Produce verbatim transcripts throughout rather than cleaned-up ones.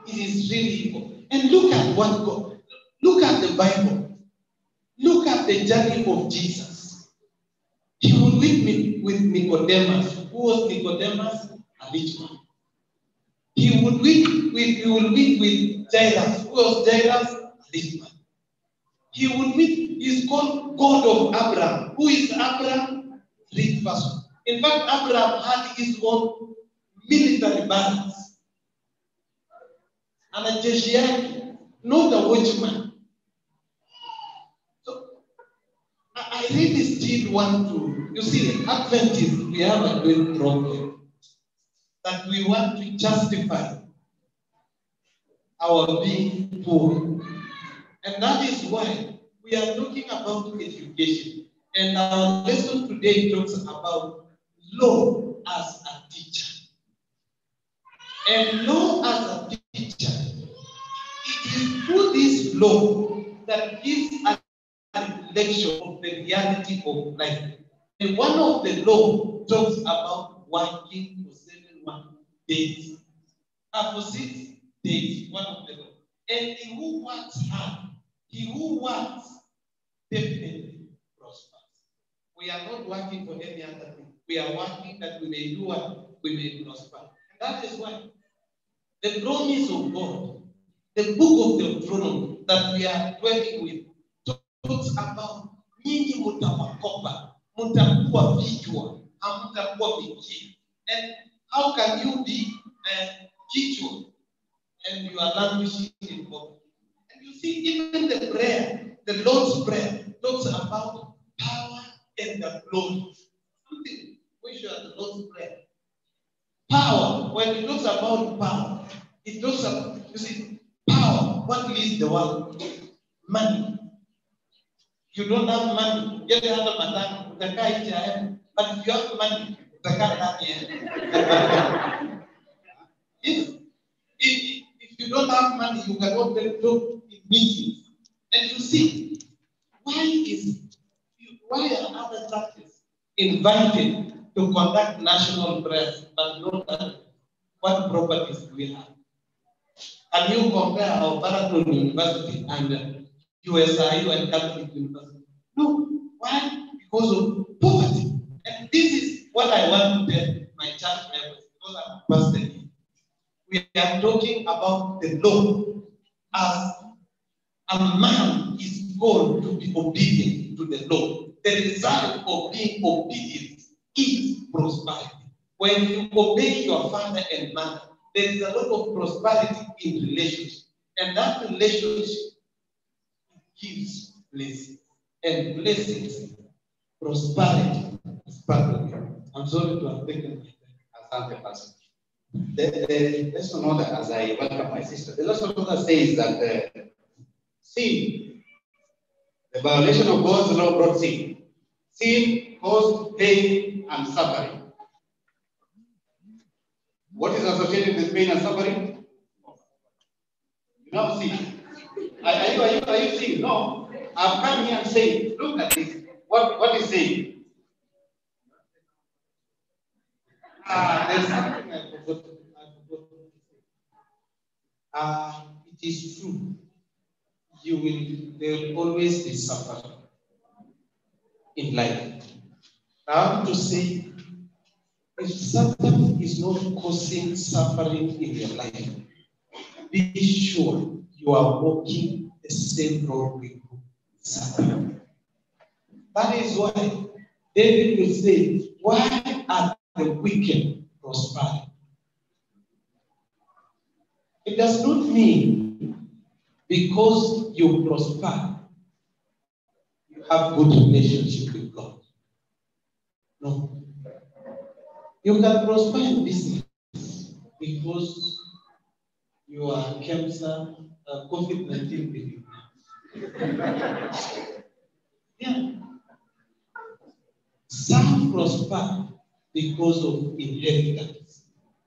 it is really evil. And look at what God, look at the Bible. Look at the journey of Jesus. He would meet me with Nicodemus. Who was Nicodemus? A rich man. He would meet with, he would meet with Jairus. Who was Jairus? A rich man. He would meet, he's called God of Abraham. Who is Abraham? Rich person. In fact, Abraham had his own military barracks. And a Jeshi, not a watchman. So, I, I really still want to, you see, Adventists, we have a great problem. That we want to justify our being poor. And that is why we are talking about education. And our lesson today talks about law as a teacher. And law as a teacher, it is through this law that gives us a reflection of the reality of life. And one of the law talks about working for seven one days. Uh, for six days, one of the law. And he who works hard, he who works definitely prospers. We are not working for any other thing. We are working that we may do what? We may prosper. And that is why the promise of God, the book of Deuteronomy that we are dwelling with, talks about nyinyi mutawakopa, mutakuwa vichwa, hamutakuwa vichwa. And how can you be uh, vichwa and you are languishing in poverty? And you see, even the prayer, the Lord's Prayer, talks about power and the glory. Something which is the Lord's Prayer. Power, when it talks about power, it talks about, you see, power, what leads the world? Money. You don't have money, get another man, but if you have money, if, if, if you don't have money, you cannot talk in meetings. And you see, why is why are other churches invited to conduct national prayers, but not that? What properties do we have? And you compare our Paragon University and uh, U S I U and Catholic University. No, why? Because of poverty. And this is what I want to tell my church members, because I'm pastor here. We are talking about the law as a man is called to be obedient to the law. The result of being obedient is prosperity. When you obey your father and mother, there is a lot of prosperity in relationship. And that relationship gives blessings. And blessings, prosperity is part of it. I'm sorry to have taken my time. Asante, Pastor. The, the lesson order, as I welcome my sister, the lesson order says that uh, sin, the violation of God's law brought sin. Sin caused pain and suffering. What is associated with pain and suffering? You know, sin. Are, are, you, are, you, are you seeing? No. I've come here and said, look at this. What, what is saying? Ah, there's something I forgot. I forgot. Ah, it is true. You will, there will always be suffering in life. I want to say, if something is not causing suffering in your life, be sure you are walking the same road with suffering. That is why David will say, why are the wicked prospering? It does not mean because you prosper, you have good relationship with God. No. You can prosper in business because you are cancer, uh, COVID nineteen baby. Yeah. Some prosper because of inheritance.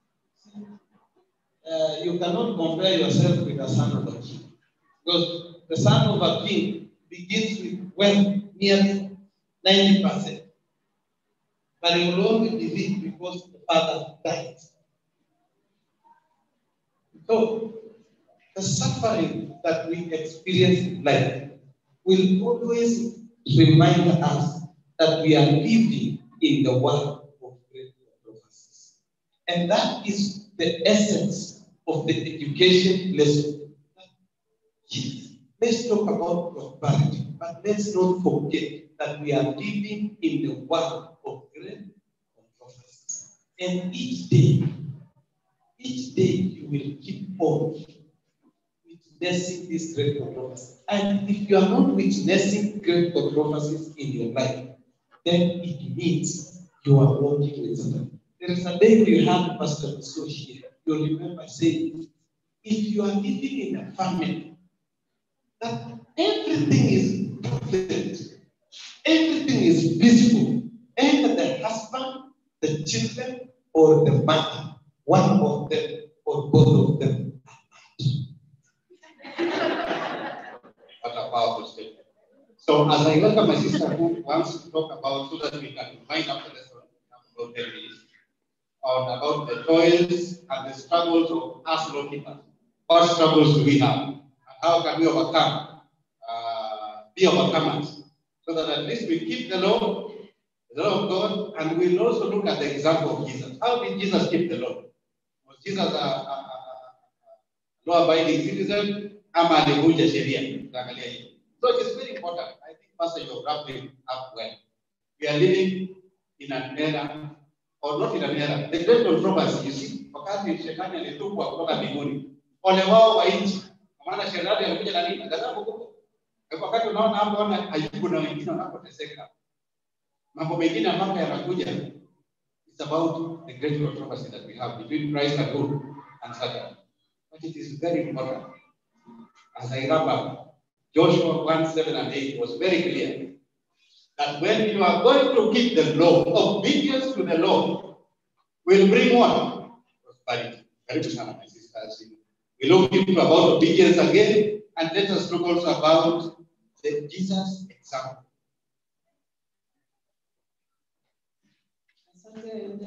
Uh, you cannot compare yourself with the son of a king. Because the son of a king begins with wealth nearly ninety percent. But he will only be rich because the father died. So, the suffering that we experience in life will always remind us that we are living in the world of great prophecies. And that is the essence of the education lesson. Yes, let's talk about prosperity, but let's not forget that we are living in the world of great prophecies. And each day, each day you will keep on witnessing these great prophecies. And if you are not witnessing great prophecies in your life, then it means you are walking with Satan. There is a day we had Pastor Musso here. You remember saying, if you are living in a family that everything is perfect, everything is peaceful, and the husband, the children, or the mother, one of them or both of them, what a powerful statement. So as I welcome my sister who wants to talk about, so that we can wind up the lesson, about ten minutes, on about the toils and the struggles of us law keepers. What struggles do we have? And how can we overcome, uh, be overcomers? So that at least we keep the law, the law of God, and we'll also look at the example of Jesus. How did Jesus keep the law? Was Jesus a, a, a, a law-abiding citizen? Ama alivunja sheria? So it is very important. I think, Pastor, you have wrapped it up well. We are living in an era, or not in an era, the great controversy, you see, wakati shetani alitupwa kutoka mbinguni. Ole wao wa nchi, kwa maana shetani alikuja na nini? Ghadhabu kubwa. Kwa wakati unaona hapo wana Ayubu na wengine wanapoteseka. Mambo mengine ambayo yanakuja, it's about the great controversy that we have between Christ and who? And Satan. But it is very important. As I wrap up, Joshua one, seven and eight was very clear that when you are going to keep the law, obedience to the law will bring what? Prosperity. Very good, my sisters. We look into about obedience again, and let us look also about the Jesus example. I've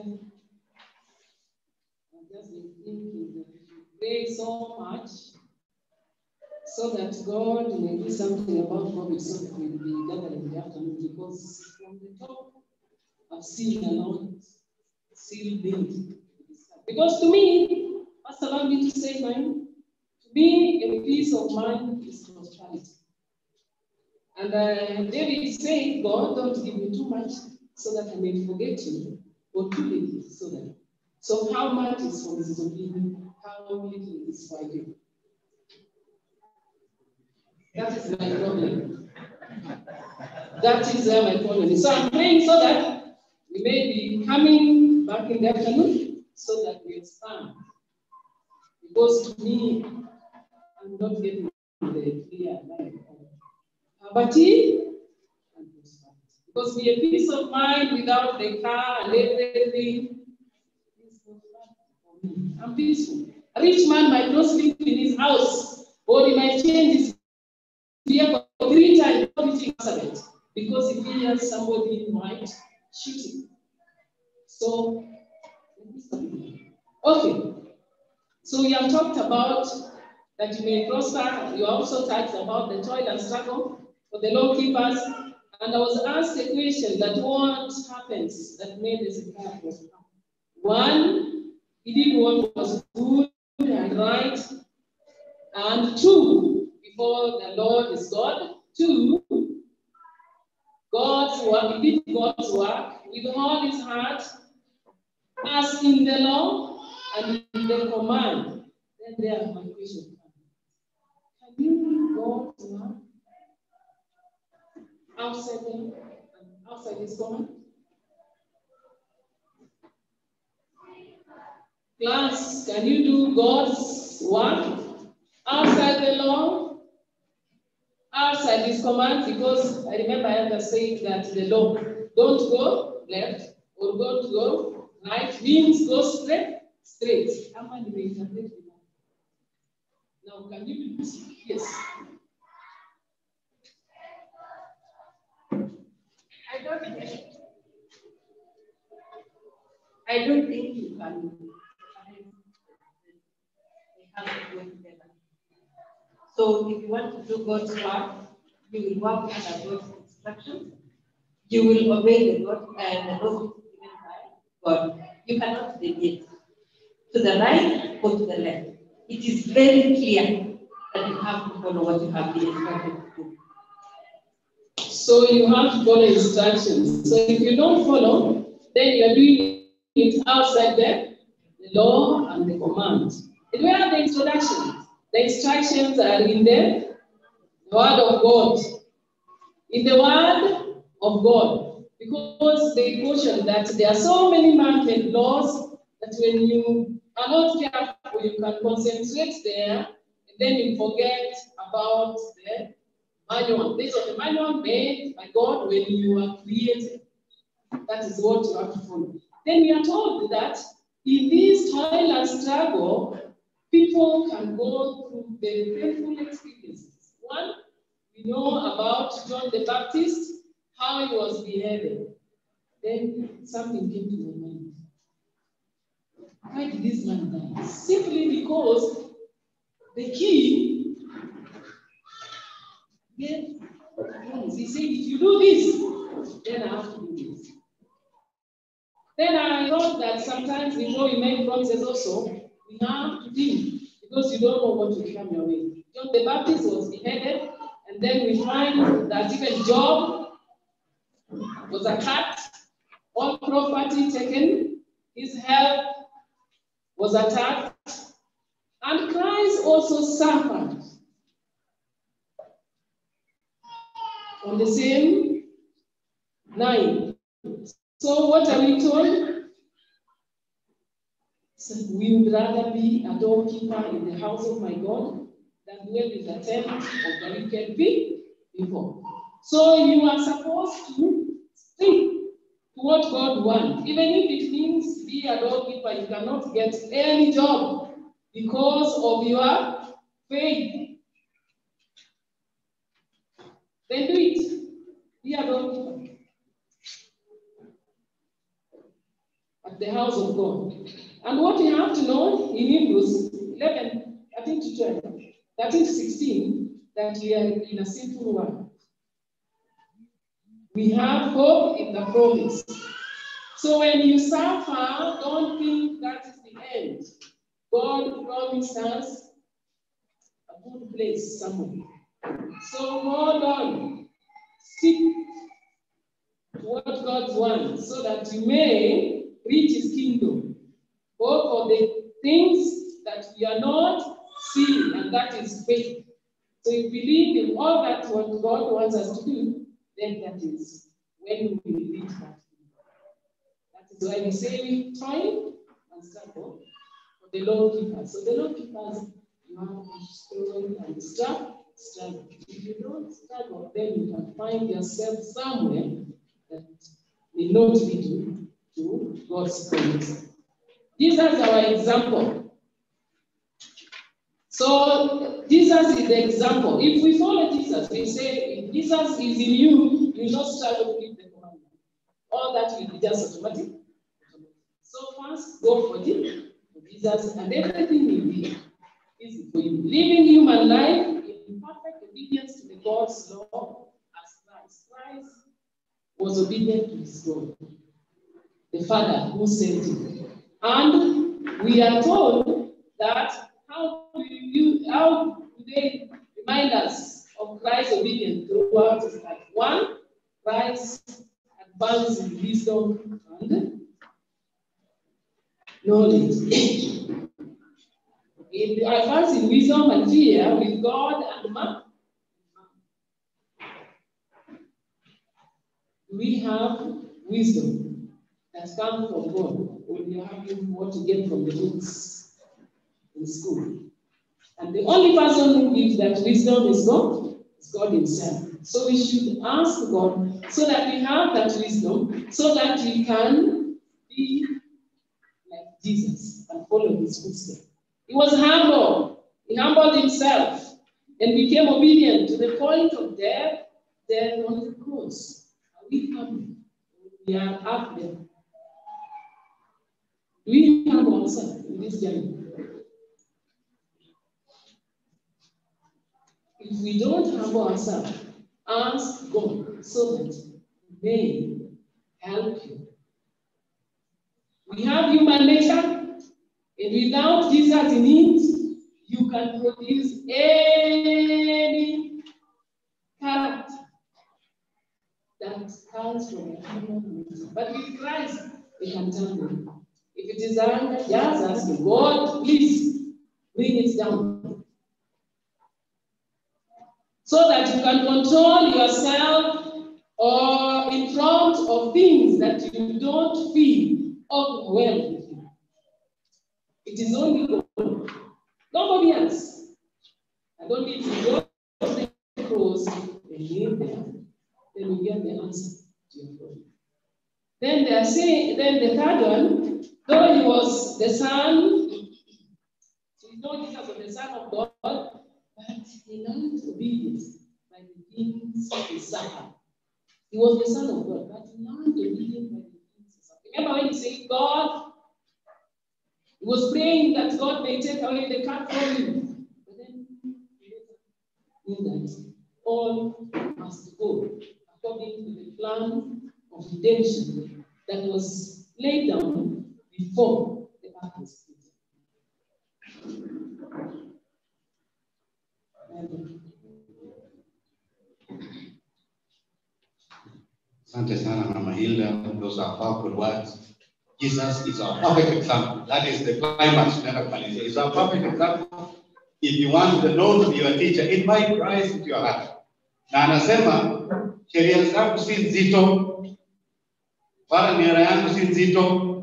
just been thinking that we should pray so much so that God may do something about COVID, so that we'll be gathering in the afternoon, because from the top, I've seen a lot still being. Because to me, Pastor allowed me to say mine, to me, a peace of mind is prosperity. And uh, David said, God, don't give me too much so that I may forget you, or too little so that. So how much is for his obedience? How little is for you? That is my problem. That is where my problem is. So I'm praying so that we may be coming back in the afternoon so that we expand. Because to me, I'm not getting the clear line of poverty and prosperity. Because we have peace of mind without the car and everything. I'm peaceful. A rich man might not sleep in his house, or he might change his vehicle three times because if he has somebody in mind, shoot him. So, okay. So we have talked about that you may prosper. You also talked about the toil and struggle for the law keepers. And I was asked a question that what happens that made Hezekiah prosper? One, he did what was good and right. And two, before the Lord is God. Two, God's work, he did God's work with all his heart, as in the law and in the command. Then there are my question. Can you do God's work outside the outside his command? Class, can you do God's work outside the law, outside his command? Because I remember I have said that the law, don't go left or don't go right, means go straight, straight. How many may interpret that? Now, can you do this? Yes. I don't think, I don't think you can. They have to go together. So if you want to do God's work, you will work under God's instructions. You will obey the God and the laws given by God. You cannot deviate to the right or to the left. It is very clear that you have to follow what you have been instructed to do. So you have to follow instructions. So if you don't follow, then you are doing it outside the, the law and the command. And where are the instructions? The instructions are in the, the word of God. In the word of God. Because they caution that there are so many man-made laws that when you are not careful, you can concentrate there and then you forget about the manual. This is the manual made by God when you are created. That is what you have to follow. Then we are told that in this toil and struggle, people can go through the painful experiences. One, we know about John the Baptist, how he was beheaded. Then something came to my mind. Why did this man die? Simply because the king gave promise. He said, if you do this, then I have to do this. Then I thought that sometimes before we make promises also, we have to think, because you don't know what will come your way. John the Baptist was beheaded, and then we find that even Job was attacked, all property taken, his health was attacked, and Christ also suffered on the same night. So what are we told? So we would rather be a doorkeeper in the house of my God than dwell in the tent of the wicked people. So you are supposed to think to what God wants. Even if it means be a doorkeeper, you cannot get any job because of your faith. Then do it. Be a doorkeeper at the house of God. And what you have to know in Hebrews eleven, thirteen to twelve, thirteen to sixteen, that we are in a sinful world. We have hope in the promise. So when you suffer, don't think that is the end. God promised us a good place somewhere. So hold on. Stick to what God wants so that you may reach his kingdom. Hope for the things that we are not seeing, and that is faith. So if we believe in all that what God wants us to do, then that is when we will reach that. That is why we say we toil and struggle for the Lord keepers. So the Lord keepers, you have to struggle and struggle. struggle. If you don't struggle, then you can find yourself somewhere that may not lead you to God's promise. Jesus is our example. So Jesus is the example. If we follow Jesus, we say, if Jesus is in you, you will not struggle to keep the commandment. All that will be just automatic. So first, go for it, for Jesus, and everything will be easy for you. Living human life in perfect obedience to the God's law as Christ. Christ was obedient to his God, the Father who sent him. And we are told that how do you how do they remind us of Christ's obedience throughout his life? One, Christ advanced in wisdom and knowledge. He advanced in wisdom and fear with God and man. We have wisdom that comes from God. When you have what you get from the books in school. And the only person who gives that wisdom is God, is God himself. So we should ask God so that we have that wisdom, so that we can be like Jesus and follow his footsteps. He was humble. He humbled himself and became obedient to the point of death, death on the cross. Are we humble? We are up there. We humble ourselves in this journey. if we don't humble ourselves, ask God so that He may help you. We have human nature, and without Jesus in it, you can produce any character that comes from a human nature. But with Christ, we can tell him. If it is anger, just ask him, God, please bring it down. So that you can control yourself or in front of things that you don't feel overwhelmed with. It is only God. Nobody else. I don't need to go to the cross and leave them. Then you get the answer to your problem. Then they are saying, then the third one, though he was the son, so you know Jesus was the son of God, but he learned obedience by the things he suffered. He was the son of God, but he learned obedience by the things he suffered. Remember when he said, God, he was praying that God may take away the cup from him. But then he knew that all must go according to the plan of redemption that was laid down before the earth was created. Asante sana, Mama Hilda. Those are powerful words. Jesus is our perfect example. That is the climax. He's our perfect example. If you want the Lord to be your teacher, invite Christ into your heart. Na anasema sheria zangu si nzito, wala nira yangu si nzito,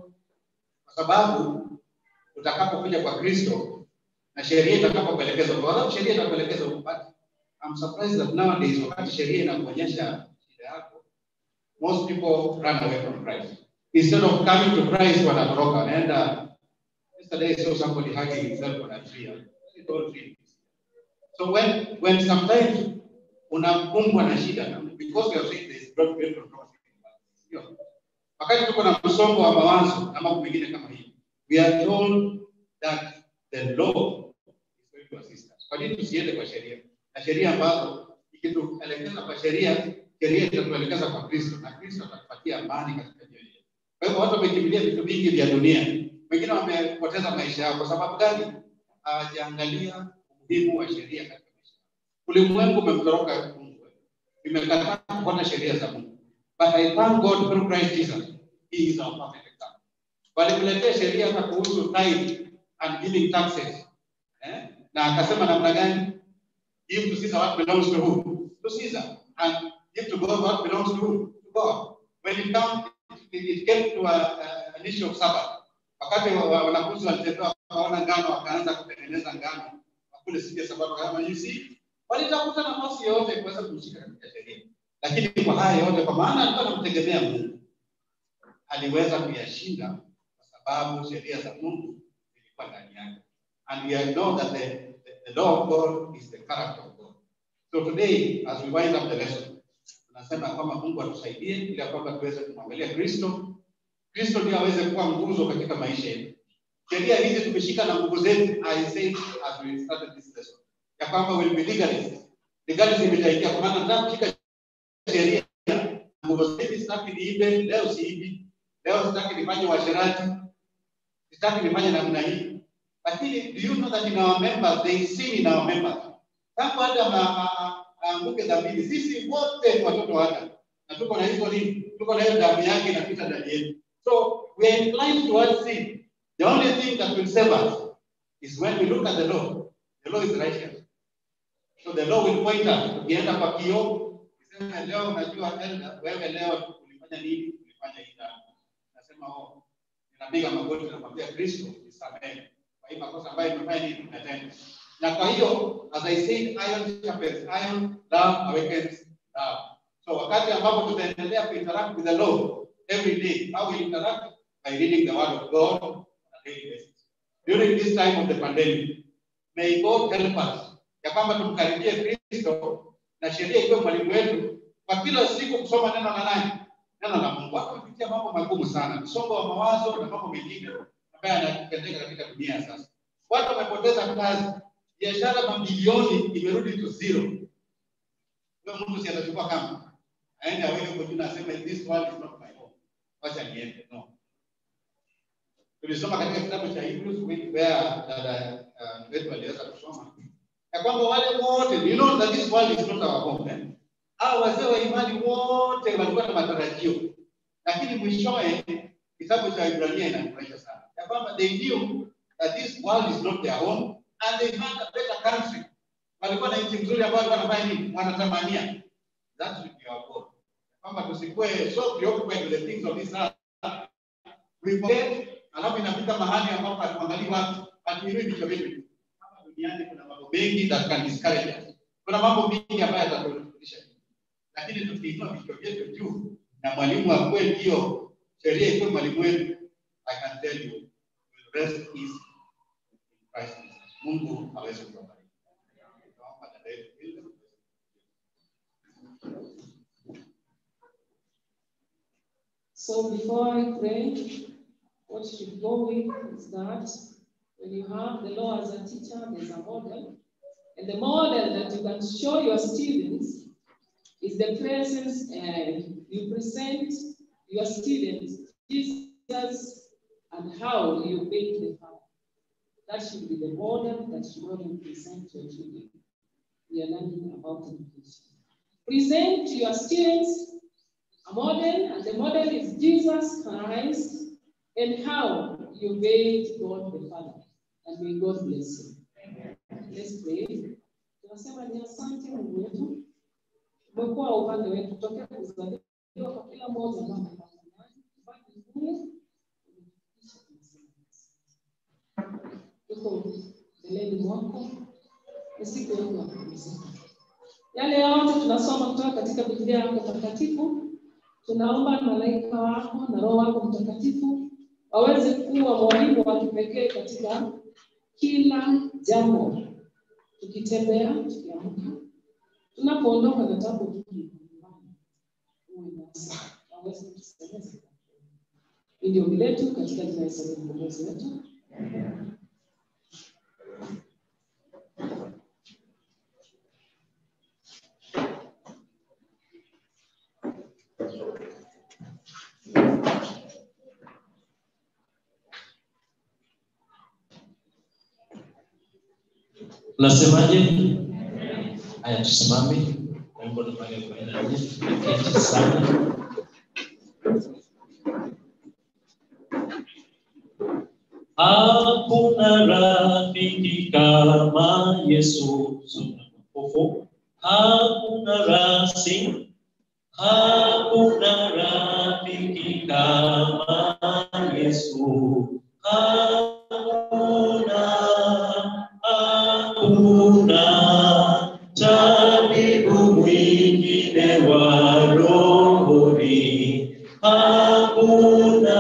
kwa sababu utakapokuja kwa Kristo na sheria itakapopelekezwa, kwa sababu sheria itakapopelekezwa upate. I'm surprised that nowadays wakati sheria inakuonyesha shida yako, most people run away from Christ. Instead of coming to Christ, wanatoroka. And uh, yesterday I saw somebody hugging himself on a tree. It all tree. So when when sometimes unakumbwa na shida, because we are saying this, don't get from God. Wakati tuko na msongo wa mawazo na mambo mengine kama hii, we are told that the law is going to assist us. Kwa nini tusiende kwa sheria? Na sheria ambazo ikituelekeza kwa sheria, sheria itatuelekeza kwa Kristo, na Kristo atatupatia amani katika jamii. Kwa hivyo watu wamekimbilia vitu vingi vya dunia. Wengine wamepoteza maisha yao kwa sababu gani? Hawajaangalia umuhimu wa sheria katika maisha. Ulimwengu umemtoroka Mungu. Imekataa kufuata sheria za Mungu. But I thank God through Christ Jesus. He is our perfect example. Walikuletea sheria hata kuhusu tithe and giving taxes. Eh? Na akasema namna gani? Give to Caesar what belongs to who? To Caesar. And give to God what belongs to who? To God. When it comes, it came to a, a, an issue of Sabbath. Wakati wanafunzi walitembea wakaona ngano wakaanza kutengeneza ngano. Wakule siku ya Sabato kama you see, walitafuta nafasi yote kuweza kumshika katika sheria. Lakini kwa haya yote, kwa maana alikuwa anamtegemea Mungu, aliweza kuyashinda kwa sababu sheria za Mungu zilikuwa ndani yake. And we know that the, the, the law of God is the character of God. So today, as we wind up the lesson, tunasema kwamba Mungu atusaidie ili kwamba tuweze kumwangalia Kristo. Kristo ndiye aweze kuwa nguzo katika maisha yetu. Sheria hizi tumeshika na nguvu zetu. I said as we started this lesson, ya kwamba will be legalist. Legalism itaingia kwa maana nataka kushika sheria. Nguvu zetu sitaki niibe, leo siibi. Leo sitaki nifanye uasherati. Sitaki nifanye namna hii. Lakini do you know that in our members, they sin in our members. Tangu Adam aanguke dhambini, sisi wote ni watoto wa Adam. Na tuko na hizo nini? Tuko na hiyo damu yake inapita ndani yetu. So we are inclined towards sin. The only thing that will save us is when we look at the law. The law is righteous. So the law will point us. Ukienda kwa kioo, useme leo unajua elder, wewe leo ulifanya nini? Ulifanya hii dhambi. Nasema oh, ninapiga magoti na kumwambia Kristo, nisamehe. Kwa hiyo makosa ambayo nimefanya nini nimetenda. Na kwa hiyo, as I said, iron sharpens iron, love awakens love. So wakati ambapo tutaendelea to interact with the law every day, how we interact? By reading the word of God on a daily basis. During this time of the pandemic, may God help us. Ya kwamba tumkaribie Kristo na sheria iwe mwalimu wetu kwa kila siku kusoma neno la nani? Neno la Mungu. Watu wamepitia mambo magumu sana, msongo wa mawazo na mambo mengine ambayo yanatendeka katika dunia sasa. Watu wamepoteza kazi. biashara mabilioni imerudi to zero. Wewe mtu si atachukua kama aende aweke kwa jina asema this world is not my home. Wacha niende. No. Tulisoma katika kitabu cha Hebrews where dada wetu aliweza kusoma ya kwamba wale wote, you know that this world is not our home. Eh? Hao wazee wa imani wote walikuwa na matarajio. Lakini mwishowe kitabu cha Ibrania inatuonyesha sana ya kwamba they knew that this world is not their home and they had a better country. Walikuwa na nchi nzuri ambayo wanafanya nini? Wanatamania. That should be our goal. Kwamba tusikue so preoccupied with the things of this earth. We forget, alafu inafika mahali ambapo hatuangalii watu, hatuinui vichwa vyetu. Hapa duniani kuna mambo mengi that can discourage us. Kuna mambo mengi ambayo yatatufundisha. Lakini tukiinua vichwa vyetu juu na mwalimu akue ndio sheria iko mwalimu wetu, I can tell you will rest easy in Christ Jesus. Mungu hawezi kutubariki. So before I pray, what should go with is that when you have the law as a teacher, there's a model. And the model that you can show your students is the presence, and you present your students Jesus and how you obey the Father. That should be the model that you want to present to your children. We are learning about education. Present to your students a model, and the model is Jesus Christ and how you obeyed God the Father. And may God bless you. Amen. Let's pray. Tunasema ni asante Mungu wetu. Umekuwa upande wetu tokea kuzaliwa kwa kila mmoja ambaye anafanya bali Mungu umefikisha tunasema. Tuko mbele mwako. Usiku wetu wa kupumzika. Yale yote tunasoma kutoka katika Biblia yako takatifu. Tunaomba malaika wako na Roho wako Mtakatifu waweze kuwa mwalimu wa kipekee katika kila jambo. Tukitembea, tukiamka, tunapoondoka na tabu nyumbani. Uwe nasi, waweze kutusemeza. Ndio miletu katika jina la Yesu Mwokozi wetu. Nasemaje? Haya, tusimame. Mungu tufanye kwenda nje. Keti sana. Hakuna rafiki kama Yesu. Hofu. Hakuna rasi. Hakuna rafiki kama Yesu. Hakuna Hakuna tabibu mwingine wa rohoni. Hakuna,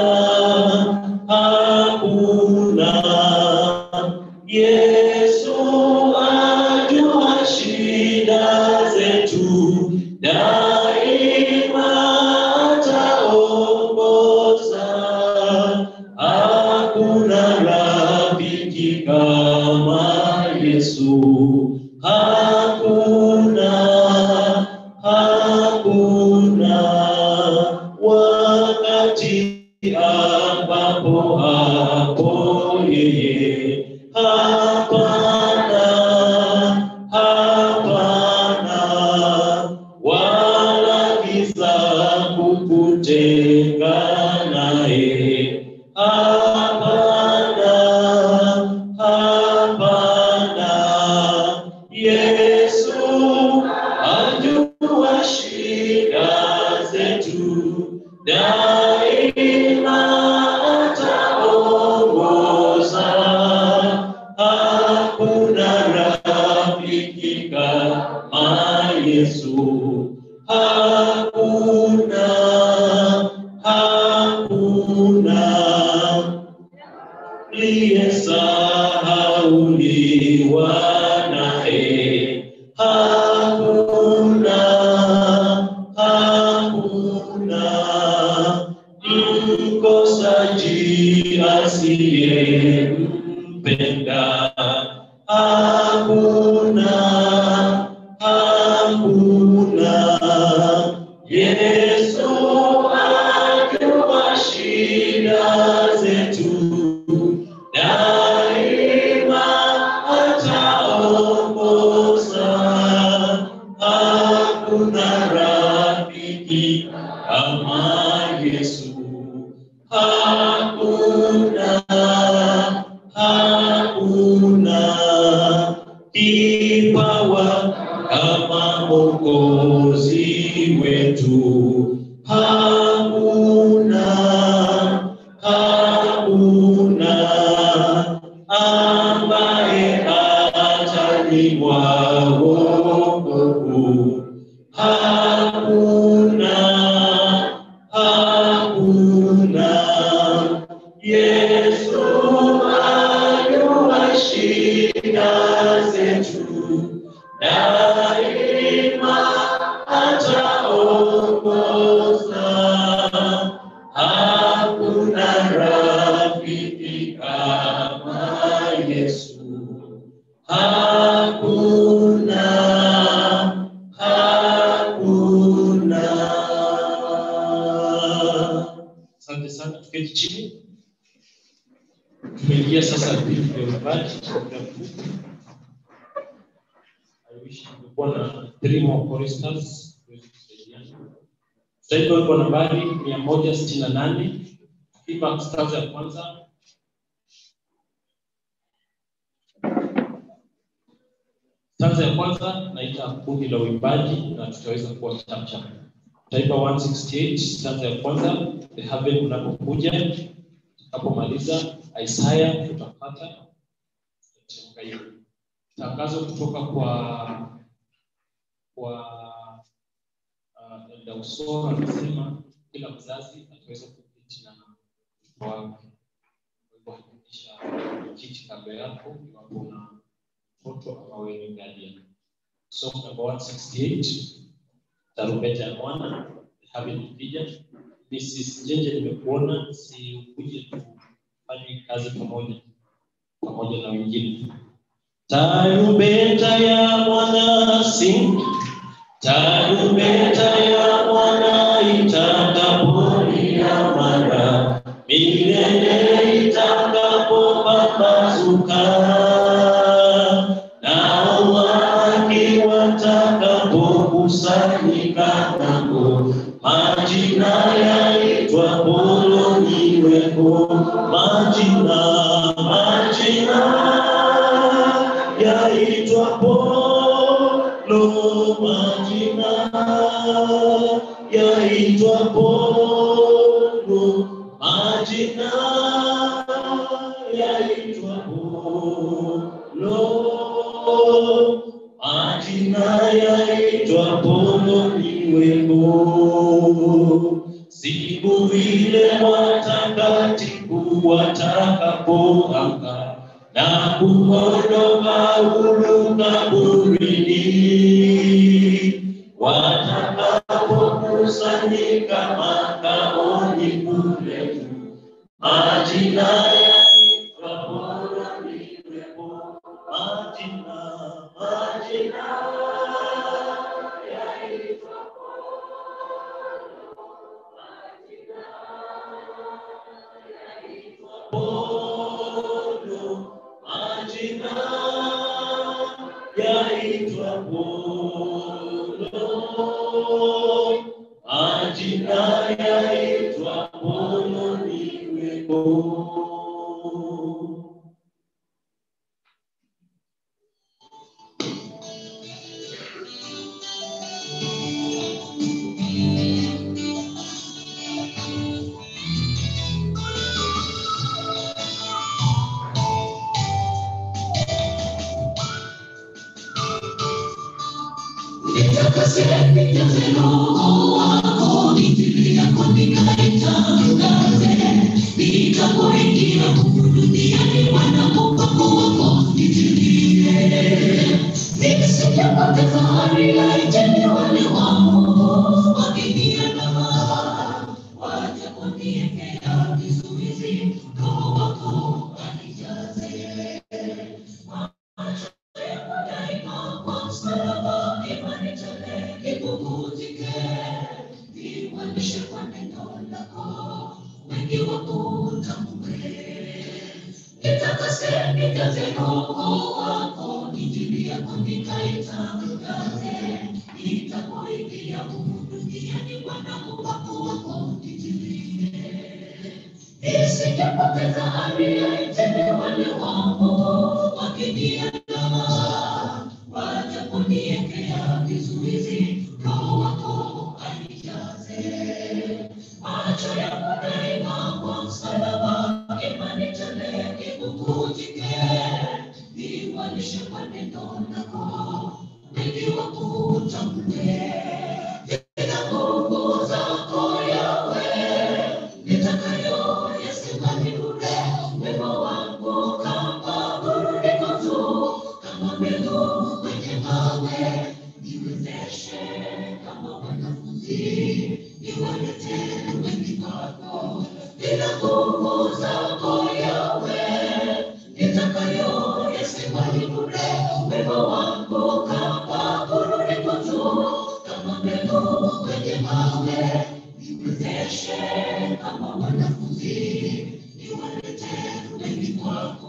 hakuna. Yesu ajua shida zetu, daima ataongoza. Hakuna rafiki kama Yesu, hakuna, hakuna. Wakati ambapo hapo yeye, hapana, hapana. Wala giza kukutenga naye, hapana, hapana. Yesu ajua shida zetu, daima ataongoza. Hakuna rafiki kama Yesu, hakuna, hakuna. Aliyesahauliwa naye, hakuna, hakuna. Mkosaji asiyempenda, hakuna, hakuna. Yesu ajua shida zetu, daima ataongoza. Hakuna rafiki kama Yesu, hakuna, hakuna kipawa kama Mwokozi wetu, hakuna, hakuna ambaye atanyimwa wokovu, hakuna, hakuna. Yesu ajua shida zetu, daima ataongoza. Hakuna rafiki kama Yesu, hakuna, hakuna. Asante sana, tuketi chini. Tumeingia sasa vitu vya uimbaji. I wish tungekuwa na three more choristers tuweze kusaidiana. Tutaimba kwa nambari mia moja sitini na nane. Kipa stanza ya kwanza. Stanza ya kwanza naita kundi la uimbaji na tutaweza kuwa chapcha. Tutaimba one sixty-eight stanza ya kwanza, the heaven unapokuja. Tunapomaliza Isaiah tutapata tutamka hiyo. Tangazo kutoka kwa kwa uh, Elda Usoro anasema kila mzazi ataweza kuketi na mtoto wake. Kwa hivyo hakikisha kiti kando yako iwapo una mtoto ama wewe ni guardian. Song number one sixty-eight, tarumbeta ya Bwana, heaven ukija. This is Jenje nimekuona, si ukuje tu fanye kazi pamoja pamoja na wengine. Tarumbeta ya Bwana sing, tarumbeta ya Bwana itakapolia mara, milele itakapopambazuka, nao waki watakapokusanyika nako, majina yaitwa polo niwepo, majina, majina yaitwa polo, majina yaitwa polo, majina yaitwa polo, majina yaitwa polo niwepo. Siku ile watakatifu watakapoamka na kuondoka huru kaburini, watakapokusanyika makaoni kule juu, majina yaitwa polo niwepo, majina, majina yaitwa polo, majina yaitwa polo, majina yaitwa polo niwepo. utambue. Nitakase nijaze roho wako, injili yako nikaitangaze. Nitapoingia humu duniani, Bwana Mungu wako nijilie. Nisijapoteza hali ya injili, wale wangu wakiniandama, wajaponiekea vizuizi, Roho wako anijaze. Macho yangu daima kwa msalaba, imani tele ikukujike. Niwalishe kwa neno lako, wengi wakutambue. Nina nguvu zako Yawe, nitakayo yasema ni bure. Wema wangu kama burudiko tu, kama mbegu kwenye mawe. Niwezeshe kama wanafunzi, niwalete wengi kwako. Nina nguvu zako Yawe, nitakayo yasema ni bure. Wema wangu kama burudiko tu, kama mbegu kwenye mawe. Niwezeshe kama wanafunzi, niwalete wengi kwako.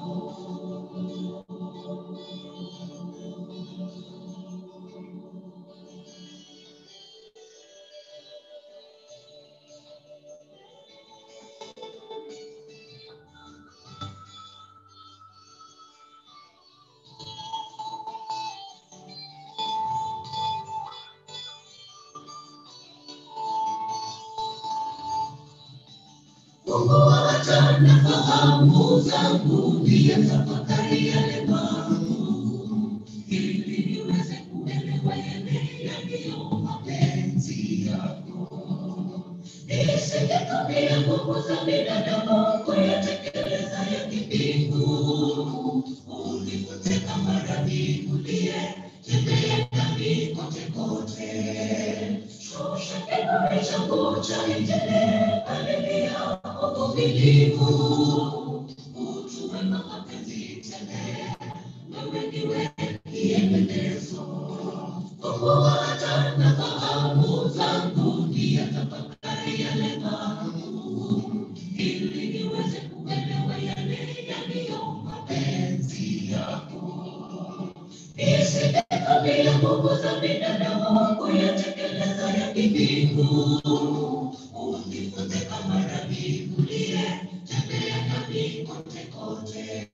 Mungu hata na fahamu zangu, ndiye tafakari yale mambo, ili niweze kuelewa yale yaliyo mapenzi yako. Nisitegemee nguvu za binadamu kuyatekeleza ya kimbingu. Unifunze kama rabi uliyetembea nami kote kote. Shosha kiburi changu cha injili, haleluya, uvumilivu, utu wema, mapenzi tele. Wewe ndiwe kielelezo. Mungu hata na fahamu zangu, ndiye tafakari yale mambo, ili niweze kuelewa yale yaliyo mapenzi yako. Nisitegemee nguvu za binadamu kuyatekeleza ya kimbingu. Unifunze kama rabi uliyetembea nami kote kote.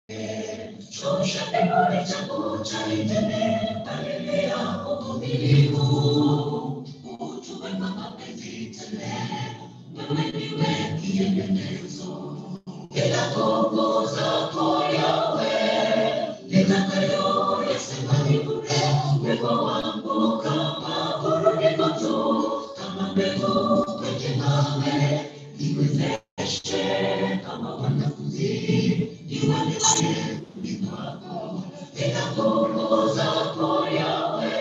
Shosha kiburi changu cha injili, haleluya, uvumilivu, utu wema, mapenzi tele. Wewe ndiwe kielelezo. Nina nguvu zako Yawe, nitakayo yasema ni bure. Wema wangu kama burudiko tu, kama mbegu kwenye mawe. Niwezeshe kama wanafunzi, niwalete wengi kwako. Nina nguvu zako Yawe,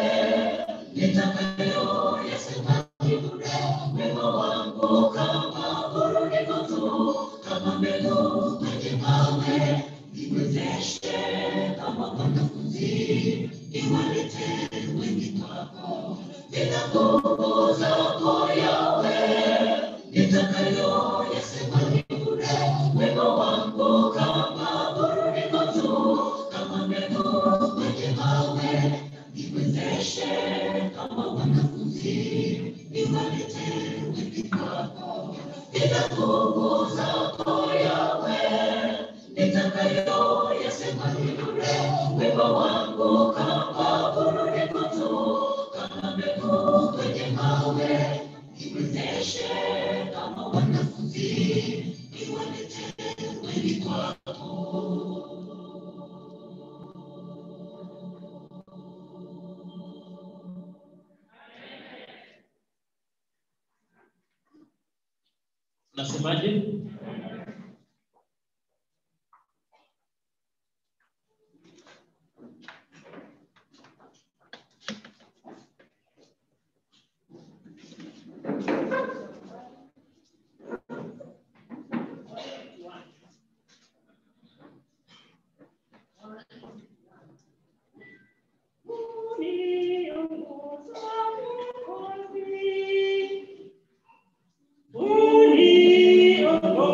nitakayo yasema ni bure. Wema wangu kama burudiko tu, kama mbegu kwenye mawe. Niwezeshe kama wanafunzi, niwalete wengi kwako. Nina nguvu zako Yawe, nitakayo yasema ni bure. Wema wangu kama burudiko tu, kama mbegu kwenye mawe. Niwezeshe kama wanafunzi, niwalete wengi kwako. Nina nguvu zako Yawe, nitakayo yasema ni bure. Wema wangu kama burudiko tu, kama mbegu kwenye mawe. Niwezeshe kama wanafunzi, niwalete wengi kwako. Nasemaje? Uni, oh,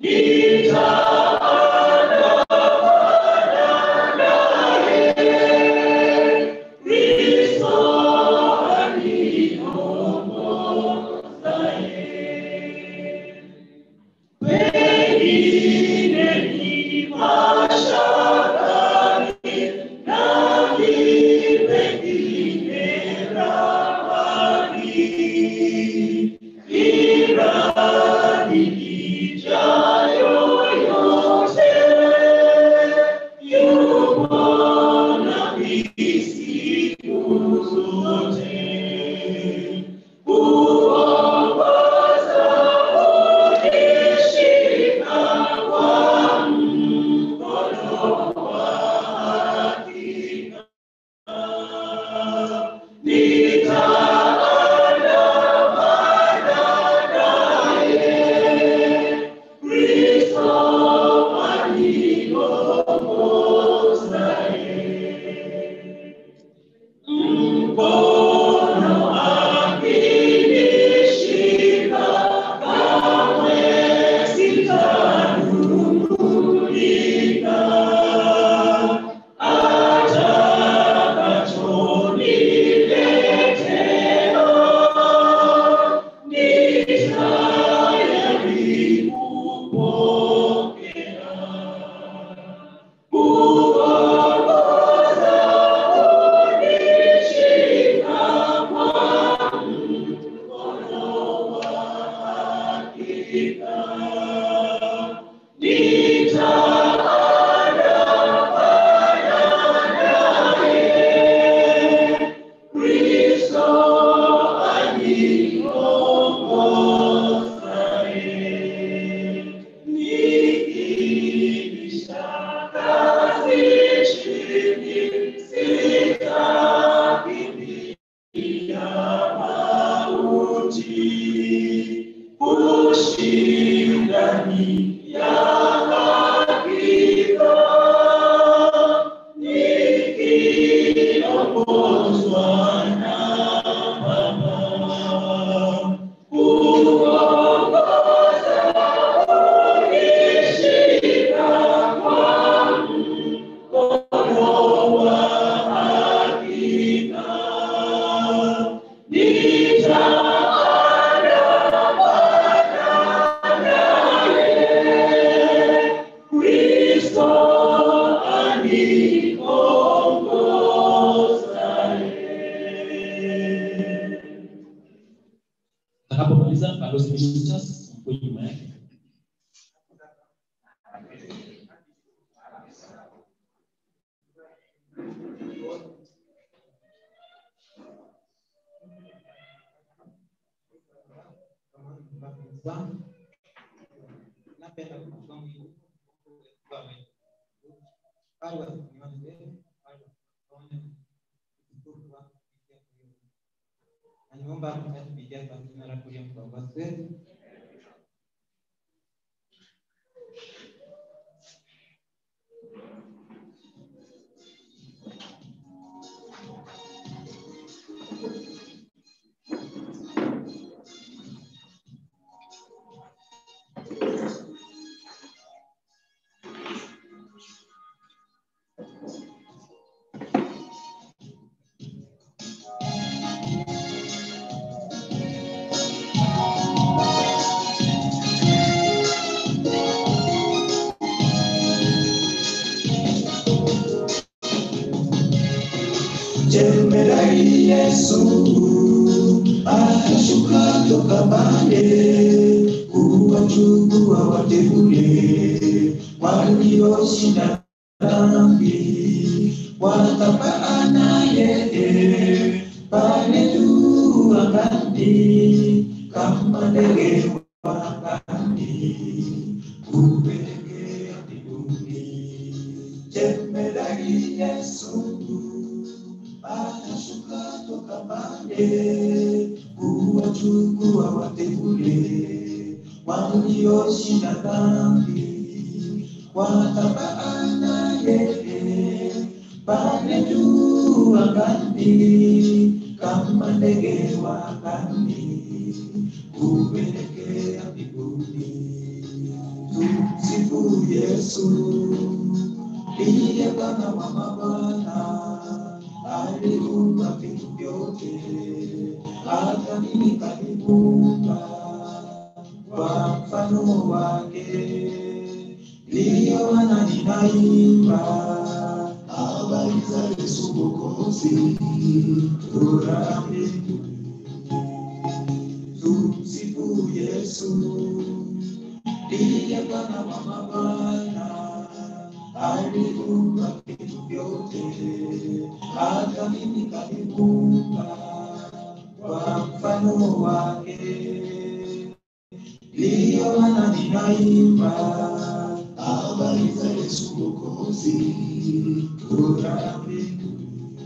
Atakapomaliza balozi ministers mko nyuma yake. Napenda kuchukua mwili kwa wewe. Pale nione wewe, pale tuone kuchukua kupitia hiyo. Anaomba kupitia kwa jina la kulia kwa basi. Jemedari Yesu atashuka toka mbale kuwachukua wateule walioshinda dhambi, watapaa naye pale juu angani kama ndege wa angani kupelekea mbinguni. Jemedari Yesu atashuka toka mbale kuwachukua wateule walioshinda dhambi, watapaa naye pale juu angani kama ndege wa angani kupelekea mbinguni. Tumsifu Yesu, ndiye Bwana wa mabwana, aliumba vitu vyote, hata mimi kaniumba kwa mfano wake. Ndiyo maana ninaimba habari za Yesu Mwokozi, furaha mbinguni. Tumsifu Yesu, ndiye Bwana wa mabwana, aliumba vitu vyote, hata mimi kaniumba kwa mfano wake. Ndiyo maana ninaimba habari za Yesu Mwokozi, furaha mbinguni.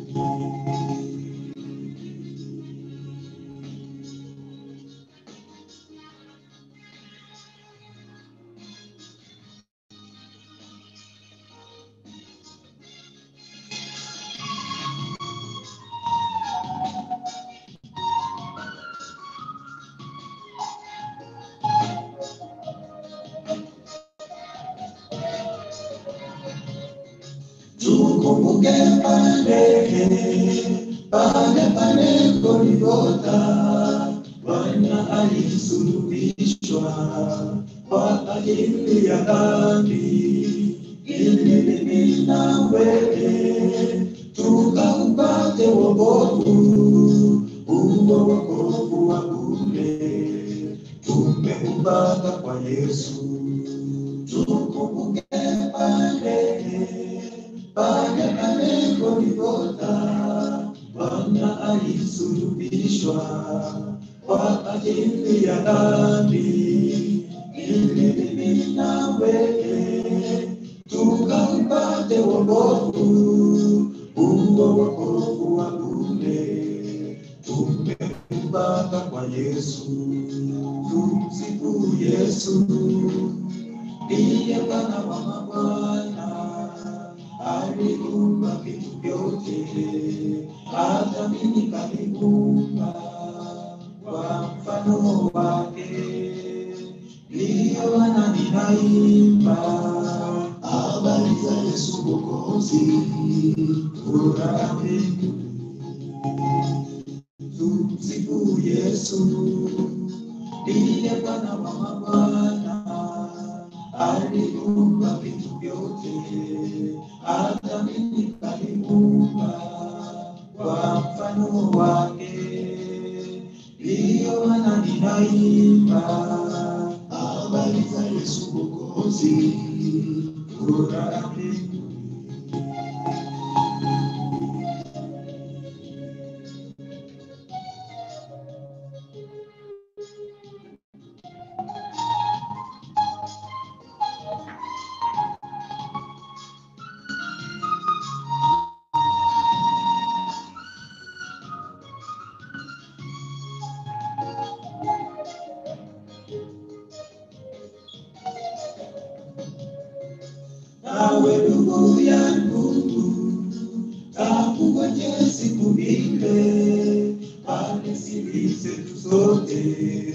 Tukumbuke pale pale pale Golgotha, Bwana alisulubishwa kwa ajili ya dhambi, ili mimi na wewe tukaupate wokovu, huo wokovu wa bure tumeupata kwa Yesu. Tukumbuke pale pale pale Golgotha, Bwana alisulubishwa kwa ajili ya dhambi, ili mimi na wewe tukaupate wokovu, huo wokovu wa bure tumeupata kwa Yesu. Tumsifu Yesu, ndiye Bwana wa mabwana, aliumba vitu vyote, hata mimi kaniumba kwa mfano wake. Ndiyo maana ninaimba habari za Yesu Mwokozi, furaha mbinguni. Tumsifu Yesu, ndiye Bwana wa mabwana, aliumba vitu vyote, hata mimi kaniumba kwa mfano wake. Ndiyo maana ninaimba habari za Yesu Mwokozi, furaha mbinguni. Nawe ndugu yangu, takungoje siku ile, pale siri zetu zote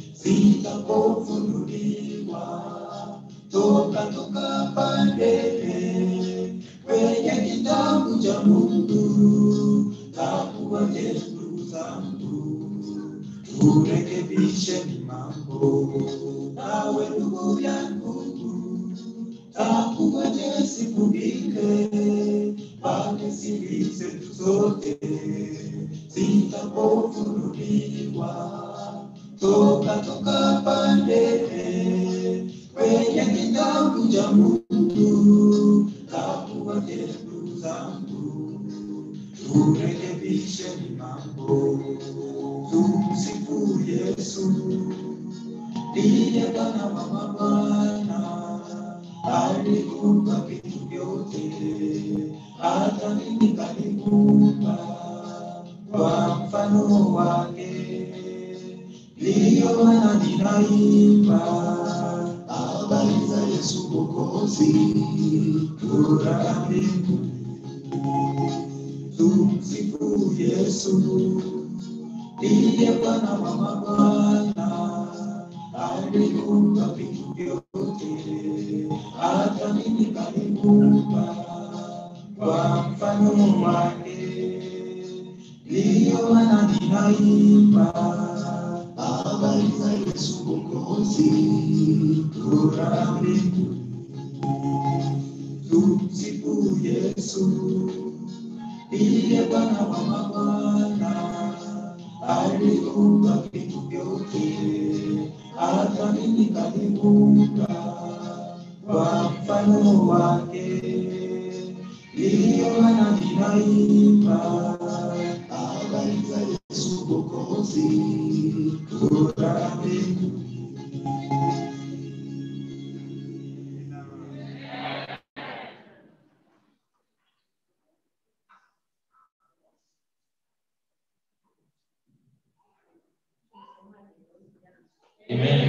zitakapofunuliwa toka toka pale kwenye kitabu cha Mungu. Takungoje ndugu zangu, turekebishe mambo. Nawe ndugu yangu, takungoje siku ile, pale siri zetu zote zitakapofunuliwa toka toka pale kwenye kitabu cha Mungu. Takungoje ndugu zangu, turekebishe mambo. Tumsifu Yesu, ndiye Bwana wa mabwana, aliumba vitu vyote, hata mimi kaniumba kwa mfano wake. Ndiyo maana ninaimba habari za Yesu Mwokozi, furaha mbinguni. Tumsifu Yesu, ndiye Bwana wa mabwana, aliumba vitu vyote, hata mimi kalimuumba kwa mfano wake. Ndiyo maana ninaimba habari za Yesu Mwokozi, turambe tumsifu Yesu, ndiye Bwana wa mabwana, aliumba vitu vyote, hata mimi kalimuumba kwa mfano wake. Ndiyo maana ninaimba habari za Yesu Mwokozi, turambe. Amen.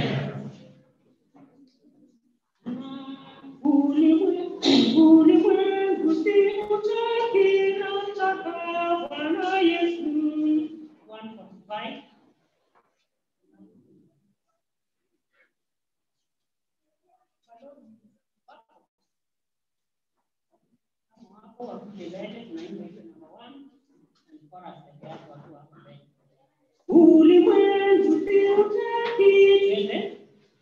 Ulimwengu si utaki nataka Bwana Yesu. one forty-five. Hapo wakilele tunaimba hiyo number one and chorus peke yake watu wako mbele. Ulimwengu si utaki twende.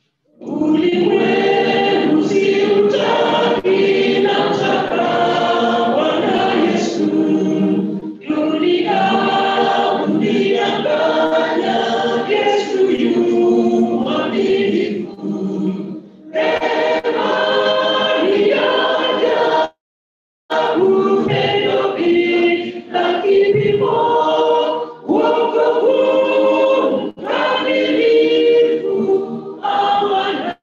Ulimwengu si utaki nataka Bwana Yesu. Dunia unidanganya, Yesu yu mwaminifu. Rehema ni yaja, upendo bila kipimo, wokovu kamilifu, amana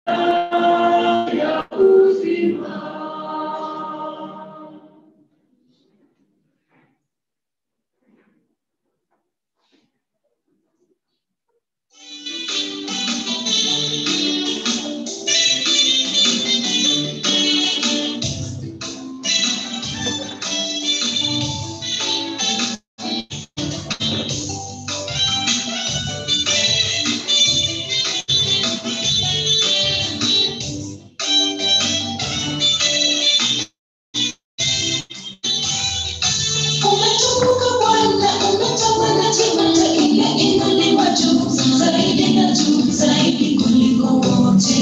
ya uzima. Umetukuka Bwana, umetawala jemata, imeinuliwa juu zaidi na juu zaidi kuliko wote.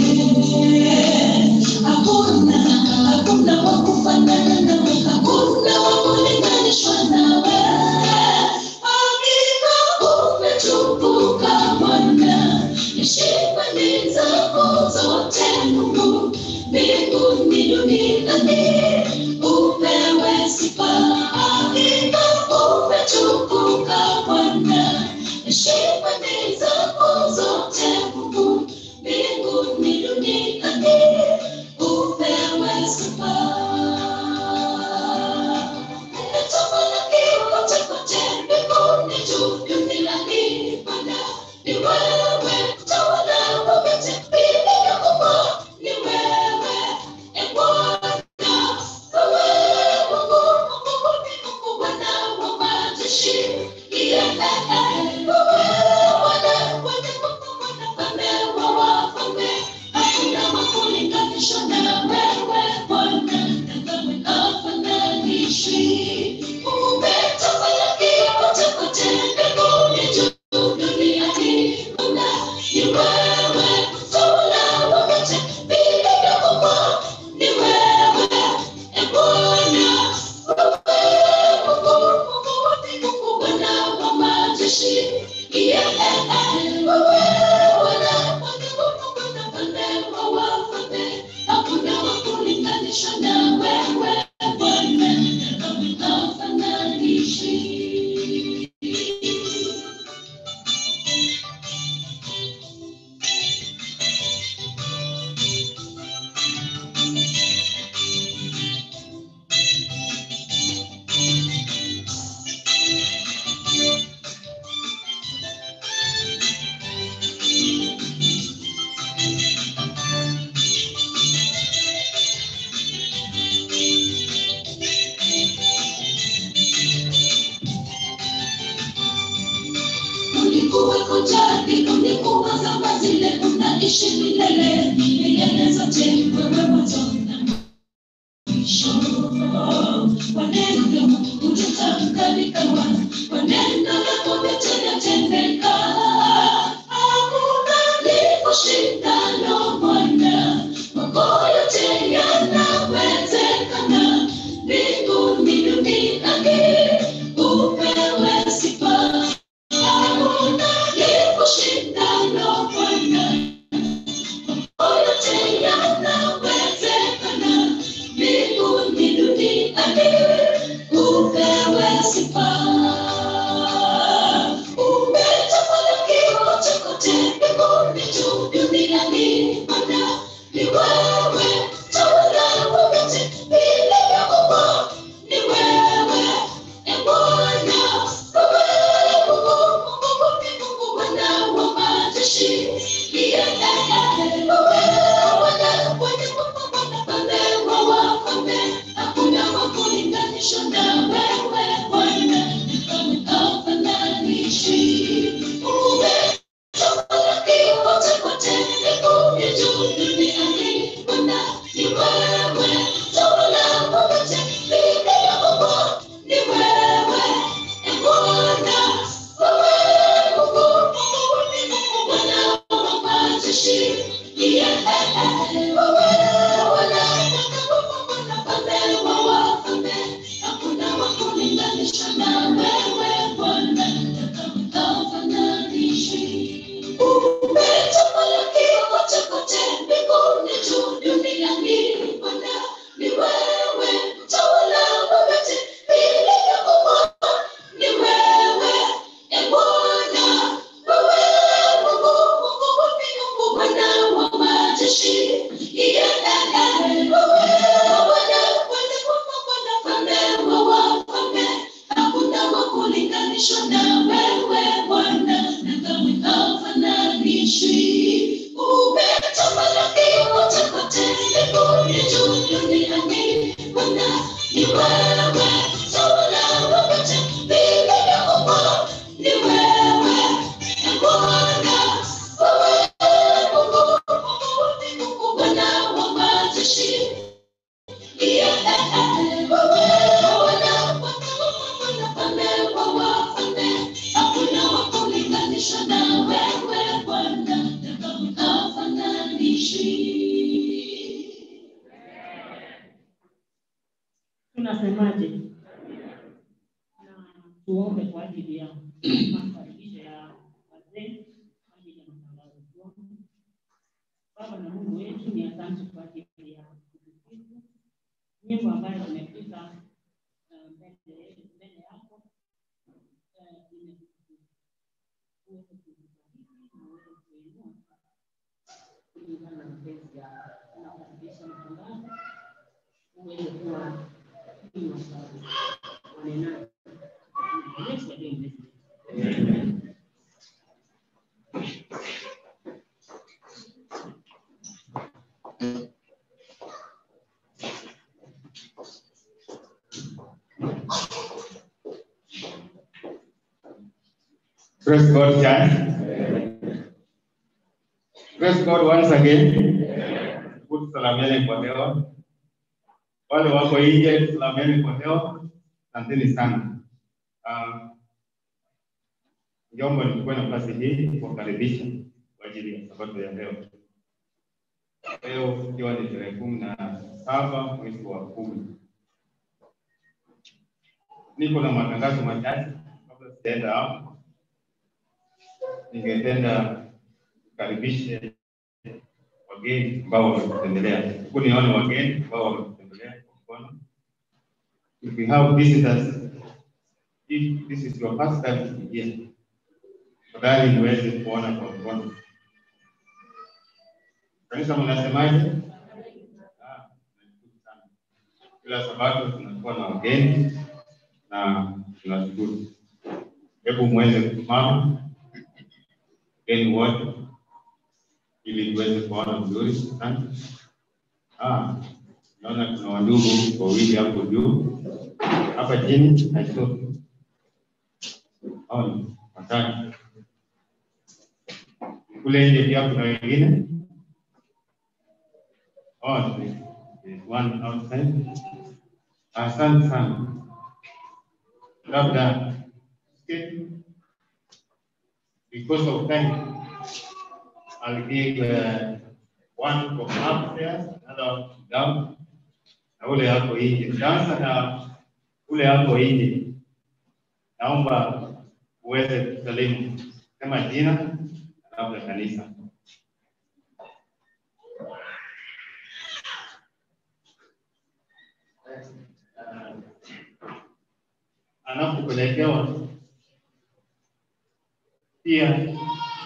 Hakuna, hakuna wa kufanana nawe, hakuna wa kulinganishwa nawe. Hakika umetukuka Bwana, heshima ni zako zote Mungu, mbinguni duniani upewe sifa. Hakika umetukuka Bwana, heshima ni zako zote Mungu, mbinguni duniani upewe sifa. Umetamalaki kote kote, mbinguni juu duniani Bwana, ni wewe utawala wa vyote vilivyokuwa, ni wewe e Bwana. Ulikuweko jadi, ulikuwa zama zile, unaishi milele. kelele zote wewe mwanzo na mwisho. Kwa neno utatamka likawa, kwa neno lako litatendeka. Hakuna likushindalo Bwana, mambo yote yanawezekana. Mbinguni duniani upewe sifa. Hakuna likushindalo Bwana, mambo yote yanawezekana. Mbinguni duniani upewe sifa. Umetamalaki kote kote, mbinguni juu duniani. Bwana ni wewe, tawala wa yote vilivyokuwa. Ni wewe, e Bwana, wewe Mungu, Mungu ni Mungu, Bwana wa majeshi. Yeah, wewe Bwana, mwenye Mungu, Bwana Mfalme wa wafalme. Hakuna wa kulinganisha na wewe Bwana, hafananishi. Umetamalaki kote kote, mbinguni juu duniani. Bwana ni wewe, tawala wa yote vilivyokuwa. Ni wewe, e Bwana, wewe Mungu, Mungu ni Mungu, Bwana wa majeshi. Yeah, wewe Bwana, Bwana Mfalme wa wafalme. Hakuna wa kulinganisha na wewe Bwana, hafananishi. Umetamalaki kote kote, mbinguni juu duniani. Bwana ni wewe, tawala wa yote vilivyokuwa. Ni wewe, e Bwana, wewe Mungu, Mungu ni Mungu, Bwana wa majeshi. Yeah, wewe Bwana, Bwana Mungu, Bwana Mfalme wa wafalme. Hakuna wa kulinganisha na wewe Bwana, hafananishi. Umetamalaki kote kote, mbinguni juu duniani. Bwana ni wewe, tawala wa yote vilivyokuwa. Ni wewe, e Bwana, wewe Mungu, Mungu ni Mungu, Bwana wa majeshi. Yeah, wewe Bwana, Bwana Mfalme wa wafalme. Hakuna wa kulinganisha na wewe Bwana, hafananishi. Tunasemaje? Na tuombe kwa ajili ya makaribisho ya wazee, kwa ajili ya matangazo. Tuombe. Baba na Mungu wetu, ni asante kwa ajili ya kutusifu nyimbo ambayo tumepika mbele mbele yako. Kulingana na mapenzi yako, tunakaribisha matangazo uweze kuwa kinywa cha wanenaji. Yesu aliye mbele. Praise God, church. Praise God once again. Good salamiane kwa leo. Wale wako nje, salamiane kwa leo. Asanteni sana. Ah, Njomba nilikuwa nafasi hii kuwakaribisha kwa ajili ya sabato ya leo. Leo ikiwa ni tarehe kumi na saba mwezi wa kumi. Niko na matangazo machache kabla sijaenda hapo. Ningependa kukaribisha wageni ambao wametembelea. Huku nione wageni ambao wametembelea kwa mfano. If we have visitors, if this is your first time to be here, tafadhali niweze kuona kwa mfano. Kanisa mnasemaje? Ah, nashukuru sana. Kila sabato tunakuwa na wageni na tunashukuru. Hebu muweze kusimama wageni wote ili tuweze kuona vizuri. Asante. Ah, naona kuna wandugu wawili hapo juu. Hapa chini haito. Hao asante. Kule nje pia kuna wengine. Oh, there's, there's one outside. Asante sana. Labda, okay. Because of time, I'll give uh, one from upstairs, another down. Na ule hapo nje. Sasa na ule hapo nje. Naomba uweze kusalimu kama jina labda kanisa. Anapopelekewa pia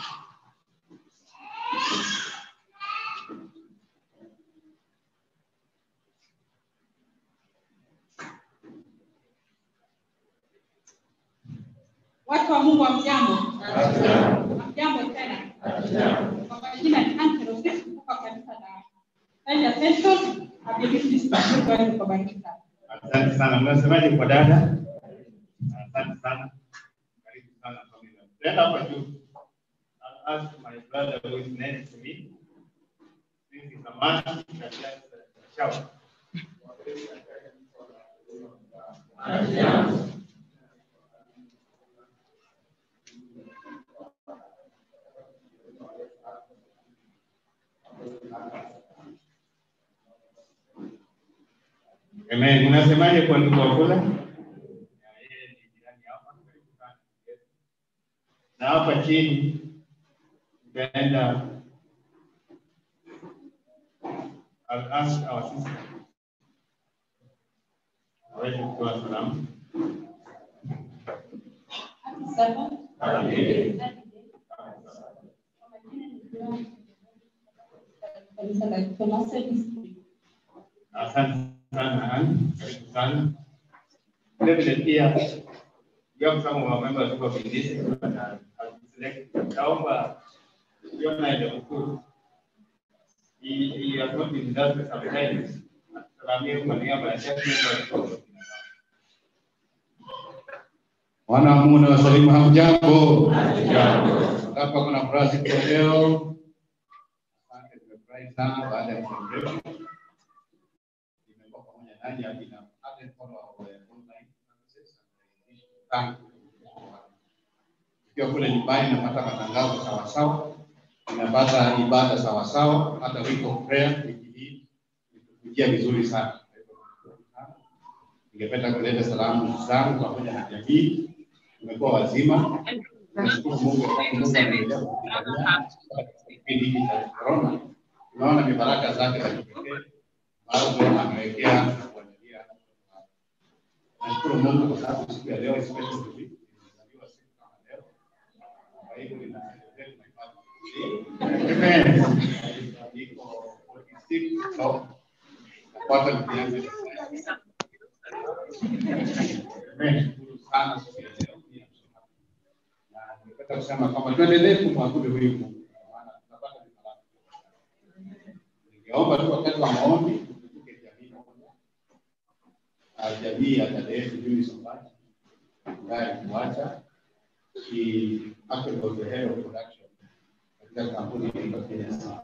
watu wa Mungu hamjambo. Hamjambo tena. Kwa majina ni Angelo Sisi kutoka kanisa la Kenya Central. Ability Spiritual kwa baraka. Asante sana. Mnasemaje kwa dada? Asante sana. Karibu sana familia. Tena hapa juu. I'll ask my brother who is next to me. This is a man that just shout. Amen. Unasemaje kwa ndugu Wafula? Yeye ni jirani hapa, karibu sana. Na hapa chini tutaenda. I'll ask our sister. Aweze kutoa salamu. Asante sana, Ann. Karibu sana. Vile vile pia, you have some of our members who have been listening and are selected. Naomba Yona ile mkuu. He, he has not been that sometimes. Salamia kwa niaba ya church. Wana wa Mungu na wasalimu hamjambo. Hapa kuna furaha siku ya leo. Asante, tumefurahi sana baada ya muda mrefu. Nimekuwa pamoja nanyi hadi na hata follow our online services and Ikiwa kule nyumbani napata matangazo sawa sawa. Nimepata ibada sawa sawa, hata week of prayer wiki hii ilikujia vizuri sana. Ningependa kuleta salamu zangu pamoja na jamii. Tumekuwa wazima. Nashukuru Mungu kwa Mungu anaendelea kutupigania kipindi hiki cha corona. Tunaona mibaraka zake za kipekee ambazo amewekea na kuandalia. Nashukuru Mungu kwa sababu siku ya leo especially nimezaliwa siku kama leo. Kwa hivyo nina celebrate my birthday. Amen. Niko forty-six so napata mtihani. Amen. Sana siku ya leo. Na kusema kama tuendelee kumwabudu huyu Mungu maana tunapata mibaraka. Ningeomba tu wakati wa maombi tukumbuke jamii moja. Jamii ya dada yetu Julie Sombati ambaye kumwacha he actually was the head of production katika kampuni ya Kenya City.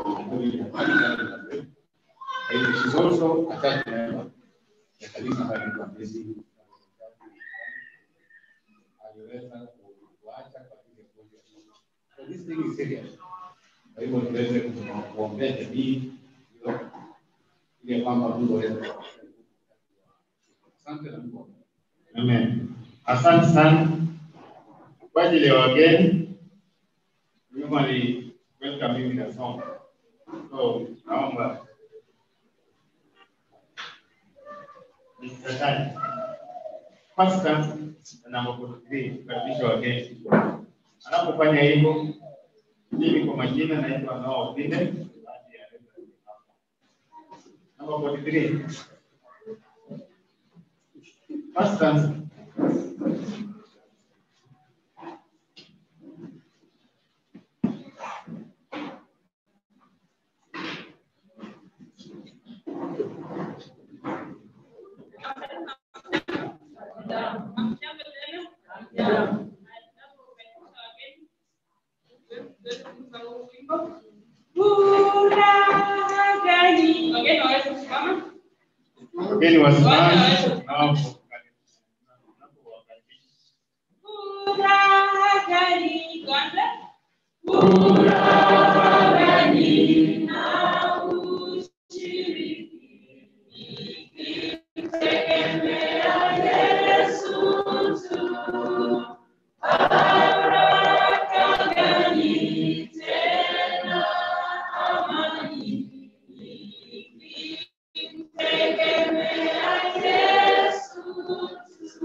She's also a church member ya kanisa la Kiingereza. Aliweza So this thing is serious. Kwa hivyo tuweze kuombea jamii ili kwamba Mungu aweze. Asante na Mungu. Amen. Asante sana. Kwa ajili ya wageni, nyuma ni welcome mimi na song. So naomba Msikatani. First dance na number forty-three kukaribisha wageni. Anapofanya hivyo, mimi kwa majina naitwa Noah Pinde. Number forty-three. First dance. Furaha gani kusimama. Wageni wasimame nao. Furaha gani Uganda? Furaha gani na ushiriki nikimtegemea Yesu tu. Baraka gani tena amani nikimtegemea Yesu tu.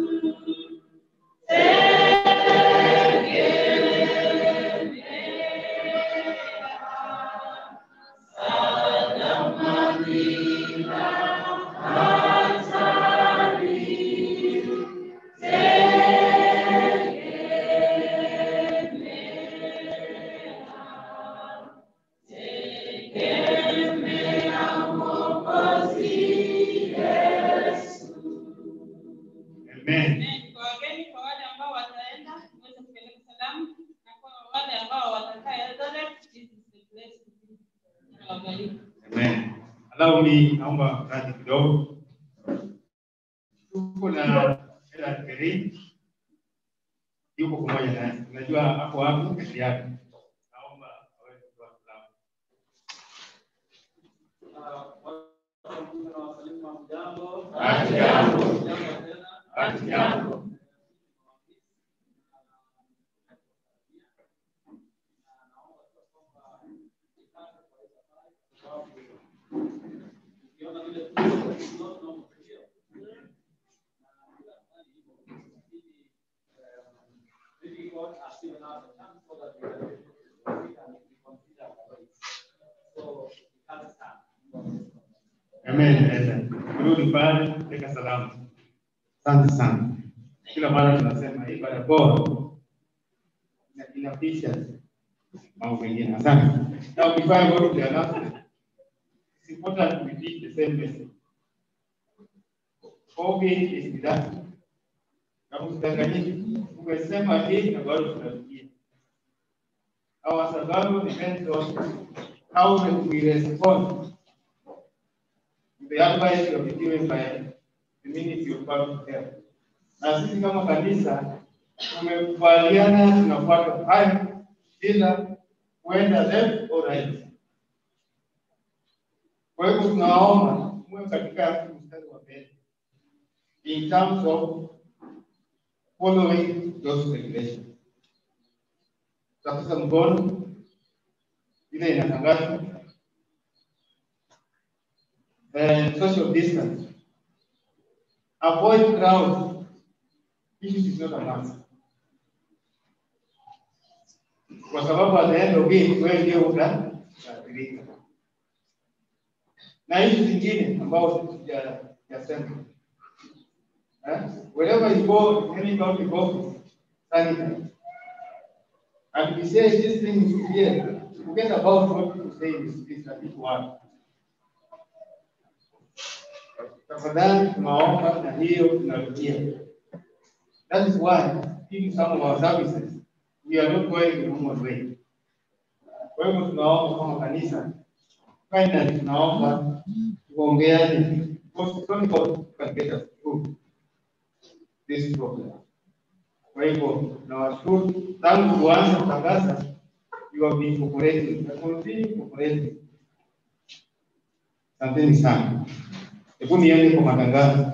Amen. Kwa wageni, kwa wale ambao wataenda muweze kupeleka salamu, na kwa wale ambao watakaa Eldoret, this is the place to be. Nawabariki. Amen. Allow me, naomba radhi kidogo. Tuko na Ella Keri. Yuko pamoja nasi. Unajua hapo hapo kati yake. Naomba aweze kutoa salamu. Jambo. Amen. Kurudi pale, teka salamu. Asante sana. Kila mara tunasema hii barakoa inapisha mambo mengine. Asante. Now before I go to the announcement, it's important to repeat the same message. COVID is with us. Kama tutanganyiki, umesema hii na bado tunarudia. Our survival depends on how we respond to the advice you are given by the Ministry of Public Health. Na sisi kama kanisa tumekubaliana tunafuata haya bila kwenda left or right. Kwa hivyo tunaomba mwe katika mstari wa mbele in terms of following those regulations. Sasa mkono ile inatangazwa and social distance. Avoid crowds. This is not a must. Kwa sababu at the end of it, wewe ndio utaathirika. Na hizi zingine ambao sijasema. Eh? Wherever you go, any county office, sanitize. And we say this thing is here. Forget about what people say in this place that it works. Tafadhali tunaomba na hiyo tunarudia. That is why in some of our services we are not going the normal way. Kwa hivyo tunaomba kama kanisa, finally tunaomba tuongeane because only God can get us through this problem. Kwa hivyo na washukuru tangu kuanza kutangaza, you have been cooperating, you continue cooperating. Asanteni sana. Hebu niende kwa matangazo.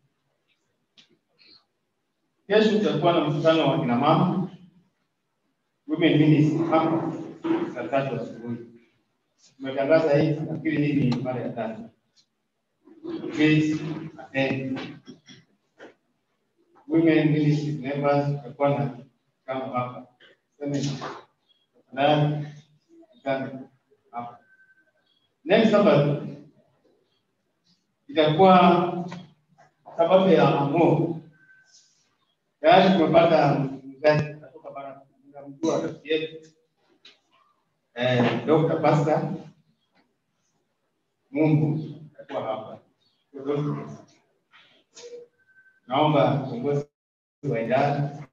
Kesho tutakuwa na mkutano wa kina mama women ministry hapa saa tatu asubuhi. Tumetangaza hii, nafikiri hii ni mara ya tatu. Please attend. Women ministry members tutakuwa na kama hapa. Sema na sana hapa. Next Sabbath itakuwa sababu ya amo. Tayari tumepata mzazi kutoka bara mkuu wa rafiki yetu eh Doctor Pastor Mungu atakuwa hapa. Naomba kiongozi wa idara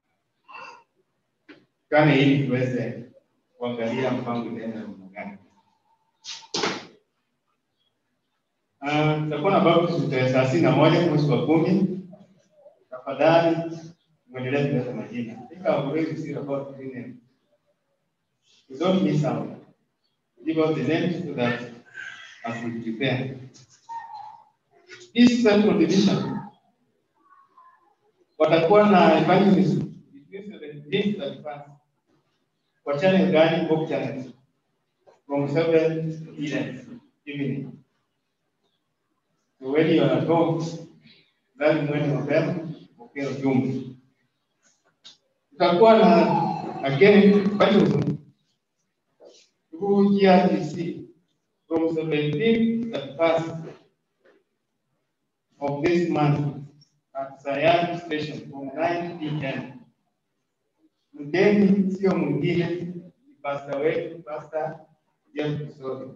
kama ili tuweze kuangalia mpango unaenda namna gani. Ah, tutakuwa na babu tarehe thelathini na moja mwezi wa kumi. Tafadhali muendelee kuleta majina. I think I've already seen about three names. We don't miss out. Give us the names so that as we prepare. This central division watakuwa na evangelism between seventeen and thirty-first. Kwa channel gani? Both channels. From seven P M evening. So when you are at home, then when you are there, okay, ujumbe. Tutakuwa na again evangelism through G R T C from seventeenth to thirty-first of this month at Sayani Station from nine P M Mgeni sio mwingine ni pastor wetu, Pastor James Kisori.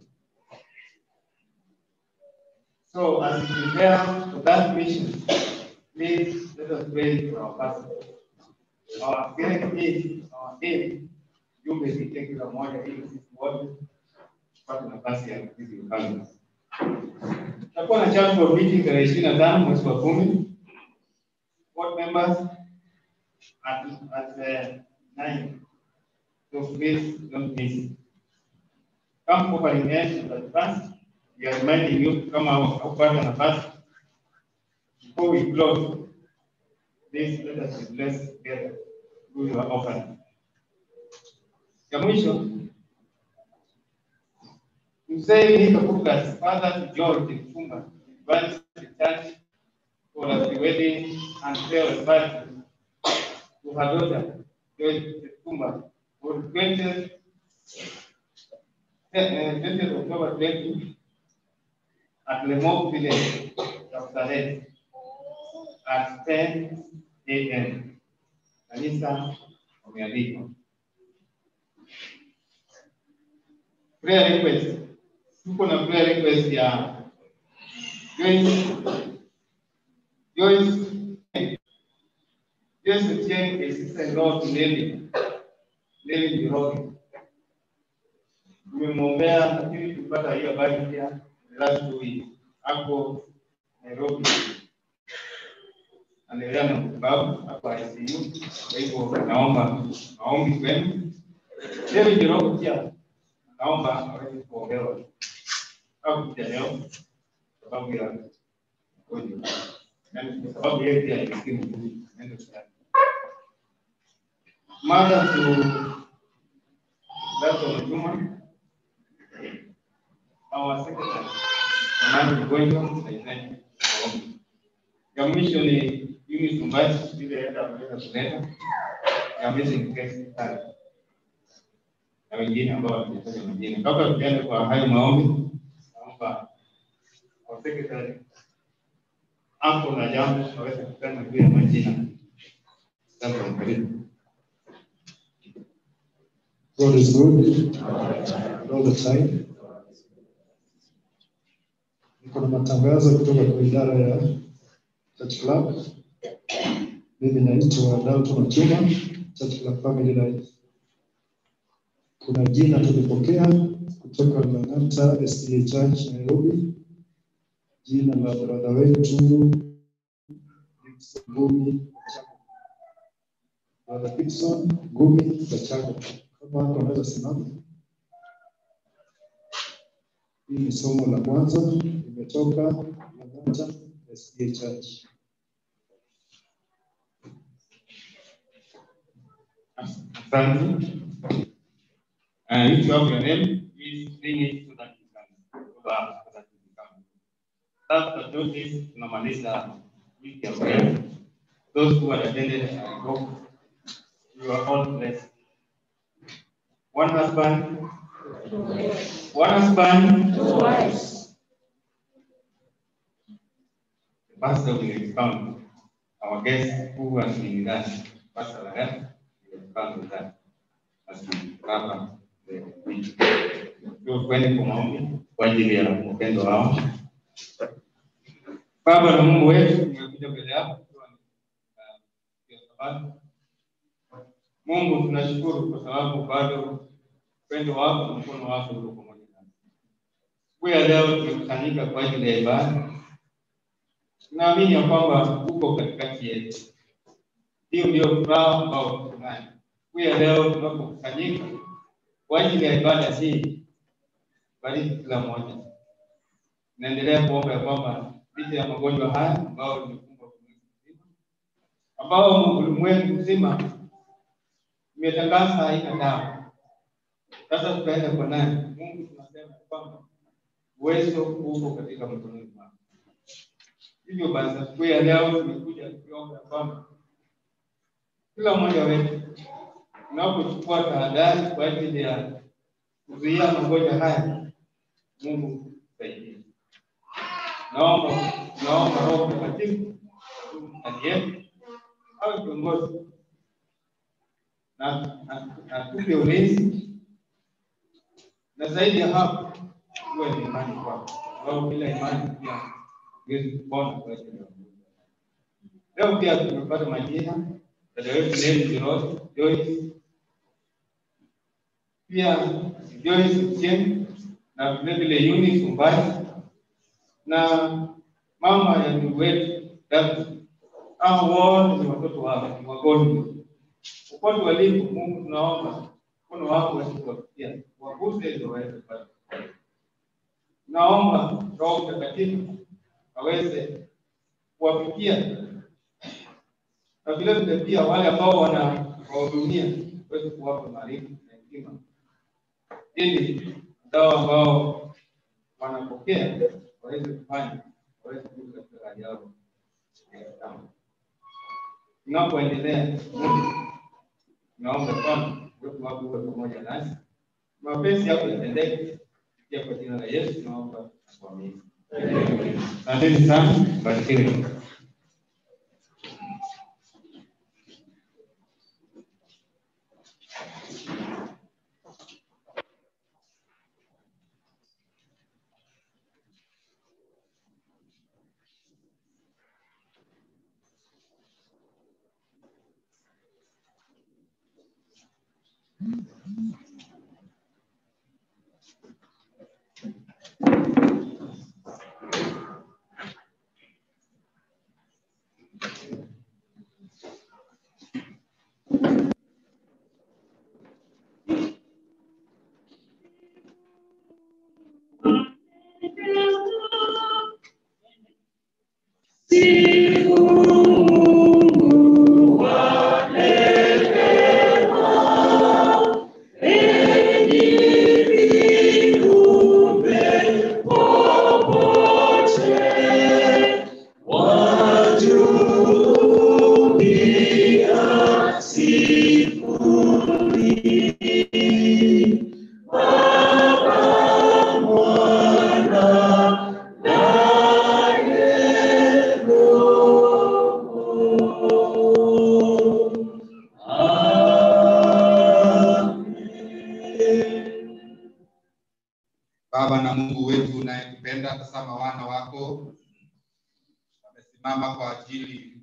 So as we prepare for that mission, please let us pray for our pastor. Our guest is our aim. Jumbe zike kila moja ili sisi wote tupate nafasi ya hizi ukame. Tutakuwa na chance for meeting tarehe ishirini na tano mwezi wa kumi. Board members at at uh, nine. So please don't miss it. Come over in the advance. We are reminding you to come out of nafasi. Before we close, please let us be blessed together through your offering. Ya mwisho, mzee Nika Kukas, Father George Mfumba, advanced the church for the wedding and prayer party to her daughter, George Mfumba, for twentieth October twentieth at Lemok Village, Kapsaret, at ten A M Kanisa wamealikwa. Prayer request. Tuko na prayer request ya Joyce Joyce Joyce Chen is sister-in-law to Nelly Nelly Jirogi. Tumemwombea lakini tupata hiyo habari pia last week hapo Nairobi. Anaendelea na matibabu hapo I C U. Kwa hivyo naomba maombi kwenu. Nelly Jirogi pia naomba aweze kuombewa au kuja leo sababu ya ugonjwa. Yaani sababu yeye pia ni msimu ndio sana. Mada tu Dato Juma our secretary Amani Mgonjwa msaidizi. Ya mwisho ni Yuni Sumbaji vile hata ameweza kuleta ya missing case tayari. Na wengine ambao wamefanya majina. Kabla tuende kwa hayo maombi, naomba kwa secretary hapo na jambo aweze kusema juu ya majina. Asante karibu. God is good all the time. Niko na matangazo kutoka kwa idara ya Church Club. Mimi naitwa Dalton Ochuma, Church Club Family Life. Kuna jina tulipokea kutoka Lang'ata S D A Church Nairobi. Jina la brother wetu Gumi Chago. Brother Gibson Gumi Chago. Kama watu wanaweza simama. Hii ni somo la kwanza limetoka Lang'ata S D A Church. Thank you. And if you have your name, please bring it so that you can go back so that you can. After those days, tunamaliza wiki ya prayer. Those who are attended, I hope you are all blessed. One husband, one husband, two wives. The pastor will expound. Our guest who has been with us, Pastor Lahab, will expound with that as we wrap up. Tukwende kwa maombi kwa ajili ya upendo wao. Baba na Mungu wetu, tumekuja mbele yako kwa sababu Mungu tunashukuru kwa sababu bado upendo wako na mkono wako uko pamoja nasi. Siku ya leo tumekusanyika kwa ajili ya ibada. Naamini ya kwamba uko katikati yetu. Hiyo ndio furaha ambao tunayo. Siku ya leo tunapokusanyika kwa ajili ya ibada hii, bariki kila mmoja. Naendelea kuomba ya kwamba licha ya magonjwa haya ambao tumekumba ulimwengu mzima, ambao ulimwengu mzima umetangaza haina dawa. Sasa tukaenda kwa nani? Mungu tunasema kwamba uwezo uko katika mkononi mwako. Hivyo basi siku ya leo tumekuja kuomba kwamba kila mmoja wetu tunapochukua tahadhari kwa ajili ya kuzuia magonjwa haya, Mungu tusaidie. Naomba naomba Roho Mtakatifu aliye awe kiongozi na atupe ulinzi, na zaidi ya hapo tuwe na imani kwako, sababu bila imani pia huwezi kupona kwa ajili ya Mungu. Leo pia tumepata majina dada wetu Leni Jiroti Joyce, pia Joyce Chen na vile vile Eunice Umbani na mama ya ndugu wetu David. Hao wote ni watoto wao, ni wagonjwa. Popote walipo, Mungu tunaomba mkono wako uweze kuwafikia, waguse ndio waweze kupata. Naomba Roho Mtakatifu aweze kuwafikia, na vile vile pia wale ambao wanawahudumia waweze kuwapa maarifa na hekima, ili dawa ambao wanapokea waweze kufanya, waweze kurudi katika hali yao. Tunapoendelea, naomba kwamba wetu wako uwe pamoja nasi, mapenzi yako yatendeke pia kwa jina la Yesu tunaomba kwa amini. Asante sana, barikiwe. Baba na Mungu wetu unayetupenda, tazama wana wako wamesimama kwa ajili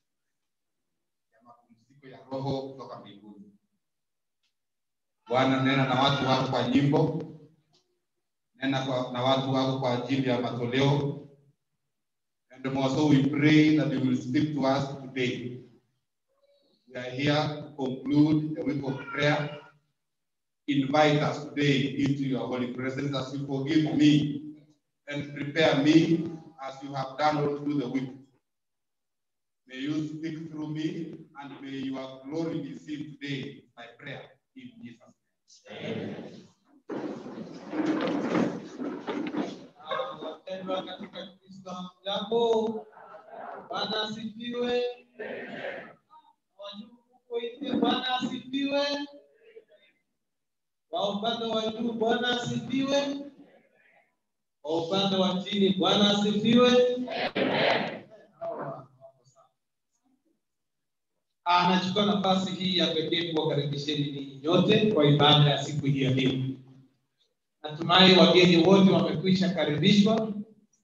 ya mapumziko ya roho kutoka mbinguni. Bwana, nena na watu wako kwa nyimbo, nena kwa, na watu wako kwa ajili ya matoleo. And also we pray that you will speak to us today. We are here to conclude the week of prayer. Invite us today into your holy presence as you forgive me and prepare me as you have done all through the week. May you speak through me and may your glory be seen today by prayer in Jesus' name. Wapendwa katika Kristo, jambo. Bwana asifiwe. Wajuku Bwana asifiwe. Kwa upande wa juu Bwana asifiwe. Kwa upande wa chini Bwana asifiwe. Anachukua nafasi hii ya pekee kuwakaribisheni ninyi nyote kwa ibada ya siku hii ya leo. Natumai wageni wote wamekwisha karibishwa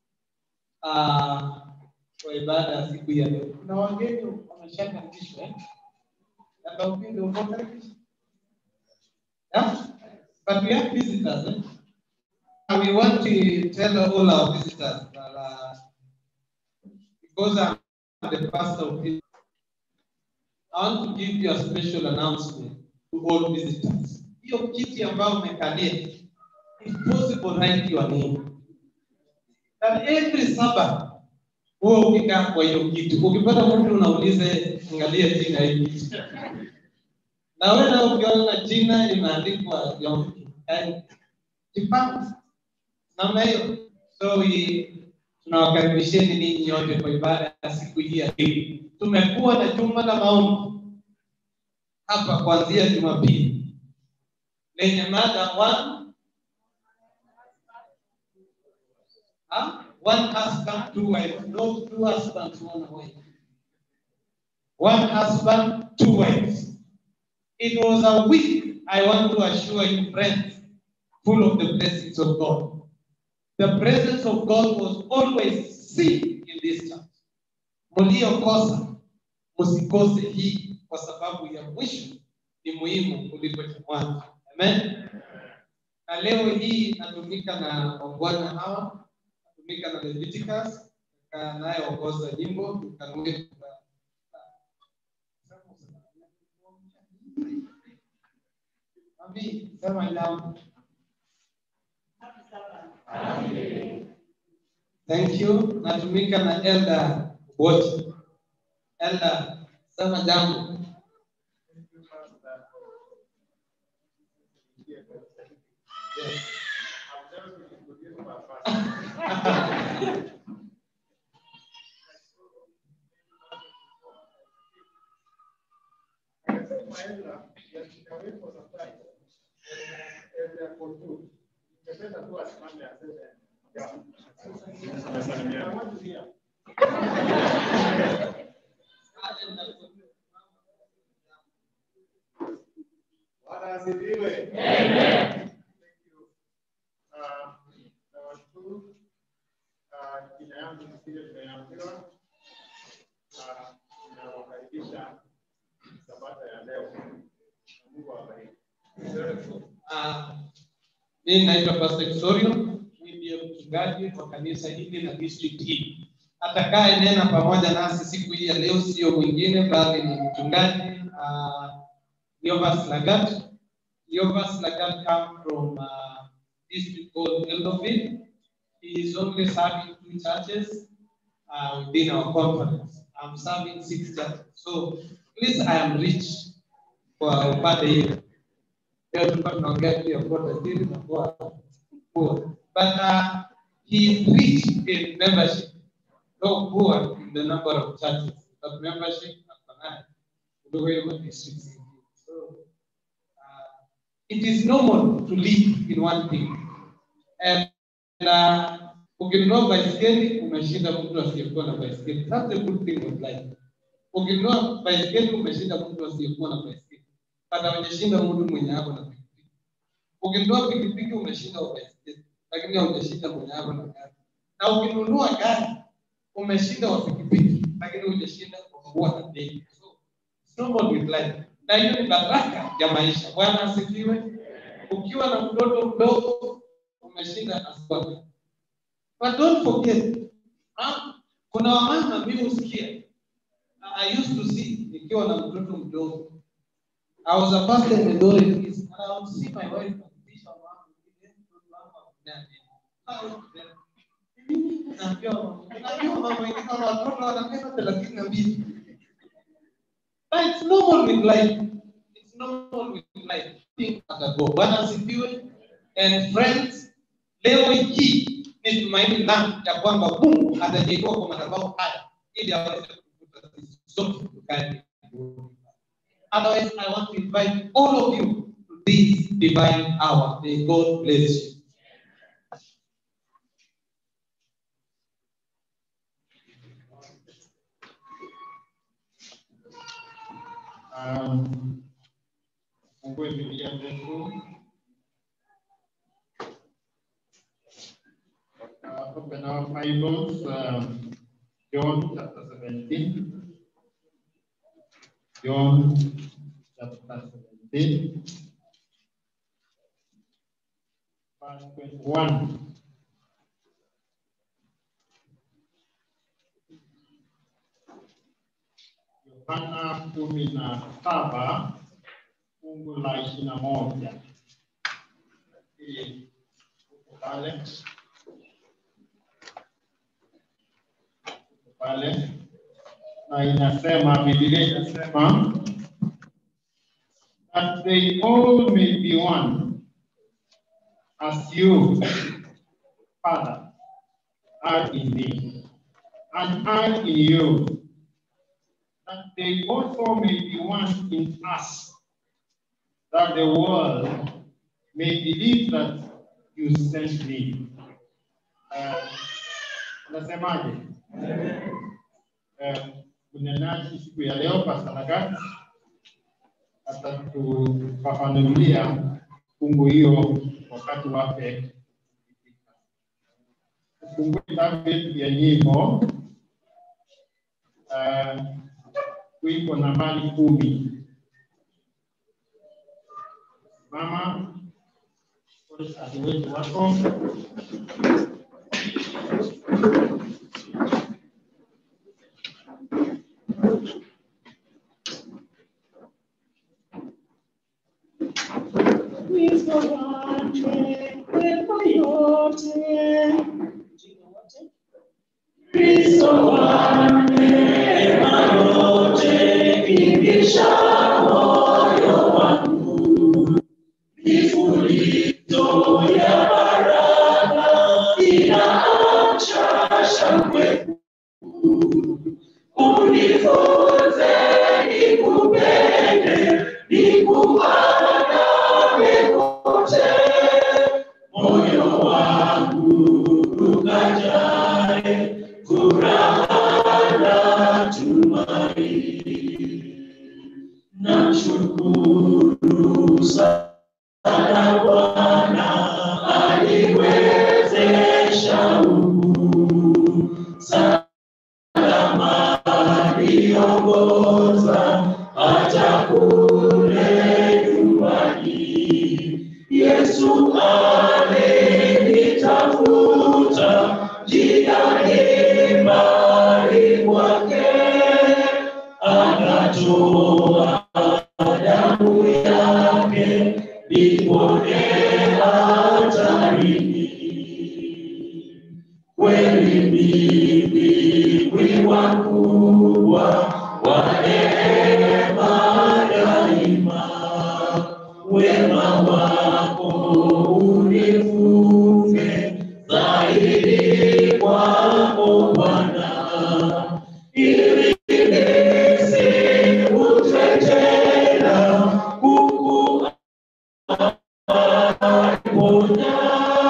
ah kwa ibada ya siku hii ya leo. Kuna wageni wameshakaribishwa eh? Labda upinde umekaribishwa. Yeah? But we have visitors. Eh? we want to tell all our visitors that uh, because I'm the pastor of this, I want to give you a special announcement to all visitors. Hiyo kiti ambayo umekalia, if possible, write your name. And every Sabbath, huo ukikaa kwa hiyo kiti, ukipata mtu unaulize, angalia jina hili. Na wewe na ukiona jina limeandikwa ya mtu, jipange namna hiyo. So we tunawakaribisheni ninyi nyote kwa ibada ya siku hii ya leo. Tumekuwa na juma la maombi hapa kuanzia Jumapili lenye mada one huh? one husband, two wives, not two husbands, one wife. One husband, two wives. It was a week, I want to assure you, friends, full of the blessings of God. The presence of God was always seen in this church. Muliokosa, musikose hii kwa sababu ya mwisho ni muhimu kuliko cha mwanzo. Amen. Na leo hii natumika na wabwana hawa, natumika na Leviticus, naye ongoza nyimbo, tukanue Ami, sema jambo. Thank you. Natumika na Elder Watch. Elder, sema jambo. Yes. Bwana asifiwe. Amen. Thank you. Uh, nawashukuru. Uh, jina yangu ni Stephen Meambira. Uh, nawakaribisha Sabato ya leo. Mungu awabariki. Ah, mimi naitwa Pastor Exorio, mimi ndiye mchungaji wa kanisa hili na district hii. Atakaye nena pamoja nasi siku hii ya leo sio mwingine bali ni mchungaji uh, Leovas Lagat. Leovas Lagat come from uh, district called Eldoville. He is only serving two churches uh, within our conference. I'm serving six churches. So please, I am rich for upande hiyo. But uh, he is rich in membership, no poor in the number of churches, but membership. So uh, it is normal to live in one thing. And uh, ukinunua baiskeli umeshinda mtu asiyekuwa na baiskeli. That's a good thing of life. Ukinunua baiskeli umeshinda mtu asiyekuwa na baiskeli. Hata unashinda mtu mwenye hapo na pikipiki. Ukinunua pikipiki umeshinda baiskeli, lakini hujashinda mwenye hapo na gari. Na ukinunua gari umeshinda wa pikipiki, lakini hujashinda kwa kuwa na ndege. So it's normal with life. Na hiyo ni baraka ya maisha. Bwana asifiwe. Ukiwa na mtoto mdogo umeshinda aswa. But don't forget, huh? Kuna wamama mimi usikia. I used to see nikiwa na mtoto mdogo. I was a pastor in the Dorothy, and I would see my wife and Bishop But it's normal with life. It's normal with life. Think atago. Bwana asifiwe. And friends, leo hii ni tumaini langu ya kwamba Mungu atajiinua kwa madhabahu haya ili aweze kukuta sisi sote tukani. Otherwise, I want to invite all of you to this divine hour. May God bless you. Um, fungue Biblia zetu. Uh, open our Bibles, um, John chapter seventeen. John chapter seventeen. verse twenty-one. Yohana kumi na saba fungu la ishirini na moja. Hii pale pale na inasema, Biblia inasema, that they all may be one, as you, Father, are in me, and I in you, that they also may be one in us, that the world may believe that you sent me. Uh, Unasemaje? Eh, Mnenaji siku ya leo Pastor Lagat atatufafanulia fungu hiyo wakati wake. Fungu kitabu ya nyimbo uh, wimbo nambari kumi. Mama, kwa wetu wako. Kristo wake wema yote, Kristo wake wema yote, ingisha moyo wangu, mifulizo ya baraka inaacha shangwe, unifunze nikupende, nikuandame kote, moyo wangu ukajae furaha na tumaini. Namshukuru sana Bwana aliwezesha huku salama, aliongoza hata kule nyumbani. Yesu alinitafuta njiani, mahali kwake akatoa damu yake nipone hatarini. Kweli mimi wiwa kubwa wa neema daima, wema wako unifunge zaidi kwako Bwana, ili nisivutwe tena kukuona,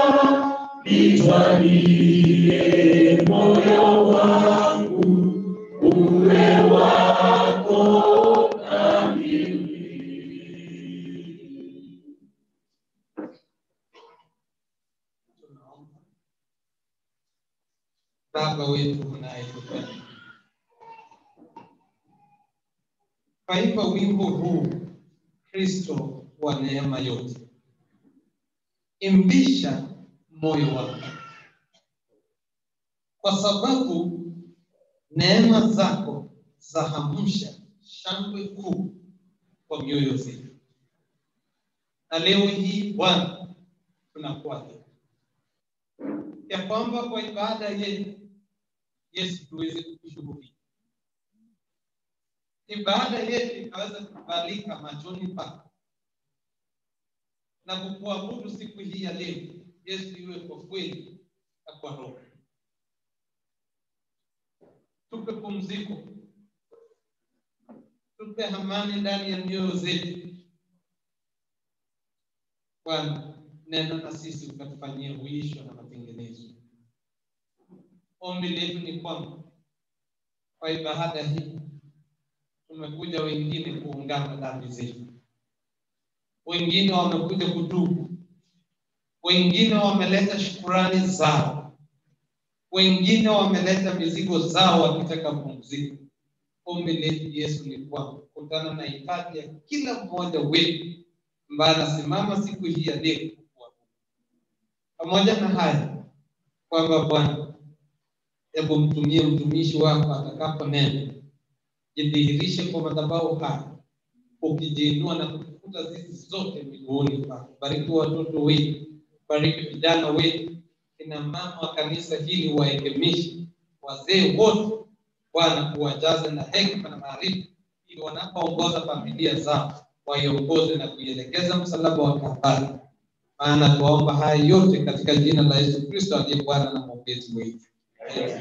nitwalie moyo wangu uwe wako kamili. Baba wetu unayetupenda, kaipa wimbo huu Kristo wa neema yote, imbisha moyo wako, kwa sababu neema zako zahamsha shangwe kuu kwa mioyo zetu. Na leo hii Bwana, tunakuaga ya kwamba kwa ibada yetu Yesu tuweze kushuhudia, ibada yetu ikaweza kubalika machoni pako, na kukuabudu siku hii ya leo Yesu iwe kwa kweli na kwa roho. Tupe pumziko, tupe amani ndani ya mioyo zetu. Bwana, nena na sisi ukatufanyie uisho na matengenezo. Ombi letu ni kwamba kwa ibada hii tumekuja wengine kuungama dhambi zetu, wengine wamekuja kutubu, wengine wameleta shukrani zao, wengine wameleta mizigo zao wakitaka pumziko. Ombi letu Yesu ni kwamba kutana na hitaji ya kila mmoja wetu ambaye anasimama siku hii ya leo, Pamoja na haya kwamba Bwana, hebu mtumie mtumishi wako atakaponena, jidhihirishe kwa madhabahu haya, ukijiinua na kutukuta sisi zote miguuni pako. Bariki watoto wetu, bariki vijana wetu, kina mama wa kanisa hili waelimishe, wazee wote Bwana, kuwajaza na hekima na maarifa, ili wanapoongoza familia zao waiongoze na kuielekeza msalaba wa Kalvari. Maana tuomba haya yote katika jina la Yesu Kristo aliye Bwana na Mwokozi wetu. Amen.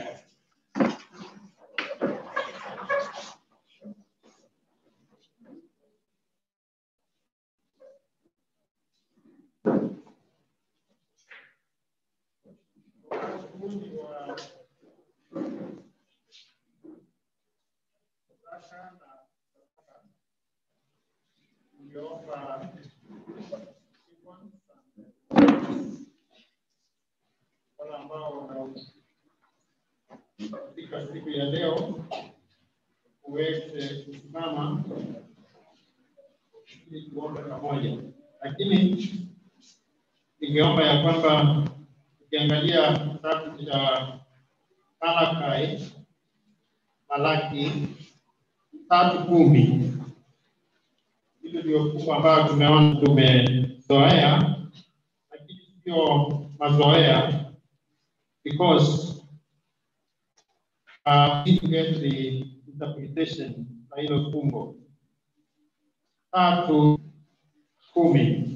Wale ambao katika siku ya leo uweze kusimama ili tuombe pamoja, lakini ningeomba ya kwamba ukiangalia kitabu cha Malachi Malaki tatu kumi, hilo ndio fungu ambalo tumeona tumezoea, lakini sio mazoea, because uh, we need to get the interpretation na hilo fungu tatu kumi.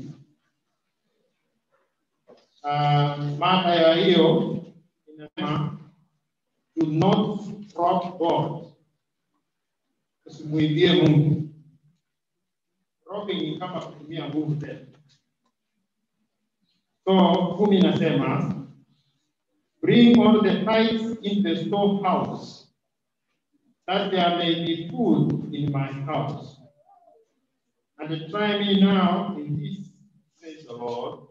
Uh, mada ya hiyo inasema do not rob God, usimuibie Mungu. Robbing ni kama kutumia nguvu tena. So kumi inasema bring all the tithes in the storehouse, that there may be food in my house. And try me now in this, says the Lord,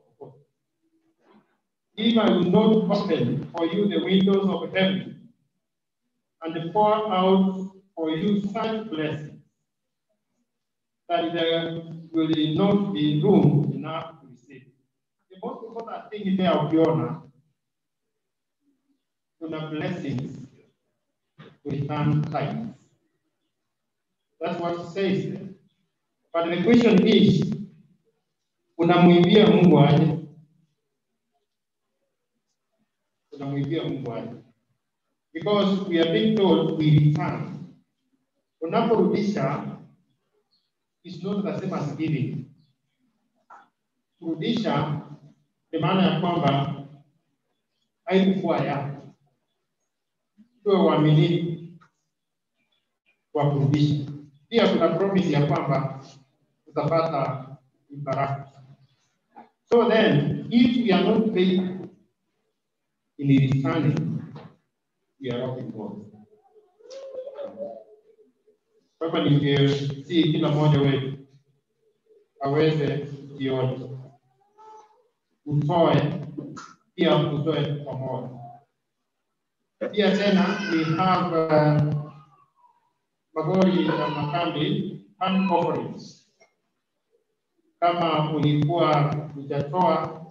if I will not open for you the windows of heaven and pour out for you such blessings that there will not be room enough to receive. The most important thing there of Jonah, kuna blessings to return tithes. That's what it says there. But the question is, unamwimbia Mungu aje? Unamwimbia Mungu aje? Because we are being told we return. Unaporudisha is not the same as giving. Kurudisha ni maana ya kwamba haikuwa yako. Tuwe waaminifu kwa kurudisha. Pia kuna promise ya kwamba utapata baraka. So then, if we are not faithful in returning, we are robbing God. Kwa hivyo ningesi kila mmoja wetu aweze kujiona, utoe pia utoe pamoja. Pia tena we have uh, magori na makambi hand offerings. Kama ulikuwa hujatoa,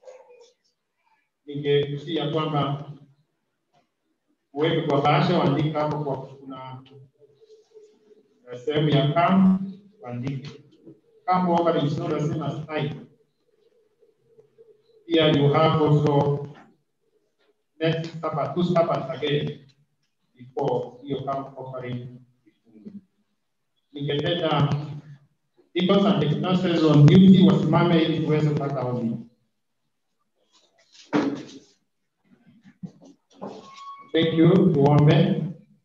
ningekusia kwamba uweke kwa bahasha, uandike hapo kwa kuna sehemu ya kam, uandike. Come offering is not the same as tithe. Here you have also next Sabbath, two Sabbaths again before you come offering. Ningependa deacons and deaconesses on duty wasimame ili tuweze kupata ombi. Thank you, tuombe.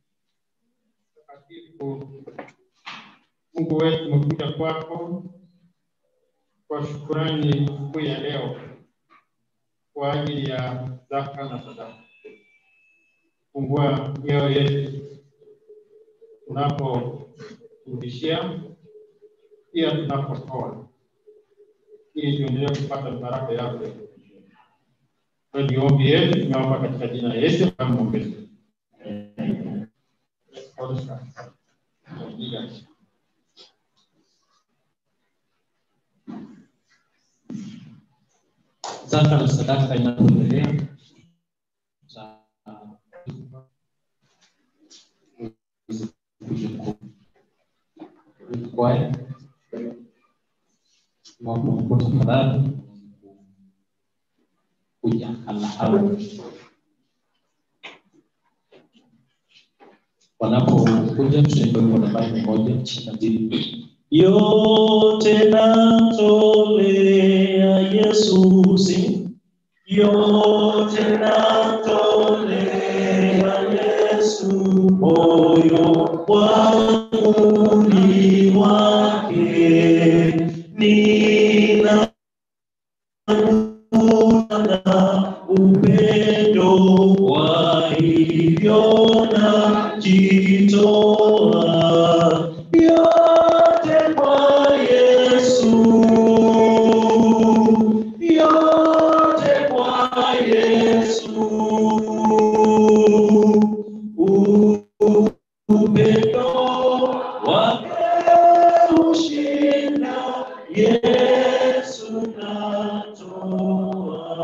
Mungu wetu, tumekuja kwako kwa shukrani siku ya leo kwa ajili ya zaka na sadaka. Fungua mioyo yetu tunaporudishia, pia tunapotoa, ili tuendelee kupata baraka yako. Kwa hiyo ombi yetu tunaomba katika jina la Yesu na Mwokozi. Zaka na sadaka inapoendelea kwaya mambo tafadhali kuja alahamu wanapokuja tutaimba kwa nambari moja chini mbili. Yote natolea Yesu, sing. Yote natolea Yesu, moyo wangu ni wake, nina upendo, kwa hivyo najitoa yote kwa Yesu, yote kwa Yesu, upendo wake ushinda, Yesu natoa.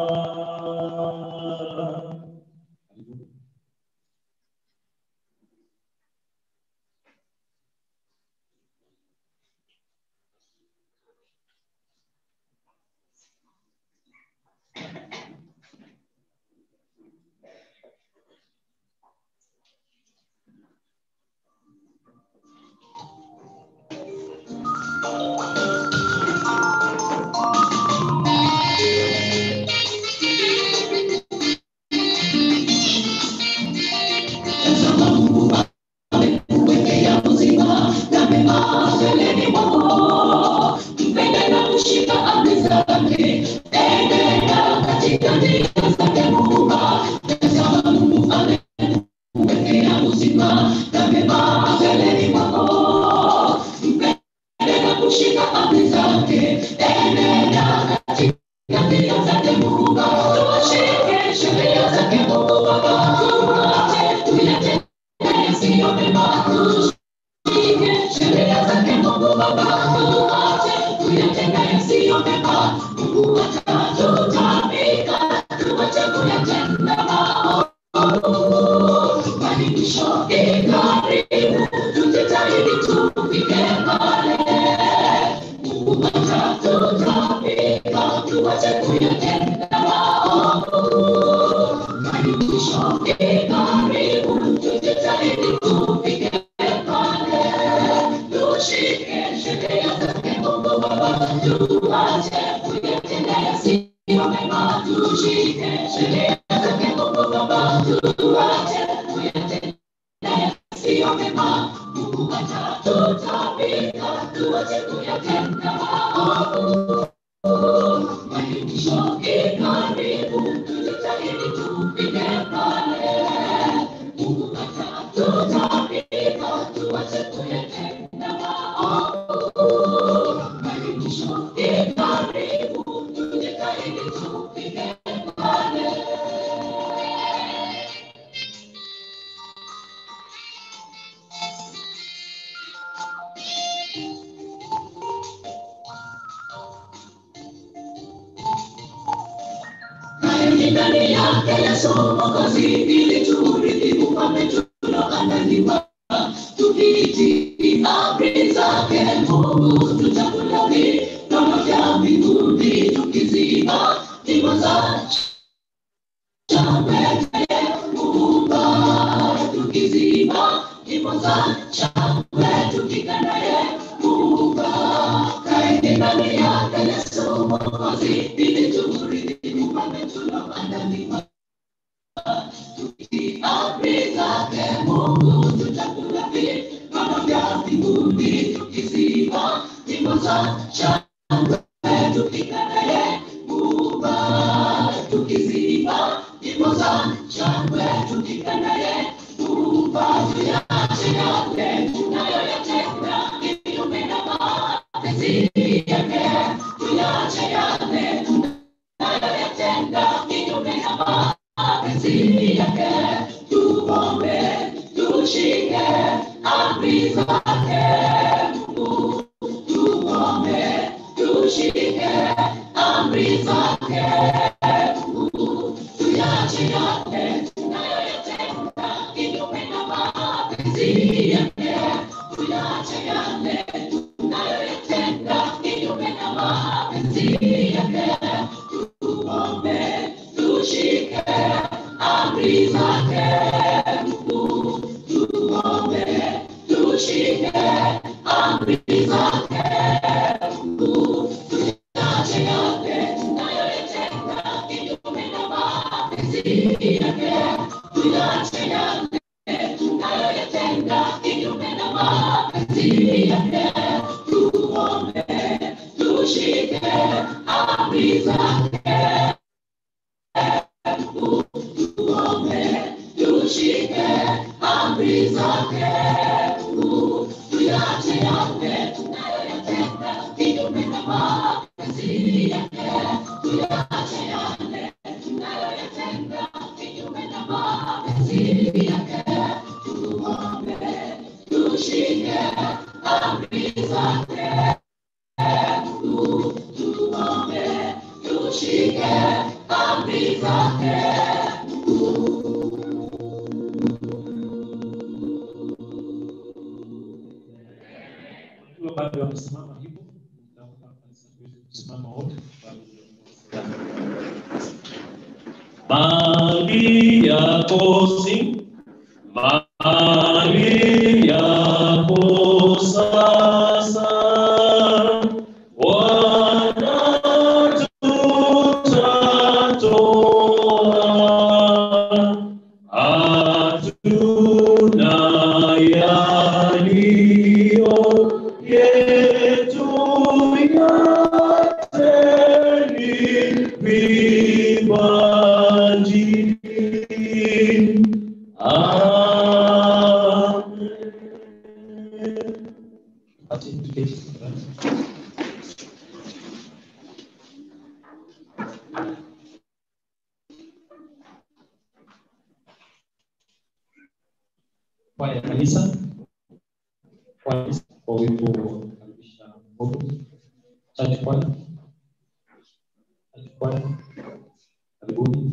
Amri zake mapenzi yake, tuyache yale tunayoyatenda kinyume na mapenzi yake. Tuombe, tushike amri zake. Tuombe, tushike amri zake. Tuyache yale tunayoyatenda kinyume na mapenzi yake. Tuyache yale tunayoyatenda kinyume na mapenzi yake. Tuombe, tushike amri zake. Tuombe, tushike amri zake. Tuyache yale tunayoyatenda kinyume na mapenzi yake. Tuyache yale tunayoyatenda kinyume na mapenzi yake. Tuombe, tushike amri zake. Tuombe, tushike amri zake. Tukiwa bado wamesimama hivyo, tusimama wote. Maria Kosi, Maria Kosasa, wana tutatoa, hatuna yaliyo yetu yote ni vipaji. Kwa ya kanisa, kwa kwa wimbo wa kukaribisha Mungu. Church choir. Church choir. Karibuni.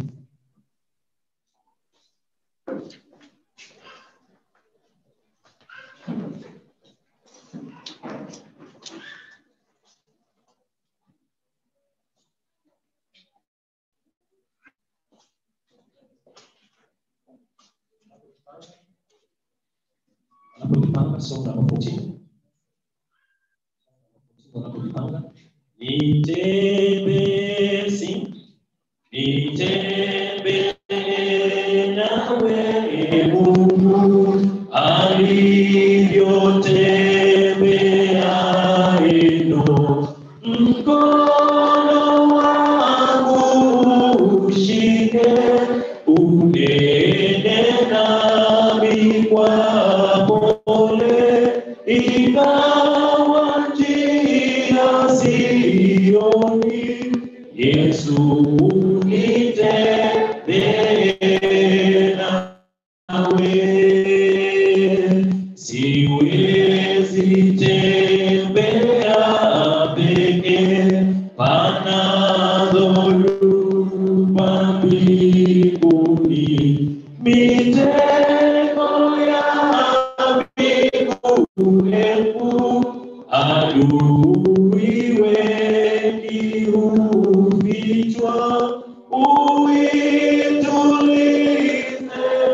Unapojipanga songa hapo chini. Unapojipanga nitembee si nitembee nawe Mungu alivyotembea eno mkono wangu ushike unene nami kwa pole ingawa njia sioni Yesu nitembee nawe siwezi tembea peke pana dhoruba mbinguni mitego ya migumu adui wengi hufichwa uitulize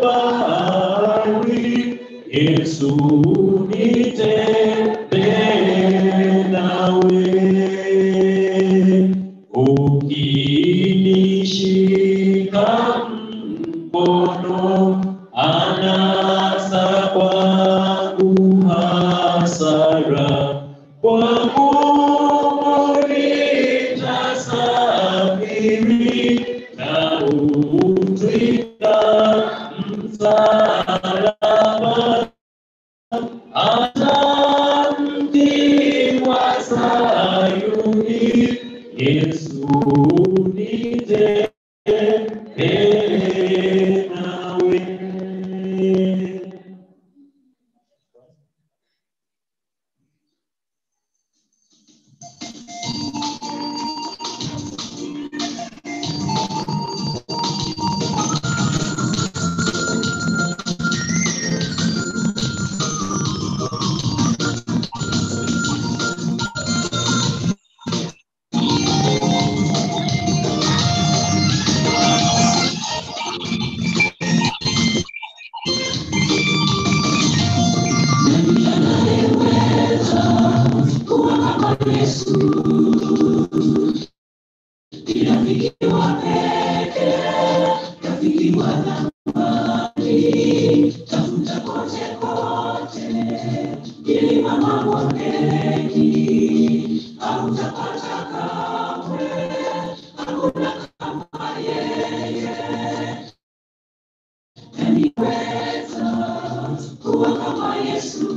bahari Yesu nitembee nawe ukinishika mkono anasa kwangu hasara kwangu nitasafiri na utwika msalaba hata mji wa Sayuni Yesu nitembee nawe. kuwa kama Yesu. Ni rafiki wa pekee, rafiki wa thamani, tafuta kote kote, milima mabondeni, hautapata kamwe, hakuna kama yeye. Naniweza kuwa kama Yesu,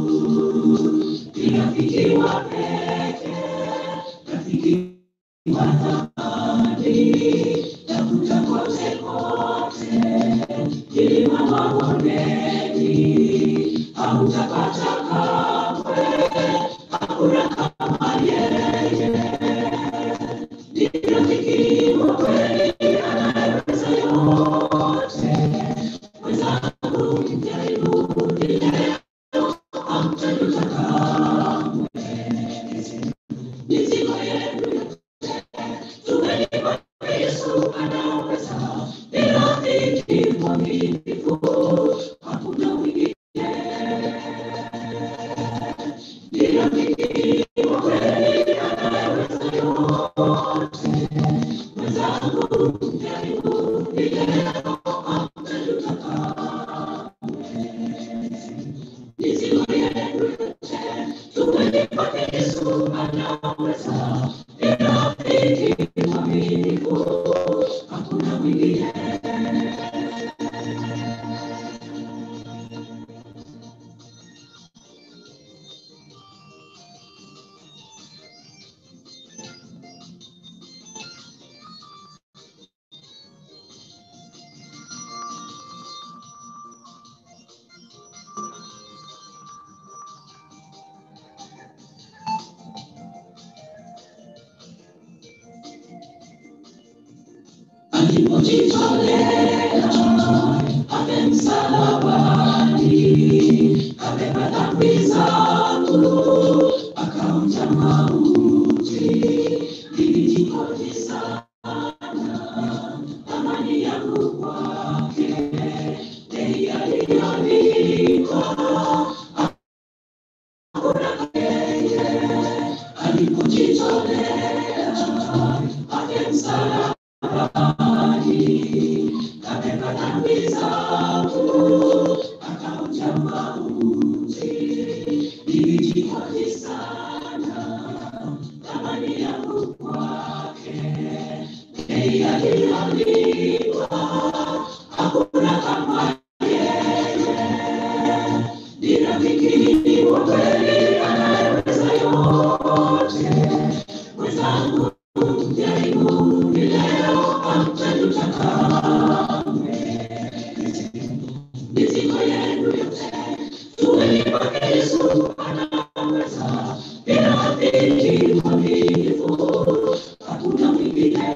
ni rafiki wa pekee, rafiki wa thamani, tafuta kote kote, milima mabondeni, hautapata kamwe, hakuna kama yeye. Ni rafiki wa kweli anayeweza yote, mwenzangu mjaribu leo, hamtajuta kamwe. Mizigo yenu yote tumelipa kwa Yesu anaweza, ni rafiki mwaminifu, hakuna mwingine. Ni rafiki wa kweli anayeweza yote, mwenzangu mjaribu leo, hamtajuta kamwe. Mizigo yenu yote tumelipa kwa Yesu anaweza, ni rafiki mwaminifu, hakuna mwingine. Alipojitolea pale msalabani, kabeba dhambi zangu, akaonja mauti. Nilijikoti sana thamani yangu kwake, bei aliyolipa hakuna kama yeye. Alipojitolea pale msalabani, kabeba dhambi zangu, akaonja mauti. Nilijikoti sana thamani yangu kwake, bei aliyolipa hakuna kama yeye. Ni rafiki wa kweli anayeweza yote, mwenzangu mjaribu leo, hamtajuta kamwe. Mizigo yenu yote tumelipa kwa Yesu anaweza, ni rafiki mwaminifu, hakuna mwingine.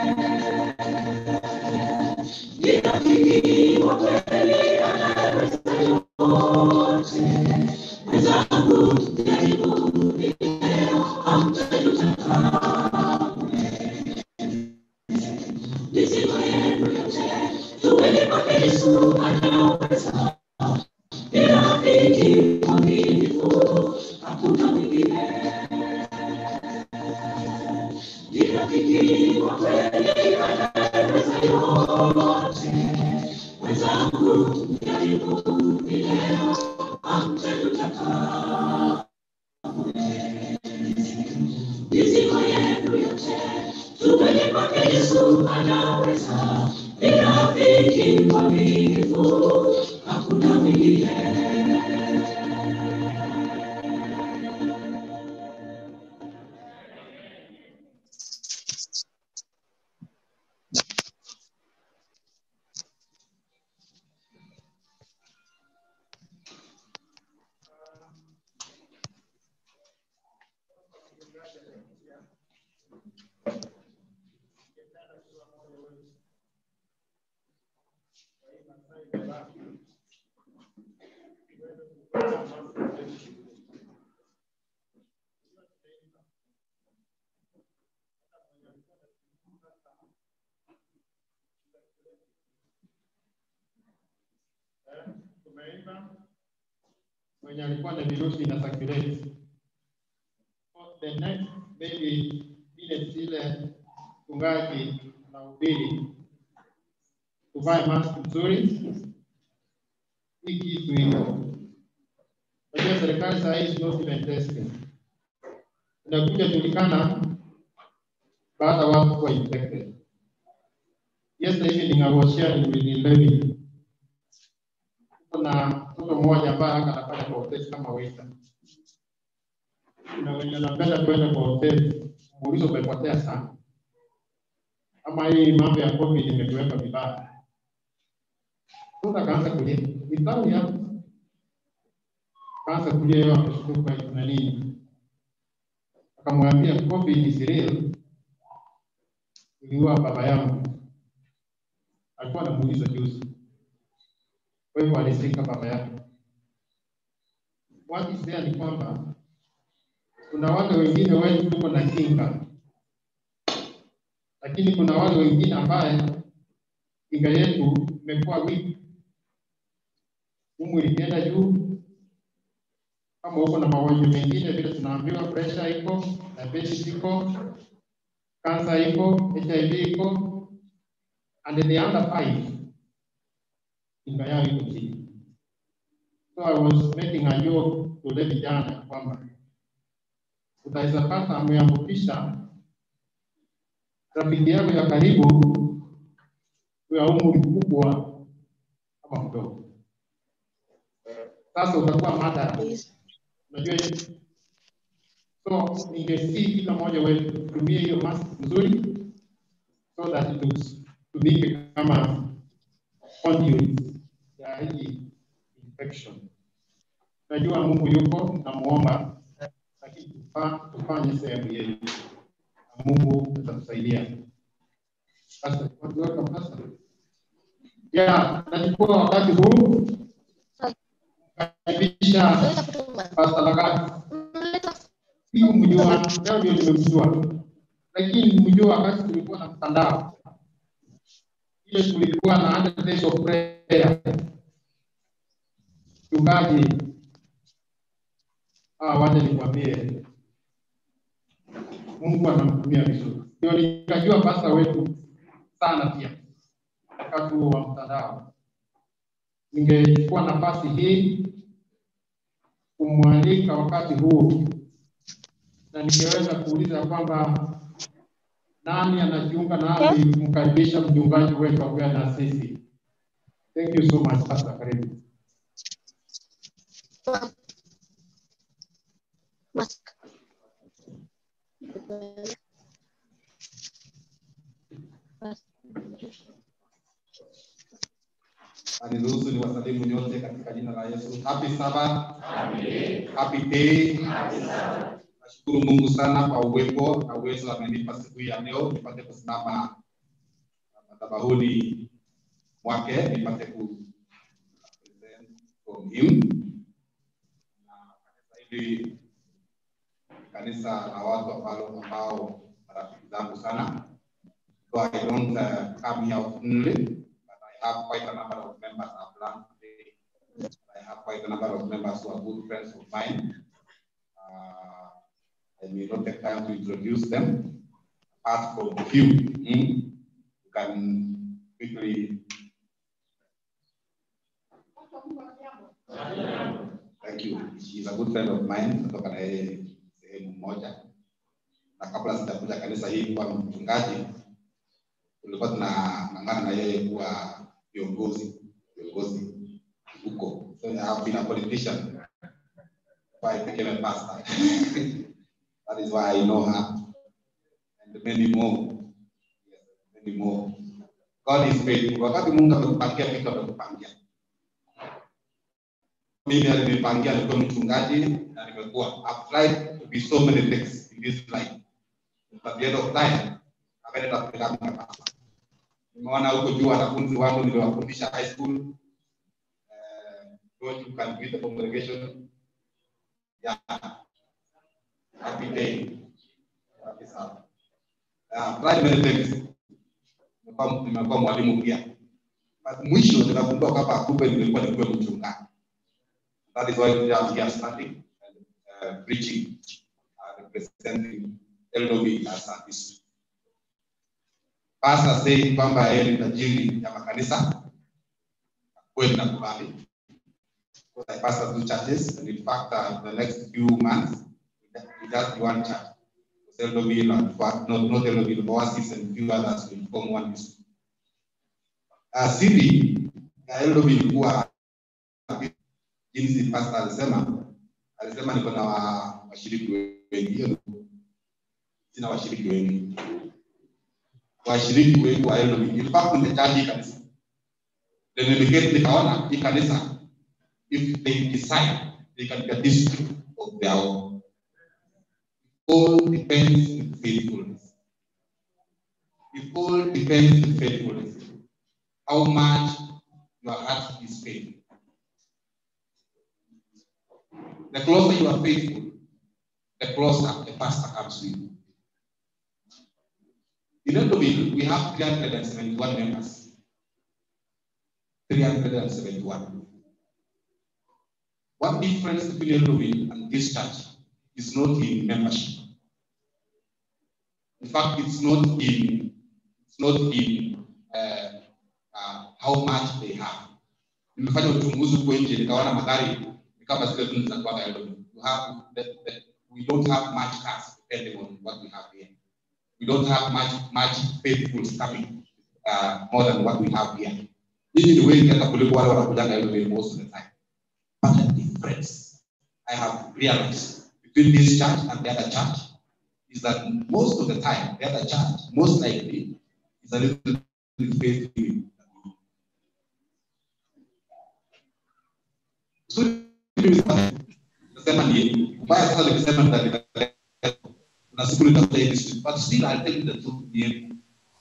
Ni rafiki wa kweli anayeweza yote, mwenzangu mjaribu leo, hamtajuta kamwe. Mizigo yenu yote tumelipa kwa Yesu anaweza, ni rafiki mwaminifu, hakuna mwingine. Ni rafiki wa kweli anayeweza yote, mwenzangu mjaribu leo, hamtajuta kamwe. Mizigo yenu yote tumelipa kwa Yesu anaweza, ni rafiki mwaminifu, hakuna mwingine. Mwenye alikuwa na virusi na circulate the next maybe vile zile mchungaji na ubiri tuvae mask nzuri. Hii kitu hiyo. Unajua serikali saa hii is not even testing. Inakuja julikana baada watu kuwa infected. Yesterday evening I was sharing with the lady. Kuna mtu mmoja ambaye anafanya kwa hoteli kama waiter. Na wenye wanapenda kwenda kwa hoteli, muulizo umepotea sana. Ama hii mambo ya COVID imetuweka vibaya. Sasa kaanza kulia. Nitao ya kaanza kulia yeye akashtuka na nini. Akamwambia COVID is real. Iliua baba yangu. Alikuwa anamuuliza juzi. Kwa hivyo alisika baba yake. What is there ni kwamba kuna wale wengine wetu tuko na kinga. Lakini kuna wale wengine ambaye kinga yetu imekuwa weak. Umu ilienda juu. Kama uko na magonjwa mengine vile tunaambiwa pressure iko, diabetes iko, cancer iko, H I V iko, and the other five kinga yao iko chini. So I was making a joke to the vijana kwamba utaweza pata ameambukisha rafiki yako ya karibu kwa umri mkubwa kama mdogo. Sasa utakuwa madhara. Unajua hiyo? So ningesi kila mmoja wetu tumie hiyo mask nzuri so that it looks tumike kama conduit ya hii infection. Najua Mungu yuko na muomba lakini tufanye sehemu yetu. Mungu atatusaidia. Sasa watu wote sasa. Ya, nachukua wakati huu karibisha Pastor Lagati. Siku mjua, leo ndio nimemjua. Lakini mjua wakati tulikuwa na mtandao. Ile tulikuwa na hundred days of prayer. Tungaji ah waje nikwambie Mungu anamtumia vizuri. Ndio nikajua pasta wetu sana pia. Wakati wa mtandao. Ningechukua nafasi hii kumwalika wakati huu na ningeweza kuuliza kwamba nani anajiunga nasi kumkaribisha mchungaji wetu akiwa na sisi. Thank you so much Pastor Karibu. Mask. Aniruhusu niwasalimu nyote katika jina la Yesu. Happy Sabbath. Amen. Happy day. Happy Sabbath. Nashukuru Mungu sana kwa uwepo na uwezo amenipa siku ya leo nipate kusimama madhabahuni mwake nipate ku present from him. Na kanisa hili kanisa la watu ambao ambao marafiki zangu sana. So I don't uh, come here oftenly. I have quite a number of members I've learned today. I have quite a number of members who are good friends of mine. Uh, I may not take time to introduce them. Apart from a few, mm, you can quickly. Thank you. She's a good friend of mine. Kutoka na yeye sehemu moja. Na kabla sijakuja kanisa hii kwa mchungaji, tulikuwa tunang'ang'ana na yeye kuwa viongozi viongozi huko. So I have been a politician. Why I became a pastor. That is why I know her. And many more. Yes, many more. God is faithful. Wakati Mungu amekupangia vitu amekupangia. Mimi alinipangia nilikuwa mchungaji na nimekuwa. I've tried to be so many things in this life. At the end of time, I've ended up becoming a pastor. Nimeona huko juu wanafunzi wangu niliwafundisha high school. Uh, God, you can greet the congregation. Yeah. Happy day. Happy Sabbath. Uh, tried many things. Nimekuwa mwalimu pia. But mwisho nikagundua kwamba kumbe nilikuwa nikuwe mchungaji. That is why I'm here studying and uh, preaching. Uh, representing Eldoret as a district. Pastor saying kwamba yeye ni tajiri ya makanisa kweli na kubali. Because I pastor two churches, and in fact, uh, the next few months, we just one church. Eldoret, not not not Eldoret, Oasis, and few others will form one district. Uh, city ya Eldoret kuwa jinsi pastor alisema, alisema niko na washiriki wengi, sina washiriki wengi. Washiriki wengi wa Eldoret, in fact, nimetaji kanisa. Then delegate nikaona hii kanisa, if they decide, they can be a district of their own. All depends on faithfulness. It all depends on faithfulness. How much your heart is faithful. The closer you are faithful, the closer the pastor comes to you. In Eldoret, we have three hundred seventy-one members. three hundred seventy-one. What difference between Eldoret and this church is not in membership. In fact, it's not in it's not in uh, uh, how much they have. Nimefanya uchunguzi kwa nje nikaona magari kama zile tu za kwa Eldoret. You have that, that we don't have much cars depending on what we have here. We don't have much much faithfuls coming uh, more than what we have here. This is the way that kuliko wale wanakuja Eldoret most of the time. But the difference I have realized between this church and the other church is that most of the time, the other church, most likely, is a little bit faithful. So, but still, I'll tell you the truth.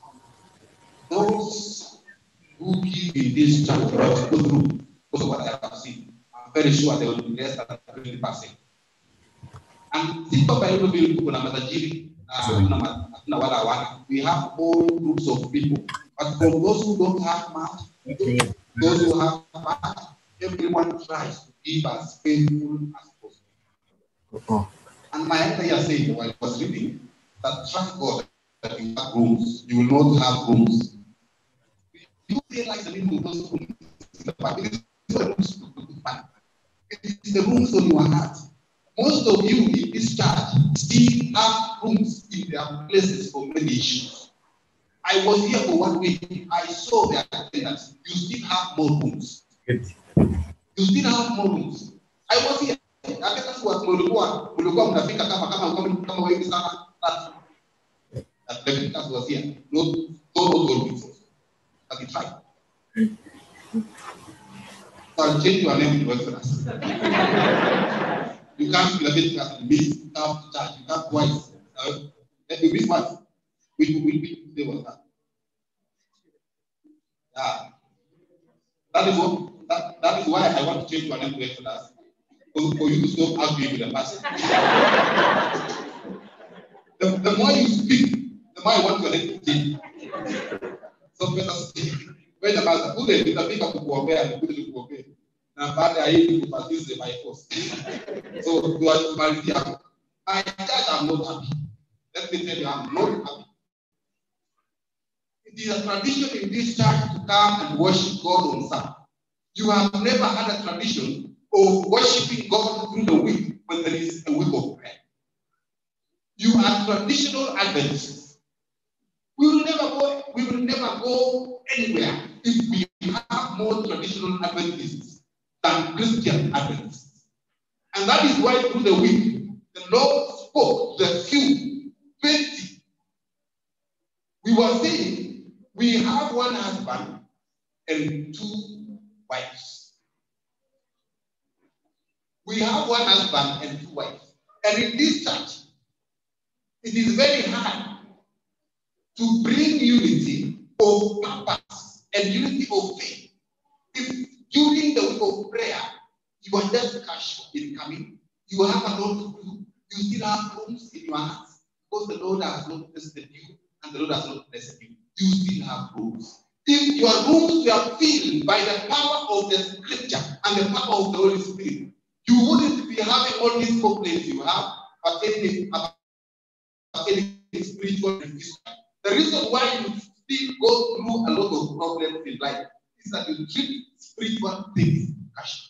Those who give in this church, go through, because of what I have seen, I'm very sure they will be less than twenty percent. And think of Eldoret, kuna matajiri na wala hawana. We have all groups of people. But for those who don't have much, those who have much, everyone tries to give as faithful as possible. And my entire saying while I was reading that trust God that you have rooms, you will not have rooms. You realize the meaning of those rooms. It is the rooms on your heart. Most of you in this church still have rooms in their places for many issues. I was here for one week. I saw their attendance. You still have more rooms. You still have more rooms. I was here. Attendance was mulikuwa mulikuwa mnafika kama kama kama kama wengi sana. Attendance was here. No, no, no, no. But it's fine. So I'll change your name to Exodus. You can't celebrate that miss half church. You can't twice. Uh, if you miss once, we will be today was that. Yeah. That is what that, that is why I want to change your name to Exodus. For, for you to stop arguing with the pastor. the, the more you speak, the more I want your name to change. So better speak. When the pastor put it, the people who go there and put it to obey. Na baada ya hii kupatize by force. So tuamalizia. I church I'm not happy. Let me tell you, I'm not happy. It is a tradition in this church to come and worship God on Sabbath. You have never had a tradition of worshiping God through the week when there is a week of prayer. You are traditional Adventists. We will never go. We will never go anywhere if we have more traditional Adventists than Christian Adventists. And that is why through the week, the Lord spoke to the few, twenty. We were saying, we have one husband and two wives. We have one husband and two wives. And in this church, it is very hard to bring unity of purpose and unity of faith. If during the week of prayer, you are just casual in coming, you have a lot to do, you still have rooms in your hearts, because the Lord has not tested you and the Lord has not blessed you. You still have rooms. If your rooms were filled by the power of the scripture and the power of the Holy Spirit, you wouldn't be having all these complaints you have pertaining any spiritual resistance. The reason why you still go through a lot of problems in life is that you treat spiritual things casually.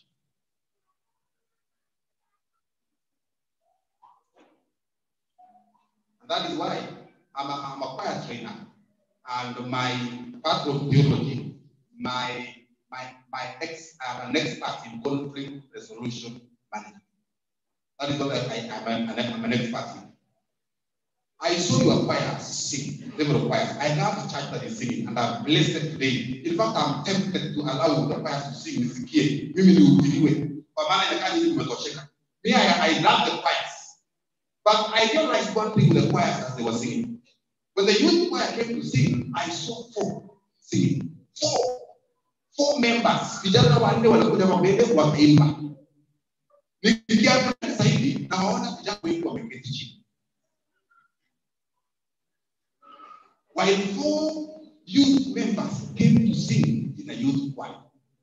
And that is why I'm a, I'm a choir trainer, and my part of theology, my my my ex I'm an expert in conflict resolution management. That is what I, I, I'm, an, I'm an expert in. I saw your choir sing, several choirs. I have a church that is singing, and I'm blessed today. In fact, I'm tempted to allow the choir to sing with Sikie. Mimi ni upiliwe. Kwa maana inakaa nini umetosheka. Me, I, I love the choirs. But I realized one thing with the choirs as they were singing. When the youth choir came to sing, I saw four singing. Four. Four members. Vijana wanne wanakuja mbele wameimba. Nikiangalia zaidi naona vijana wengi wameketi chini. While four youth members came to sing in a youth choir.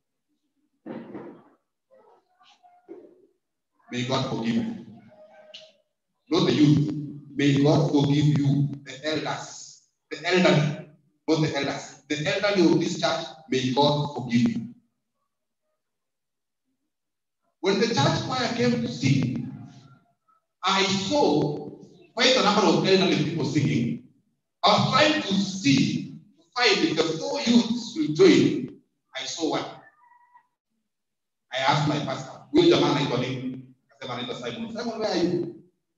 May God forgive you. Not the youth. May God forgive you, the elders, the elderly, not the elders. The elderly of this church, may God forgive you. When the church choir came to sing, I saw quite a number of elderly people singing. I was trying to see, to find if the four youths will join. I saw one. I asked my pastor, where is the man I got in? I said, man, Simon. Simon, where are you?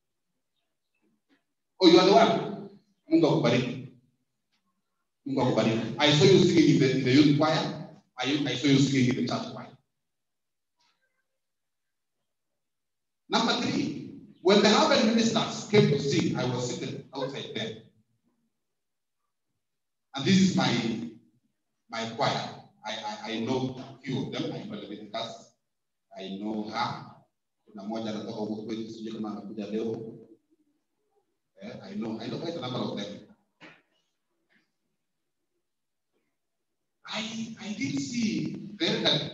Oh, you are the one. Mungu akubariki. Mungu akubariki. I saw you singing in the, in the youth choir. I, I saw you singing in the church choir. Number three, when the Harvard ministers came to sing, I was sitting outside there. And this is my my choir. I, I, I know a few of them. I know Leviticus. I know her. Kuna moja anatoka huko kwetu, sijui kama anakuja leo. I know, I know quite a number of them. I I did see very that.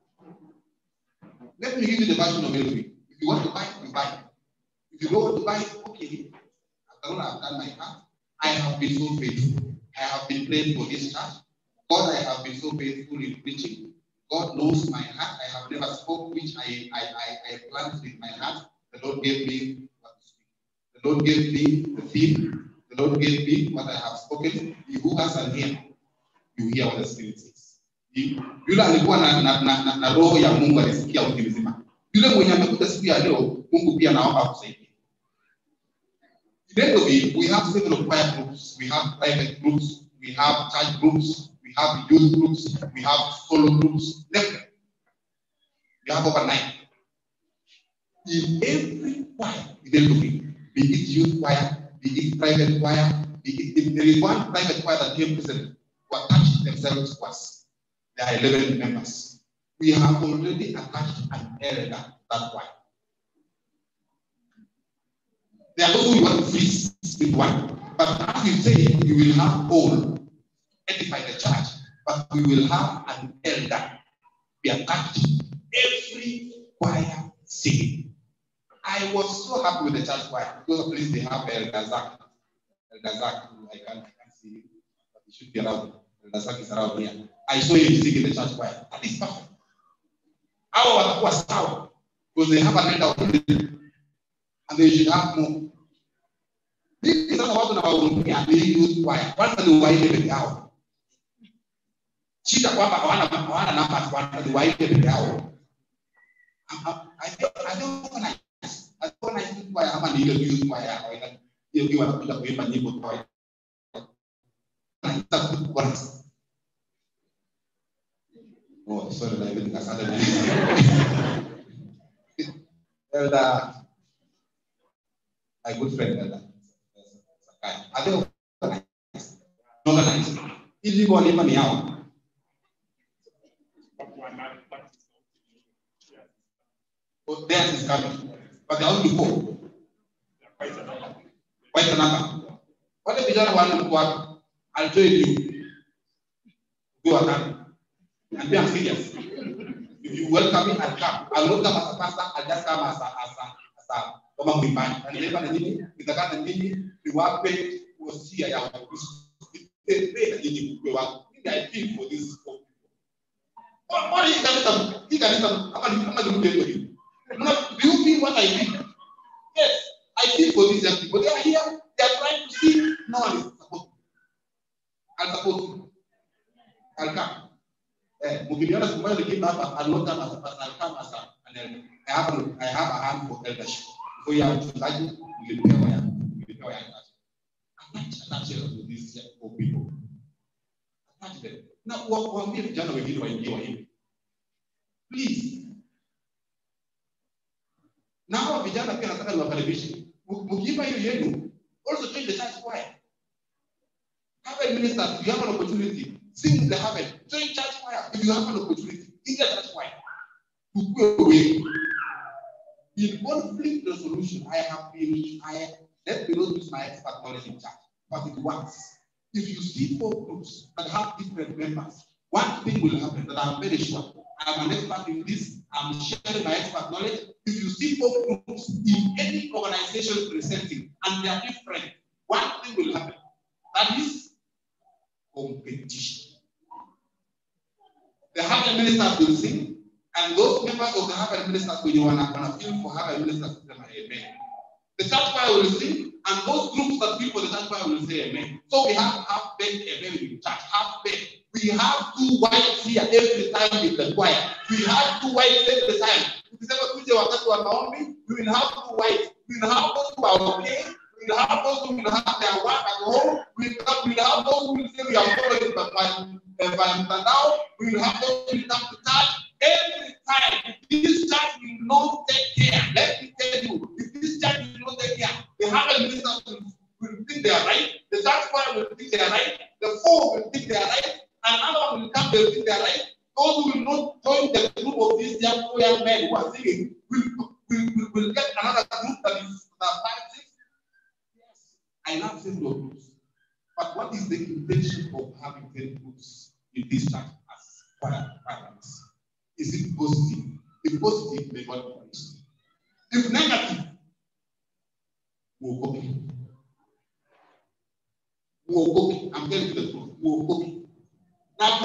Let me give you the version of everything. If you want to buy, you buy. If you don't want to buy, okay. After all I've done my part, I have been so faithful. I have been praying for this church. God, I have been so faithful in preaching. God knows my heart. I have never spoken which I I I, I planted in my heart. The Lord gave me what to speak. The Lord gave me the theme. The Lord gave me what I have spoken. You who has an ear, you hear what the Spirit says. Yule alikuwa na na na, na roho ya Mungu alisikia ukimzima. Yule mwenye amekuja siku ya leo, Mungu pia naomba akusaidie. Then we have several choir groups, we have private groups, we have church groups, we have youth groups, we have solo groups, different. We have over nine. In every choir, in every, be it youth choir, be it private choir, be it, if there is one private choir that came present who attached themselves to us, there are eleven members. We have already attached an elder to that choir. There are those who want to freeze with one. But as we say, you will have all edify the church, but we will have an elder be attached. Every choir singing. I was so happy with the church choir because at least they have Elder Zach. Elder Zach, I can't, I can't see him, but he should be around. Elder Zach is around here. I saw him singing the church choir. That is perfect. Our watakuwa sawa because they have an elder and they should have more. This sasa watu na wahurumia ni youth choir. Kwanza ni waile peke yao. Shida kwamba hawana hawana namba, kwanza ni waile peke yao. I don't I don't want I don't want youth choir ama ni ile youth choir kawaida. Hiyo kiwa wanakuja kuimba nyimbo kawaida. Oh, sorry, I didn't ask that. Elder, my good friend, Elder. Are they organized? Organized. If you want to know, oh, theirs is coming, but they are only four. Quite a number. What if you don't want to work? I'll tell you. Go ahead. And be serious. If you welcome me, I'll come. I'll not come as a pastor. I'll just come as a as a as a kama mwimbaji. Anaimba na nini? Nitakaa na nini? Niwape wosia ya Kristo. Nitembee na nyinyi mkwe wangu. I feel for this people. What, what is that? He can come. I'm going to do it. Do you feel what I feel? Yes, I feel for these young people. They are here. They are trying to see. No one is supposed to. I'll support you. I'll come. Eh, mkiniona siku moja nikiimba hapa, I'll not come as a pastor. I'll come as a, and I have a, I have a hand for eldership. So you have to like nilipewa ya nilipewa ya kazi. Attach attach to these young people. Attach them. Na waambie vijana wengine waingie hivi. Please. Na hawa vijana pia nataka niwakaribishe. Mkiimba hiyo yenu, also join the church choir. Have ministers, you have an opportunity. Sing the heaven. Join church choir if you have an opportunity. In the church choir. To go away. In conflict resolution, I have been, I let me not use my expert knowledge in church, but it works. If you see four groups that have different members, one thing will happen that I'm very sure. I'm an expert in this. I'm sharing my expert knowledge. If you see four groups in any organization presenting and they are different, one thing will happen. That is competition. The Harvard ministers will sing, and those members of the Harvard ministers, when you want to feel for Harvard ministers, say amen. The church choir will sing, and those groups that people the church choir will say amen. So we have half bent amen in church, half bent. We have two whites here every time in the choir. We have two whites every time. We will have two whites. We will have those who are okay. We will have those who will have their work at home. We will have, we will have those who will say we are following by, by, by now. We will have those who will come to church. Every time, if this church will not take care, let me tell you, if this church will not take care, the Harvard ministers will, will think they are right, the church choir will think they are right, the four will think they are right, and another will come, they will think they are right. Those who will not join the group of these young, young men who are singing will, will, will, will get another group that is uh, five, six. Yes, I love simple groups. But what is the intention of having ten groups in this church as choir parents? Is it positive? If positive, may God be praised. If negative, we'll copy. We'll copy. I'm telling you the truth. We'll copy. Now,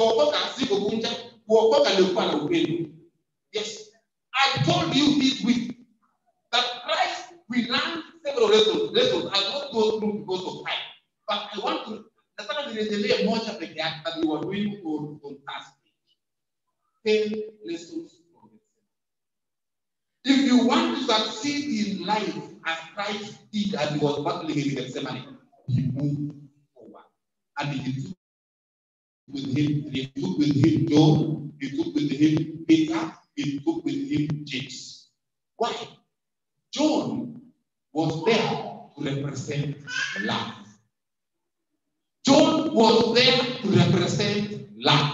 yes, I told you this week that Christ, we learned several lessons. Lessons I won't go through because of time. But I want to, the time is delay much of the gap that we were doing on, on Thursday. Ten lessons from it. If you want to succeed in life as Christ did as he was battling in Gethsemane, he moved forward. And he took with him, he took with him John, he took with him Peter, he took with him James. Why? John was there to represent love. John was there to represent love.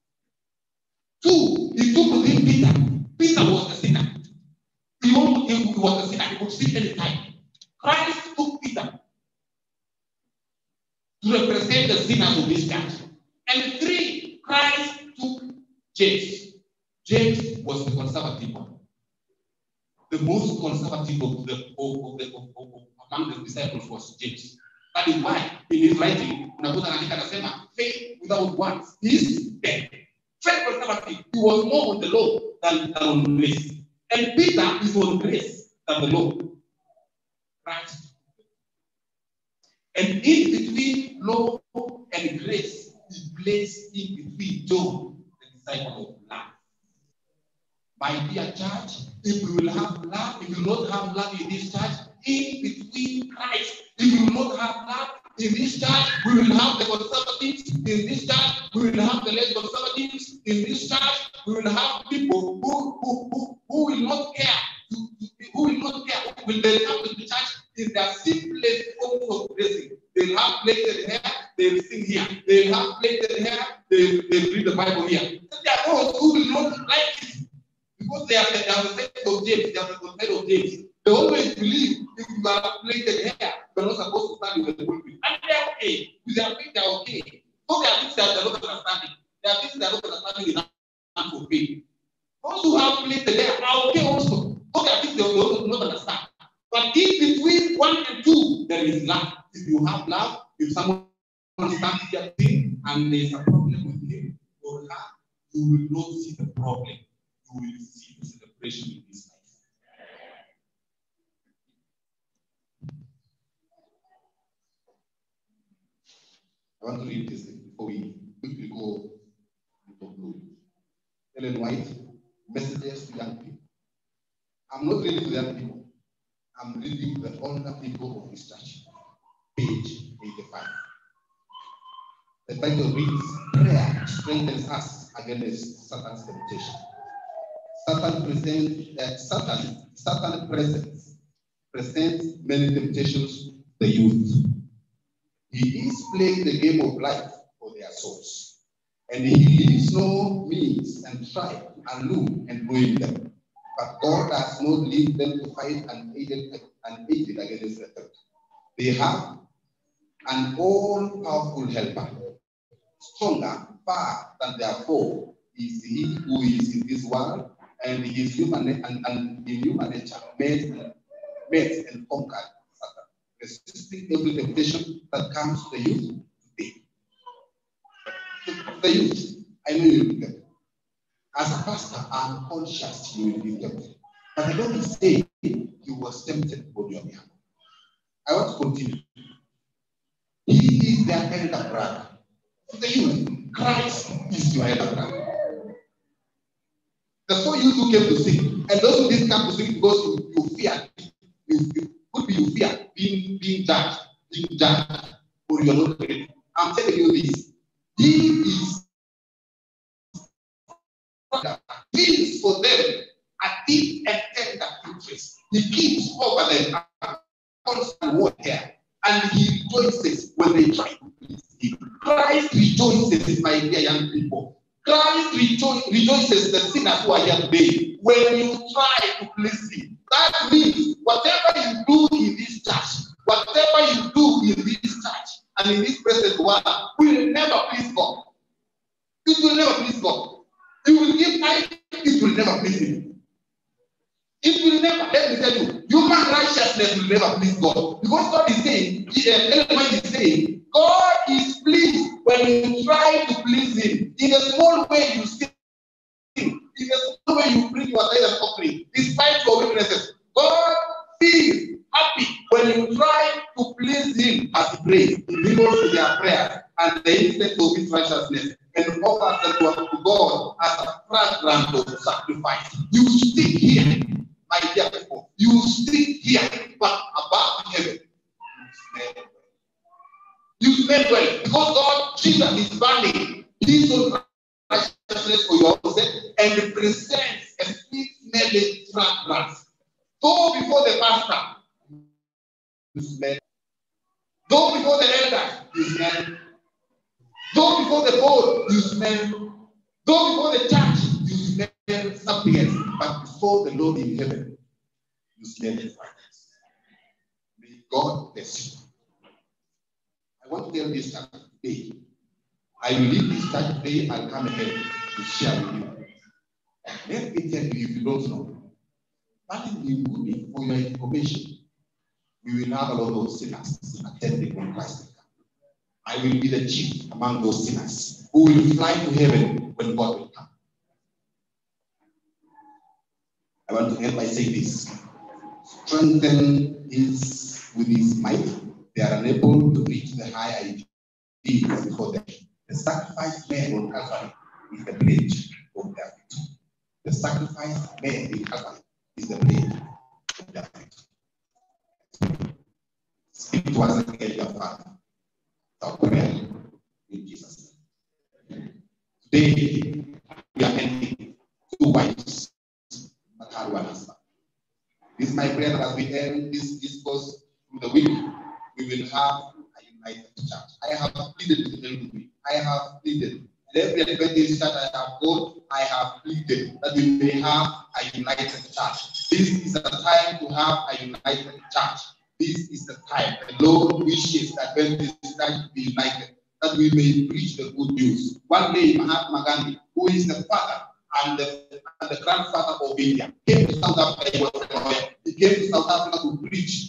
Two, he took with him Peter. Peter was the sinner. He was the sinner. He could sin any time. Christ took Peter to represent the sinners of this church. And three, Christ took James. James was the conservative one. The most conservative of the of the of, of, of, among the disciples was James. That is why in his writing, faith without works is dead. Very conservative. He was more on the law than, than on grace. And Peter is on grace than the law. Right? And in between law and grace, he placed in between John, the disciple of love. My dear church, if we will have love, if we will not have love in this church, in between Christ, if we will not have love in this church, we will have the conservatives. In this church, we will have the less conservatives. In this church, we will have people who, who, who, who will not care. Who will not care. Will they come to the church in their simplest form of dressing? They'll have plaited hair, they'll sing here. They'll have plaited hair, they'll, they'll read the Bible here. There are those who will not like it because they are the sect of James, they are the sect of James. They always believe if you have plaited hair, you're not supposed to stand in the pulpit. And they're okay. With their faith, they're okay. So there are things that they're not understanding. There are things they're not understanding enough for faith. Those who have plaited hair are okay also. So there are things they will not understand. But See, between one and two, there is love. If you have love, if someone stands here and there's a problem with him or her, you will not see the problem. You will see the celebration in his life. I want to read this before we quickly go to conclude. Ellen White, messages to young people. I'm not reading to young people. I'm reading the older people of this church. Page eighty-five. The Bible reads, prayer strengthens us against Satan's temptation. Satan presents, uh, Satan, Satan presents, presents many temptations to the youth. He is playing the game of life for their souls. And he leaves no means and try to elude and ruin them. But God does not leave them to fight unaided, unaided against the threat. They have an all-powerful helper, stronger far than their foe is he who is in this world, and his human and, and in human nature met, met and conquered Satan, resisting every temptation that comes to the youth today. To the youth, I know you will be tempted. As a pastor, I'm conscious you will be tempted. But the Lord is saying he was tempted on your behalf. I want to continue. He is their elder brother. To the youth, Christ is your elder brother. The four youth who came to sing, and those who didn't come to sing because you, you fear, you, you could be you fear being, being judged, being judged, or you're not ready. I'm telling you this. He is feels for them a deep and tender interest. He keeps over them a constant warfare, and he rejoices when they try to please him. Christ rejoices, my dear young people. Christ rejo rejoices the sinners who are here today when you try to please him. That means whatever you do in this church, whatever you do in this church and in this present world will never please God. It will never please God. You will give tithe, it will never please him. It will never, let me tell you, human righteousness will never please God. Because God is saying, Ellen is saying, God is pleased when you try to please him. In a small way you sin, in a small way you bring your tithe and offering, despite your weaknesses. God feels happy when you try to please him as he prays. He listens to their prayers and the incense of his righteousness and offers them to God as a fragrant of sacrifice. You stick here, my dear people. You stick here, but above heaven, you smell well. Because God, Jesus is burning his own righteousness for your sake and presents a sweet-smelling fragrance. Go before the pastor, you smell. Go before the elders, you smell. Go before the board, you smell. Go before the church, you smell something else. But before the Lord in heaven, you smell the fragrance. May God bless you. I want to tell this church today. I will leave this church today and come ahead to share with you. Let me tell you, if you don't know, that is good for your information. We will have a lot of sinners attending when Christ will come. I will be the chief among those sinners who will fly to heaven when God will come. I want to end by saying this. Strengthen is with his might. They are unable to reach the high ideals before them. The sacrifice made on Calvary is the pledge of their victory. The sacrifice made in Calvary is the pledge of their victory. Speak to us again, your Father. Our prayer in Jesus' name. Today, we are ending two wives, but had one husband. This is my prayer that as we end this discourse through the week, we will have a united church. I have pleaded with them. I have pleaded. And every Adventist church I have gone, I have pleaded that we may have a united church. This is a time to have a united church. This is the time the Lord wishes the Adventist church to be united, that we may preach the good news. One day, Mahatma Gandhi, who is the father and the, and the grandfather of India, came to South Africa. He came to South Africa to preach, not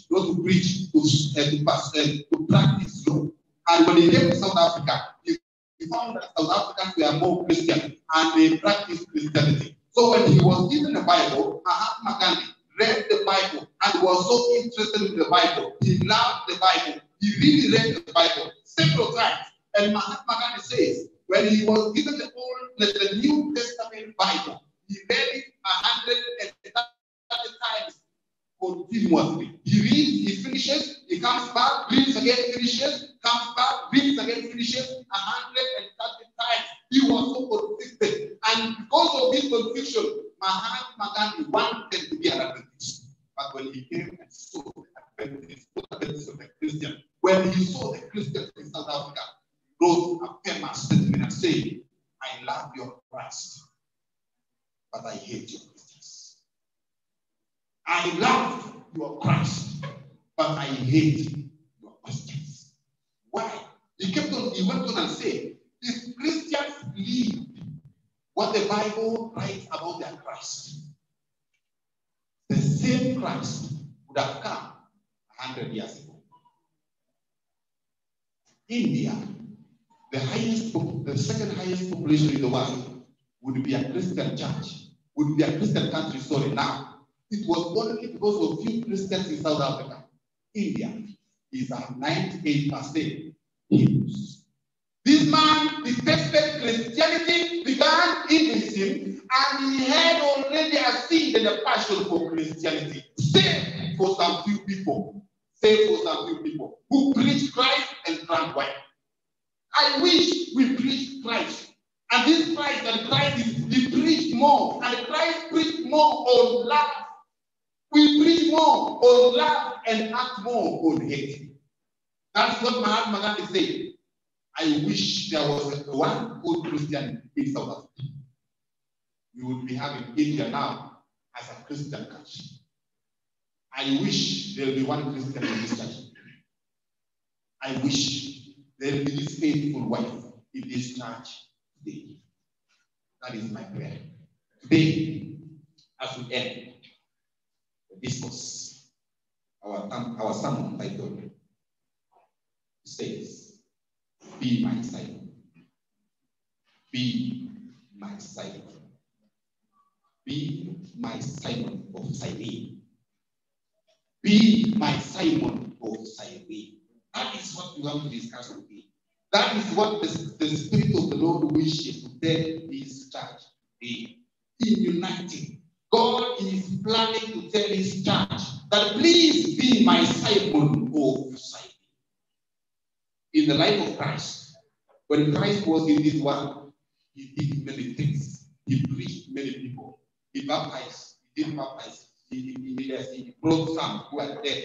preach, to, uh, to, pass, uh, to practice law. And when he came to South Africa, he, he found that South Africans were more Christian and they practiced Christianity. So when he was given the Bible, Mahatma Gandhi read the Bible and was so interested in the Bible. He loved the Bible. He really read the Bible several times. And Mahatma Gandhi says, when he was given the Old, the New Testament Bible, he read it a hundred and thirty times continuously. He reads, he finishes, he comes back, reads again, finishes, comes back, reads again, finishes, a hundred and thirty times. He was so consistent. And because of this conviction, Mahatma Gandhi wanted to be an Adventist. But when he came and saw the Adventists, the Adventists of the Christian, when he saw the Christians in South Africa, he wrote a famous statement and said, I love your Christ, but I hate your Christians. I love your Christ, but I hate your Christians. Why? He kept on, he went on and said, if Christians believed what the Bible writes about their Christ, the same Christ would have come a hundred years ago. India, the highest, the second highest population in the world, would be a Christian church, would be a Christian country, sorry, now. It was only because of few Christians in South Africa. India is at ninety-eight percent Hindus. This man detested Christianity, began Hinduism, and he had already a seed and a passion for Christianity. Save for some few people, save for some few people who preach Christ and drank wine. I wish we preached Christ. And this Christ and Christ is, he preached more, and Christ preached more on love. We preach more on love and act more on hate. That's what Mahatma Gandhi said. I wish there was one good Christian in South Africa. We would be having India now as a Christian country. I wish there will be one Christian in this country. I wish there will be this faithful wife in this church today. That is my prayer. Today, as we end the discourse, our, our sermon title says, be my Simon. Be my Simon. Be my Simon of Cyrene. Be my Simon of Cyrene. That is what we want to discuss today. That is what the, the Spirit of the Lord wishes to tell his church today. In uniting, God is planning to tell his church that please be my Simon of Cyrene. In the life of Christ, when Christ was in this world, he did many things. He preached many people. He baptized. He did baptize. He, he, he, he brought some who are dead.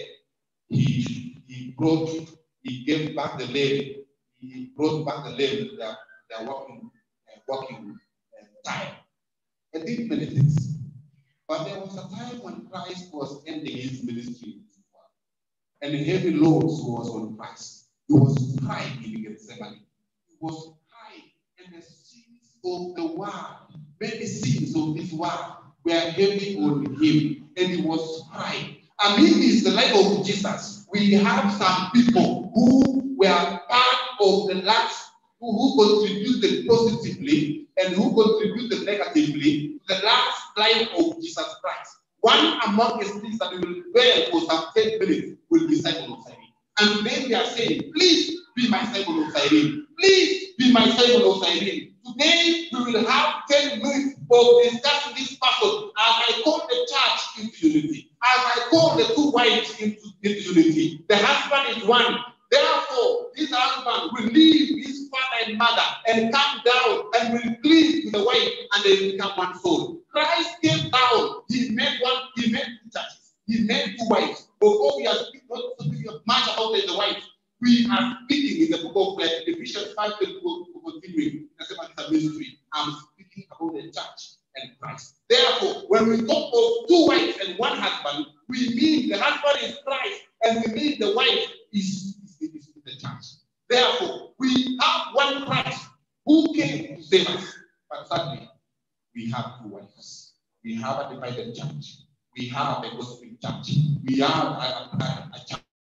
He, he brought, he gave back the lame. He brought back the lame to their, their walking, uh, walking uh, time. He did many things. But there was a time when Christ was ending his ministry in this world. And heavy loads was on Christ. He was crying in Gethsemane. He was crying, and the sins of the world, many sins of this world, were heavy on him, and he was crying. Amid this, the life of Jesus, we have some people who were part of the last, who, who contributed positively and who contributed negatively to the last life of Jesus Christ. One among the things that we will dwell for some ten minutes will be Simon of Cyrene. And today we are saying, please be my Simon of Cyrene. Please be my Simon of Cyrene. Today we will have ten minutes of discussing this person as I call the church into unity. As I call the two wives into, into unity. The husband is one. Therefore, this husband will leave his father and mother and come down and will cleave to the wife, and they will become one soul. Christ came down. He made one, he made two churches. He made two wives. Before we are speaking, not speaking much about the wives, we are speaking in the book of like, Ephesians five to continuing. That's about the ministry. I'm speaking about the church and Christ. Therefore, when we talk of two wives and one husband, we mean the husband is Christ, and we mean the wife is, is, is the church. Therefore, we have one Christ who came to save us. But sadly, we have two wives. We have a divided church. We have a gospel church. We have a, a, a church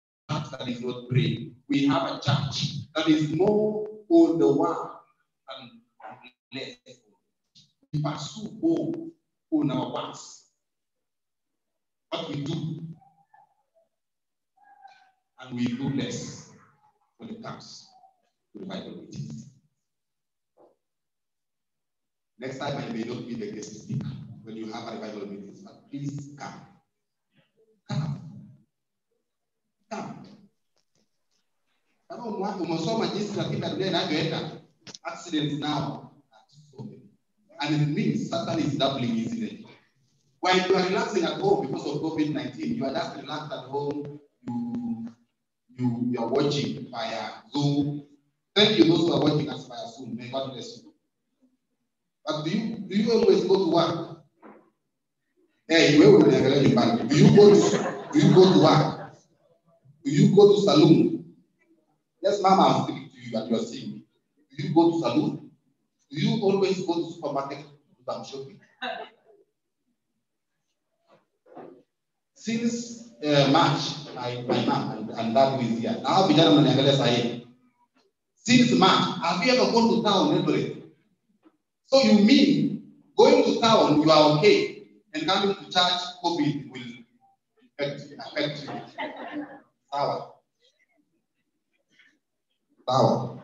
that is not praying. We have a church that is more on the word and less. We pursue more on our works. What we do, and we do less when it comes to the Bible meetings. Next time I may not be the guest speaker when you have a Bible meetings, but please come. Come. Come. Kama umesoma jinsi katika dunia inavyoenda, accidents now are so many. And it means Satan is doubling his energy. While you are relaxing at home because of COVID nineteen, you are just relaxed at home, you, you, you are watching via Zoom. Thank you, those who are watching us via Zoom. May God bless you. But do you, do you always go to work? Hey, where will you go? Do you go to, do you go to work? Do you go to saloon? Yes, Mama, I'm speaking to you and you are seeing me. Do you go to saloon? Do you always go to supermarket to do some shopping? Since uh, March, my, my mom and, and dad is here. Now, since March, have you ever gone to town, Everett? So you mean going to town, you are okay, and coming to church, COVID will affect, affect you. Power. Power.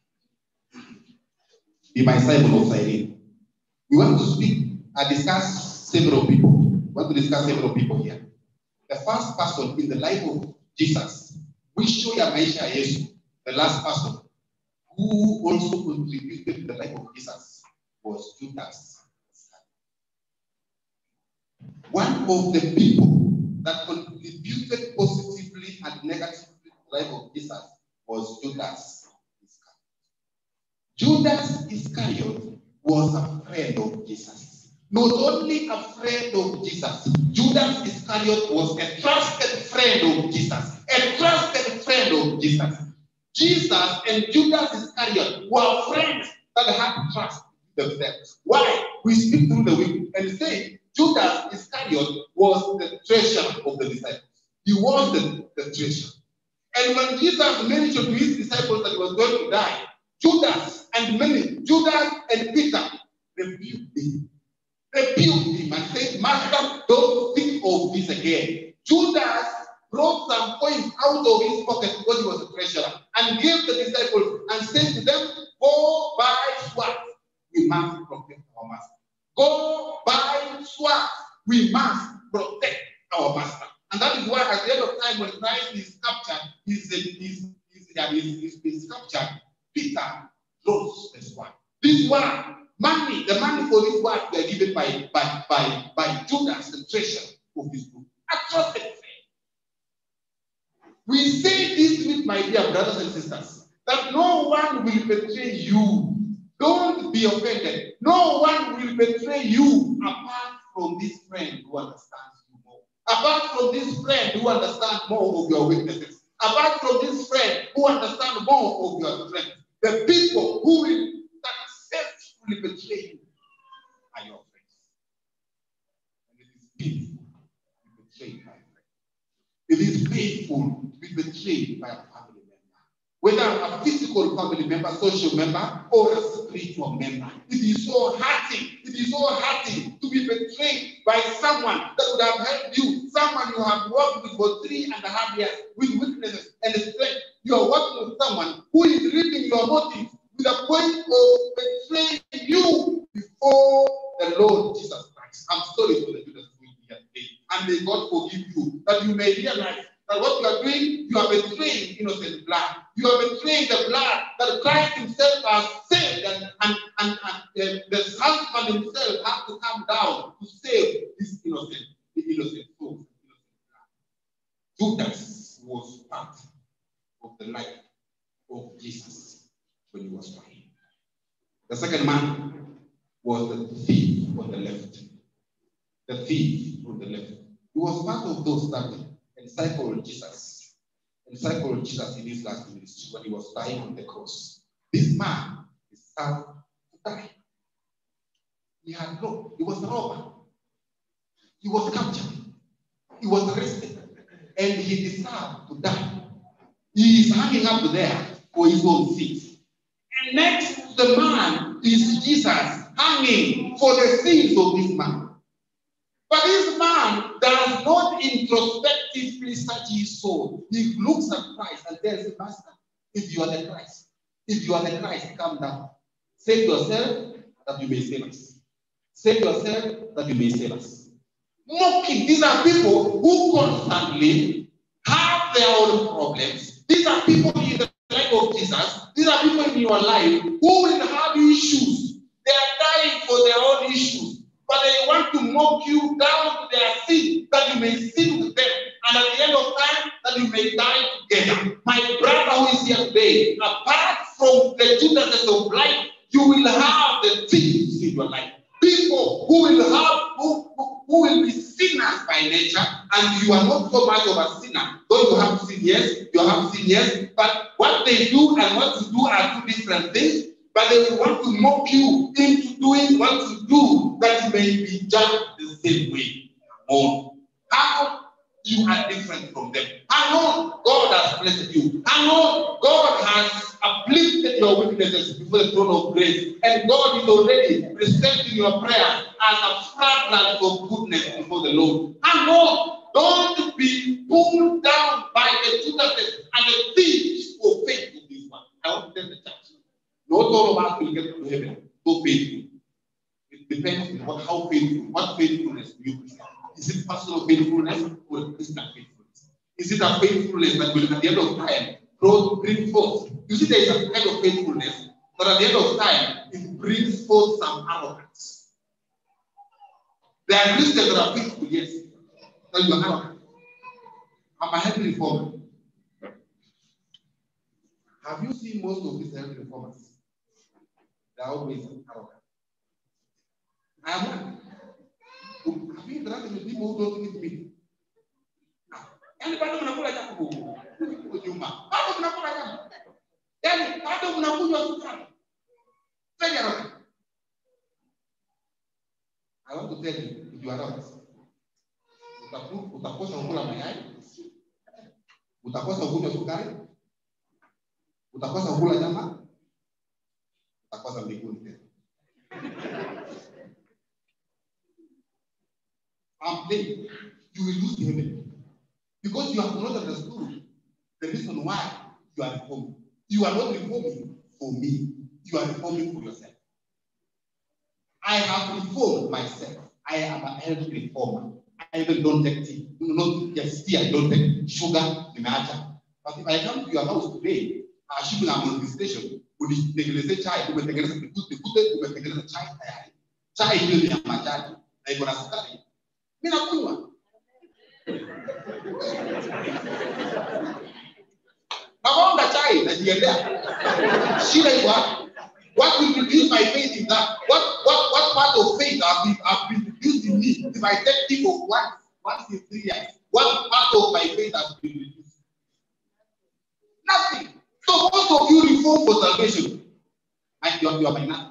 Be my disciple of Cyrene. We want to speak and discuss several people. We want to discuss several people here. The first person in the life of Jesus, Mwisho ya maisha ya Yesu, the last person who also contributed to the life of Jesus was Judas. One of the people that contributed positively and negatively to the life of Jesus was Judas Iscariot. Judas Iscariot was a friend of Jesus. Not only a friend of Jesus, Judas Iscariot was a trusted friend of Jesus. A trusted friend of Jesus. Jesus and Judas Iscariot were friends that had trust themselves. Why? We speak through the week and say Judas Iscariot was the treasurer of the disciples. He was the, the treasurer. And when Jesus mentioned to his disciples that he was going to die, Judas and many, Judas and Peter rebuked him. Rebuked him and said, Master, don't think of this again. Judas brought some coins out of his pocket because he was a treasurer and gave the disciples and said to them, go buy swords. We must protect our master. Go buy swords. We must protect our master. And that is why at the end of time when Christ is captured, is is is is captured, Peter draws the sword. This one, money, the money for this sword were given by by by by Judas, the treasurer of this group. A trusted friend. We say this with my dear brothers and sisters, that no one will betray you. Don't be offended. No one will betray you apart from this friend who understands you more. Apart from this friend who understands more of your weaknesses. Apart from this friend who understands more of your strength. The people who will successfully betray you are your friends. And it is painful to be betrayed by a friend. It is painful to be betrayed by a family member. Whether a physical family member, social member, or a spiritual member. It is so hurting. It is so hurting to be betrayed by someone that would have helped you. Someone you have worked with for three and a half years with weaknesses and strength. You are working with someone who is reading your motives with a point of betraying you before the Lord Jesus Christ. I'm sorry for the Judas who will be here today. And may God forgive you, that you may realize that what you are doing, you are betraying innocent blood. You are betraying the blood that Christ himself has saved, and, and, and, and uh, the husband himself had to come down to save this innocent, the innocent soul, innocent blood. Judas was part of the life of Jesus when he was dying. The second man was the thief on the left. The thief on the left. He was part of those that encircled Jesus. Encircled Jesus in his last ministry when he was dying on the cross. This man is served to die. He had no, he was a robber. He was captured. He was arrested. And he deserved to die. He is hanging up there for his own sins. And next to the man is Jesus hanging for the sins of this man. But this man does not introspectively search his soul. He looks at Christ and tells him, Master, if you are the Christ, if you are the Christ, come down. Save yourself that you may save us. Save yourself that you may save us. Mocking. These are people who constantly have their own problems. These are people in the life of Jesus. These are people in your life who will have issues. They are dying for their own issues. But they want to mock you down to their sin, that you may sin with them. And at the end of time, that you may die together. My brother who is here today, apart from the Judases of life, you will have the thieves in your life. People who will have, who, who, who will be sinners by nature, and you are not so much of a sinner. Though you have sin, yes, you have sin, yes, but what they do and what you do are two different things. But they will want to mock you into doing what you do, that you may be judged the same way. On how you are different from them. How on God has blessed you. How on God has uplifted your weaknesses before the throne of grace. And God is already presenting your prayer as a fragrance of goodness before the Lord. How on don't be pulled down by the Judases and the thieves for faith in this one. I want to tell the church. Not all of us will get to heaven so faithful. It depends on what, how faithful, what faithfulness do you present. Is it personal faithfulness or Christian faithfulness? Is it a faithfulness that will, at the end of time, bring forth? You see, there is a kind of faithfulness, but at the end of time, it brings forth some arrogance. There are Christians that are faithful, yes, but you are arrogant. I'm a health reformer. Have you seen most of these health reformers? They are always arrogant. I am one. Have you interacted with people who don't eat meat? Yani bado mnakula chakula huko Juma. Bado mnakula nyama. Yani bado mnakunywa sukari. Very arrogant. I want to tell you, if you are arrogant, utakosa kukula mayai, utakosa kunywa sukari, utakosa kukula nyama, utakosa mbinguni tena. I'm saying you will lose heaven because you have not understood the reason why you are reforming. You are not reforming for me. You are reforming for yourself. I have reformed myself. I am a health reformer. I even don't take tea. Not just tea. I don't take sugar. But if I come to your house today, I should be on the station. Umetengeneza chai, umetengeneza pikute, pikute, umetengeneza chai tayari. Chai hiyo ni ya majani na iko na sukari. Mimi nakunywa. Naomba chai najiendea. Shida iko wapi? What will reduce my faith in that? What what what part of faith have been have been reduced in me? If I take people once, once in three years, what part of my faith has been reduced? Nothing. So most of you reform for salvation. And you are, you are my now.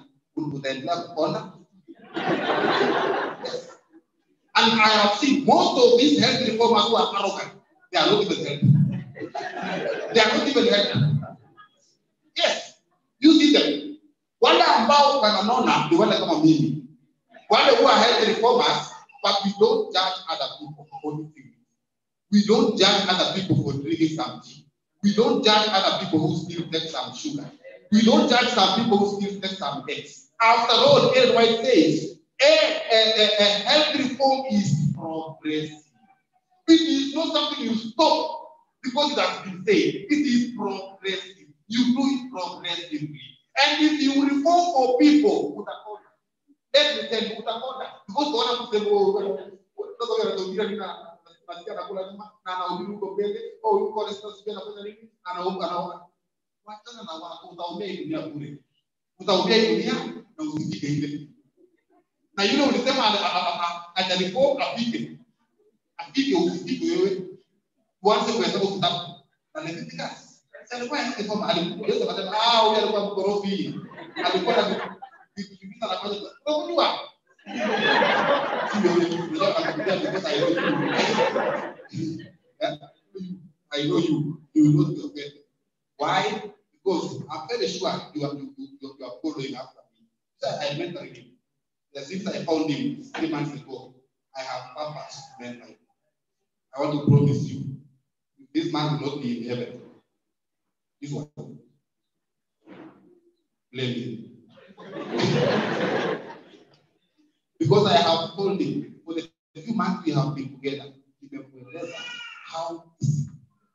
Yes. And I have seen most of these health reformers who are arrogant. They are not even healthy. They are not even healthy. Yes. You see them. Wale ambao wananona ni wale kama mimi. Wale who are health reformers, but we don't judge other people for anything. We don't judge other people for drinking some tea. We don't judge other people who still take some sugar. We don't judge some people who still take some eggs. After all, Ellen White says, a, a, a, a health reform is progressive. It is not something you stop because it has been said. It is progressive. You do it progressively. And if you reform for people, let me tell you, because the one who says, nasikia nakula nyama na anaudili huko mbele au yuko restaurant sio anafanya nini anaomba anaona wachana na watu utaombea dunia bure utaombea dunia na usitike ile na yule ulisema ajalifo apige apige usitike wewe uanze kuhesabu kitabu na nilitika sasa alikuwa anasema alikuwa anasema ah huyu alikuwa mkorofi alikuwa na vitu vingi anafanya unajua I know you. You will not forget. Why? Because I'm very sure you are, you, you, you are following after me. So I mentored him. Since I found him three months ago, I have purpose to mentor him. I want to promise you, this man will not be in heaven. This one. Blame him. Because I have told him, for the few months we have been together, he may realize how easy.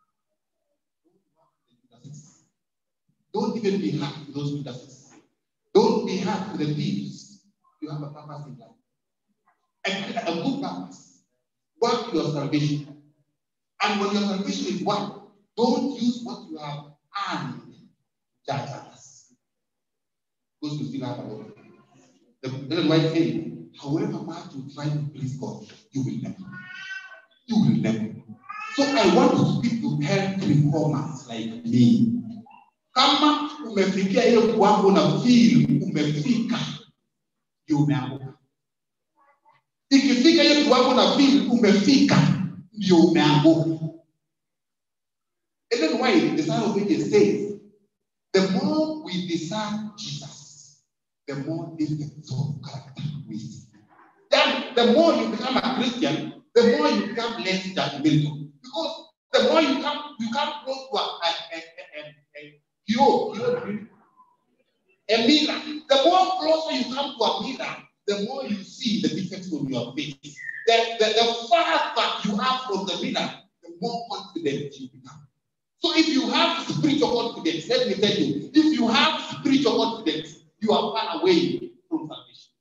Don't even be hard with those Judases. Don't be hard with the thieves. You have a purpose in life. And a good purpose. Work your salvation. And when your salvation is worked, don't use what you have earned to judge others. Because you still have a lot. The Ellen White said, however much you try to please God, you will never. You will never. So I want to speak to health reformers like me. Kama umefikia hiyo kiwango na feel umefika, ndio umeanguka. Ikifika hiyo kiwango na feel umefika, ndio umeanguka. And then why the Son of God says, the more we discern Jesus, the more different of character we see. Then the more you become a Christian, the more you become less judgmental. Because the more you come, you come close to a, a, a, a, a pure, pure, a mirror. The more closer you come to a mirror, the more you see the defects on your face. The, the, the farther you are from the mirror, the more confident you become. So if you have spiritual confidence, let me tell you, if you have spiritual confidence, you are far away from salvation.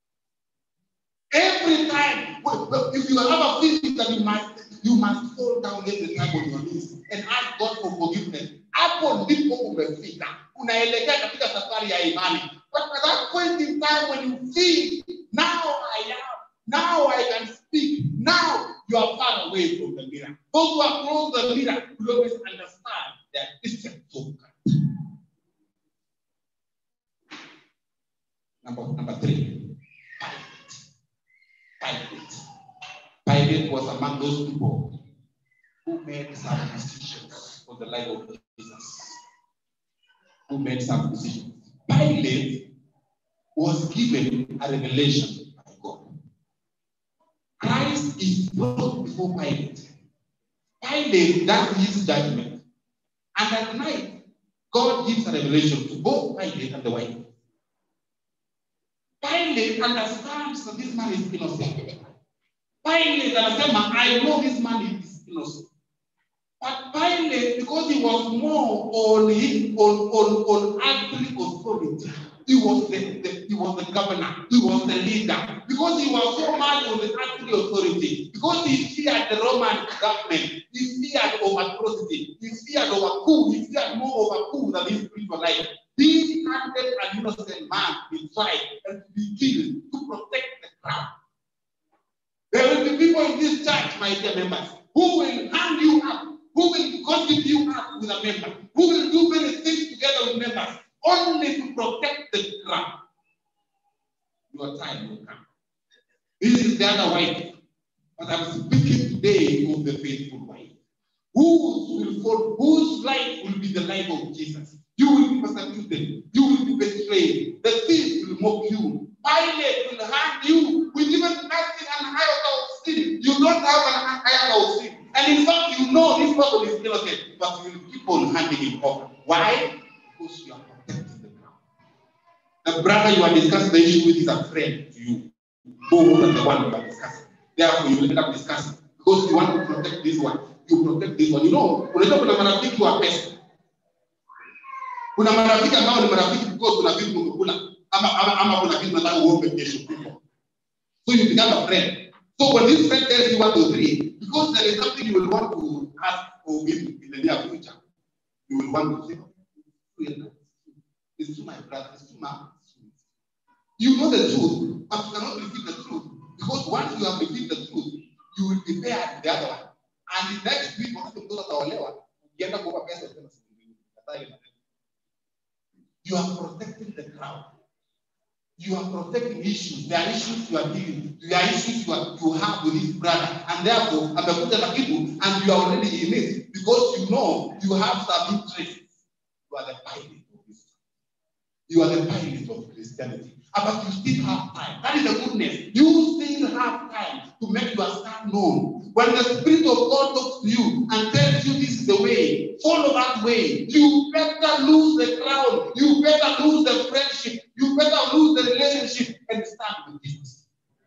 Every time, if you have a feeling that you must, you must fall down every time on your knees and ask God for forgiveness. Hapo ndipo umefika. Unaelekea katika safari ya imani. But at that point in time when you feel, now I am, now I can speak, now you are far away from the mirror. Those who are close to the mirror will always understand that it's a talk. Number, number three, Pilate. Pilate. Pilate was among those people who made some decisions for the life of Jesus. Who made some decisions. Pilate was given a revelation by God. Christ is brought before Pilate. Pilate does his judgment. And at night, God gives a revelation to both Pilate and the wife. Pilate understands that this man is innocent. Pilate understands, I know this man is innocent. But Pilate, because he was more on his on, on, on earthly authority, he was the, the he was the governor, he was the leader. Because he was so much on the earthly authority, because he feared the Roman government, he feared over atrocity, he feared over coup, he feared more over coup than his spiritual life. He handed an innocent man to be tried and to be killed to protect the crowd. There will be people in this church, my dear members, who will hand you up, who will gossip you up with a member, who will do many things together with members, only to protect the crowd. Your time will come. This is the other wife. But I'm speaking today of the faithful wife. Whose will fall, whose life will be the life of Jesus. You will be persecuted. You will be betrayed. The thief will mock you. Pilate will hand you with even nothing an iota of sin. You don't have an iota of sin. And in fact, you know this person is innocent, but you will keep on handing him over. Why? Because you are protecting the ground. The brother you are discussing the issue with is a friend to you. More than the one you are discussing. Therefore, you will end up discussing. Because you want to protect this one. You protect this one. You know, unajua kuna marafiki wa pesa. Kuna marafiki ambao ni marafiki because kuna vitu umekula ama ama ama kuna vitu nataka uombe kesho kubwa. So you become a friend. So when this friend tells you one, two, three, because there is something you will want to ask for him in the near future, you will want to say, it's to my brother, it's to my You know the truth, but you cannot reveal the truth. Because once you have revealed the truth, you will be there at the other one. And the next week, wakati mtoto ataolewa, ukienda kuomba pesa tena siku. You are protecting the crowd. You are protecting issues. There are issues you are dealing. There are issues you, are, you have with his brother. And therefore, amekuja na kitu and you are already in it. Because you know you have some interest. You are the pilot of this. You are the pilot of Christianity. But you still have time. That is the goodness. You still have time to make your stand known. When the Spirit of God talks to you and tells you this is the way, follow that way. You better lose the crown. You better lose the friendship. You better lose the relationship and stand with Jesus.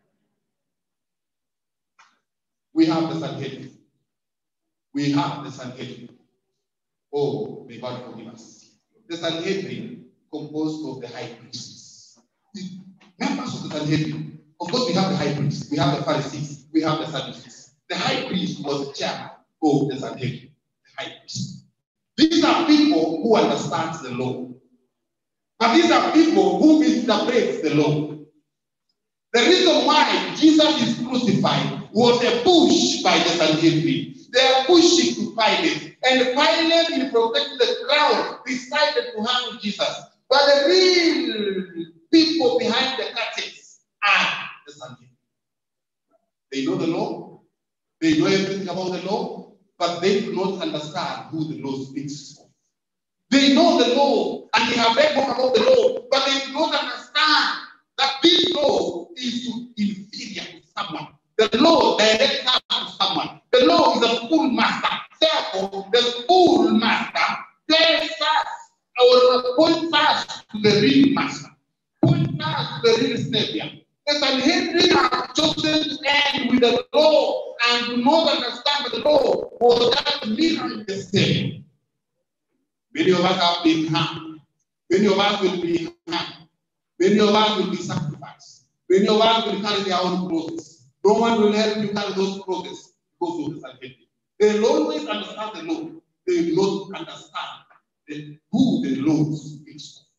We have the Sanhedrin. We have the Sanhedrin. Oh, may God forgive us. The Sanhedrin composed of the high priests. The members of the Sanhedrin. Of course, we have the high priests, we have the Pharisees, we have the Sadducees. The high priest was the chairman of the Sanhedrin. The high priest. These are people who understand the law. But these are people who misinterpret the law. The reason why Jesus is crucified was a push by the Sanhedrin. They are pushing to Pilate. And Pilate, in protecting the crowd, decided to hang Jesus. But the real people behind the curtains are the Sanhedrin. They know the law. They know everything about the law. But they do not understand who the law speaks of. They know the law and they have read more about the law. But they do not understand that this law is to inferior to someone. The law directs us to someone. The law is a schoolmaster. Therefore, the schoolmaster tells us or points us to the real master, points us to the real savior. The Sanhedrin have chosen to end with the law and do not understand the law for that mirroring the savior. Many of us have been harmed. Many of us will be harmed. Many of us will be sacrificed. Many of us will carry their own crosses. No one will help you carry those crosses because of the Sanhedrin. They will always understand the law. They will not understand the, who the law speaks of.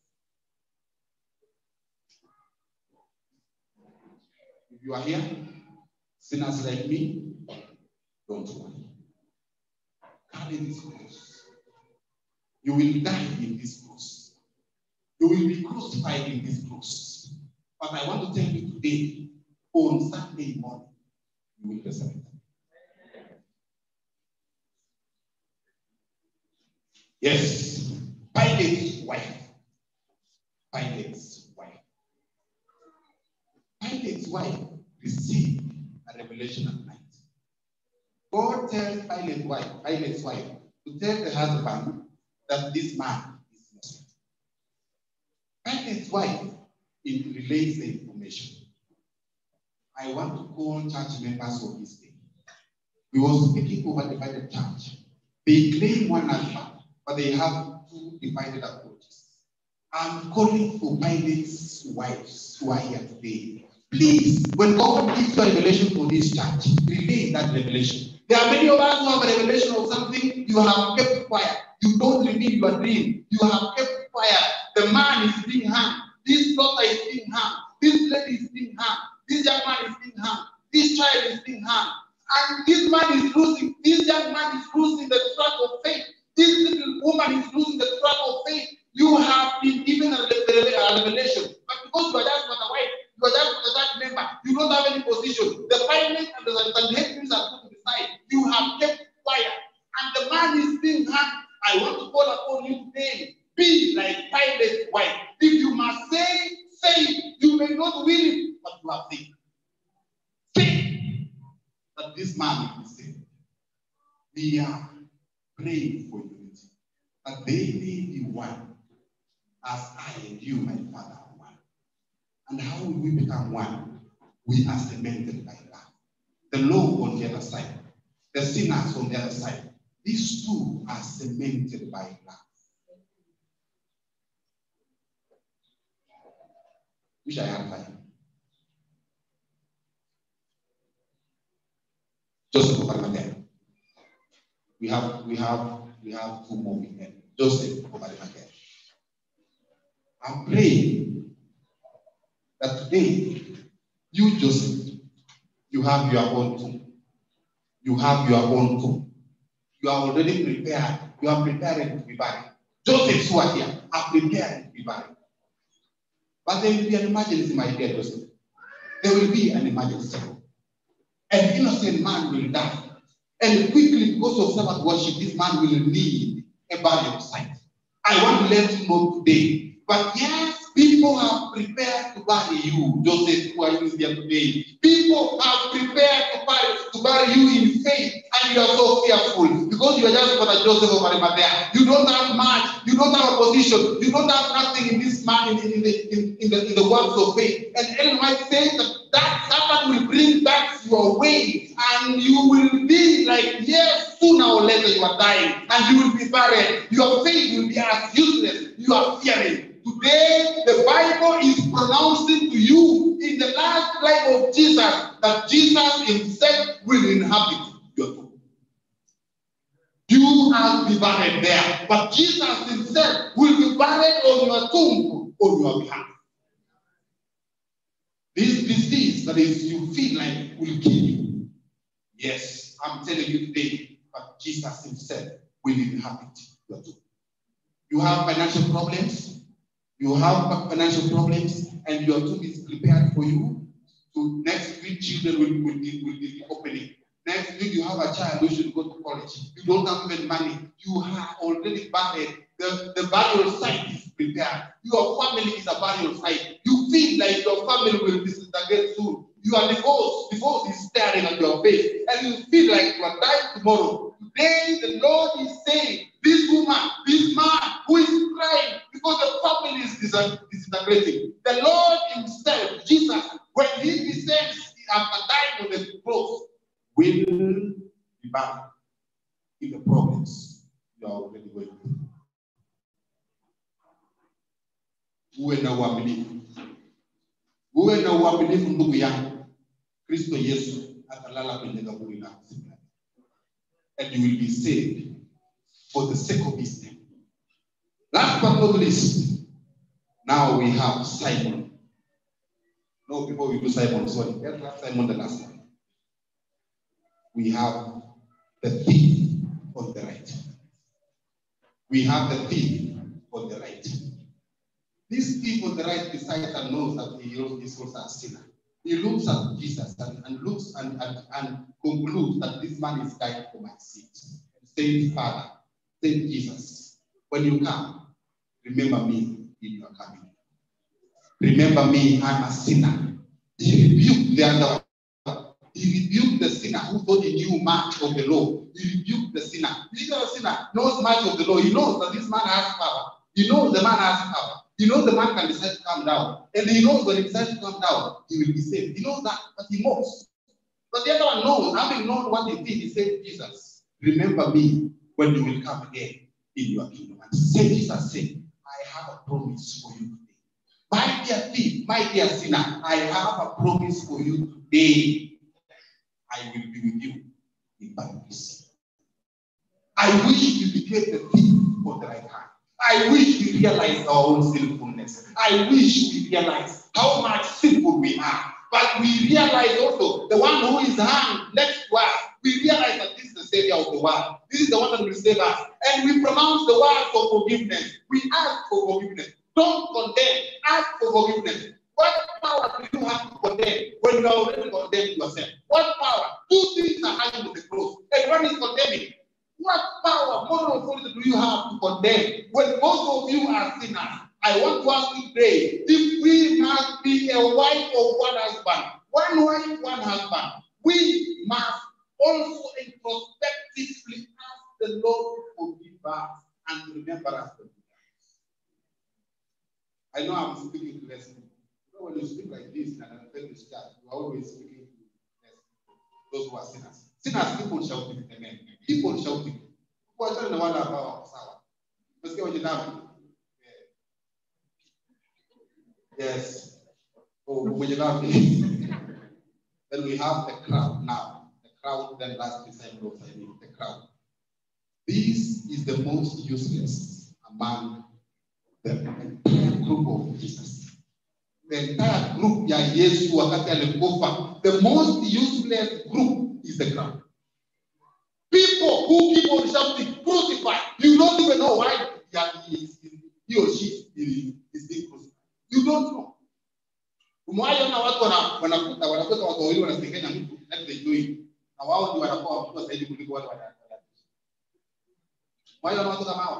If you are here, sinners like me, don't worry. Carry this cross. You will die in this cross. You will be crucified in this cross. But I want to tell you today, on Sunday morning, you will resurrect. Yes, Pilate's wife. Pilate's wife. Pilate's wife received a revelation at night. God tells Pilate's wife, Pilate's wife to tell the husband that this man is innocent. Pilate's wife it relays the information. I want to call church members of this day. We were speaking over divided church. They claim one husband, but they have two divided approaches. I'm calling for Pilate's wives who are here today. Please, when God gives you a revelation for this church, relay that revelation. There are many of us who have a revelation of something you have kept quiet. You don't reveal your dream. You have kept quiet. The man is being hung. This daughter is being hung. This lady is being hung. This young man is being hung. This child is being hung. And this man is losing. This young man is losing the track of faith. This little woman is losing the track of faith. You have been given a revelation. But because you are just a wife, you are just a church member, you don't have any position. The Pilate and the Sanhedrin are put to the side. You have kept quiet. And the man is being hung. I want to call upon you today. Be like Pilate's wife. If you must say, say it. You may not win it, but you have faith. Say that this man will be saved. We are praying for unity. That they may be one, as I and you, my Father, are one. And how will we become one? We are cemented by love. The law on the other side, the sinners on the other side. These two are cemented by love. Which I have time. Joseph of Arimathea. We have, we have, we have two more men. Joseph of Arimathea. I'm praying that today, you, Joseph, you have your own tomb. You have your own tomb. You are already prepared. You are preparing to be buried. Joseph, who are here, are preparing to be buried. But there will be an emergency, my dear Joseph. There will be an emergency. An innocent man will die. And quickly, because of Sabbath worship, this man will need a burial site. I want to let you know today. But yes, people have prepared to bury you. Joseph, who are you here today? People have prepared to bury, to bury you in faith, and you are so fearful because you are just Brother Joseph of Arimathea. You don't have much. You don't have a position. You don't have nothing in this man in, in, the, in, in, the, in the works of faith. And Ellen White says that that Satan will bring back your way, and you will be like, yes, sooner or later you are dying, and you will be buried. Your faith will be as useless. You are fearing. Today, the Bible is pronouncing to you in the last life of Jesus that Jesus himself will inhabit your tomb. You have to be buried there, but Jesus himself will be buried on your tomb on your behalf. This disease that is you feel like will kill you. Yes, I'm telling you today, but Jesus himself will inhabit your tomb. You have financial problems. You have financial problems, and your tomb is prepared for you. So next week, children will, will, be, will be opening. Next week, you have a child who should go to college. You don't have even money. You are already buried. The, the burial site is prepared. Your family is a burial site. You feel like your family will disintegrate soon. You are divorced. Divorce is staring at your face, and you feel like you are dying tomorrow. Today, the Lord is saying, this woman, this man who is crying because the family is disintegrating, the Lord himself, Jesus, when he descends after dying on the cross, will be back in the problems you are already going through. Uwe na uaminifu. Uwe na uaminifu ndugu yangu. Kristo Yesu atalala kwenye kaburi lako. And you will be saved for the sake of his name. Last but not least, now we have Simon. No, before we do Simon, sorry. Let's have Simon the last one. We have the thief on the right. We have the thief on the right. This thief on the right besides and knows that he is also a sinner. He looks at Jesus and, and looks and, and, and concludes that this man is dying for my sins. Says, Father, says Jesus, when you come, remember me in your coming. Remember me, I'm a sinner. He rebuked the other one. He rebuked the sinner who thought he knew much of the law. He rebuked the sinner. This sinner knows much of the law. He knows that this man has power. He knows the man has power. He knows the man can decide to come down. And he knows when he decides to come down, he will be saved. He knows that, but he mocks. But the other one knows, having known what he did, he said, Jesus, remember me when you will come again in your kingdom. And say, Jesus said, I have a promise for you today. My dear thief, my dear sinner, I have a promise for you today. I will be with you in paradise. I wish you became the thief on the right hand. I wish we realize our own sinfulness. I wish we realize how much sinful we are. But we realize also the one who is hung next to us. We realize that this is the Savior of the world. This is the one that will save us. And we pronounce the word for forgiveness. We ask for forgiveness. Don't condemn. Ask for forgiveness. What power do you have to condemn when you are already condemned yourself? What power? Two things are hanging on the cross. And one is condemning. What power, moral authority do you have to condemn when both of you are sinners? I want to ask you today, if we must be a wife of one husband, one wife, one husband, we must also introspectively ask the Lord to forgive us and to remember us. I know I'm speaking to less people. You know, when you speak like this and I'm telling you start, you are always speaking to less people, those who are sinners. Sinners, people shouting, amen. People shouting. Kuachana na wale ambao wako sawa. Unasikia wenye dhambi? Yes. Oh, wenye dhambi. Then we have the crowd now. The crowd then last disciples, I mean, the crowd. This is the most useless among the entire group of Jesus. The entire group ya Yesu wakati alikufa. The most useless group is the crowd. People who keep on shouting, crucify. You don't even know why he, is, he or she is, is being crucified. You don't know. Umewaona watu wanakuta wanakuta watu wawili wanasengenya mtu like they doing. Na wao ndio wanakuwa wakubwa zaidi kuliko wale wanadamu. Umewaona watu kama hao?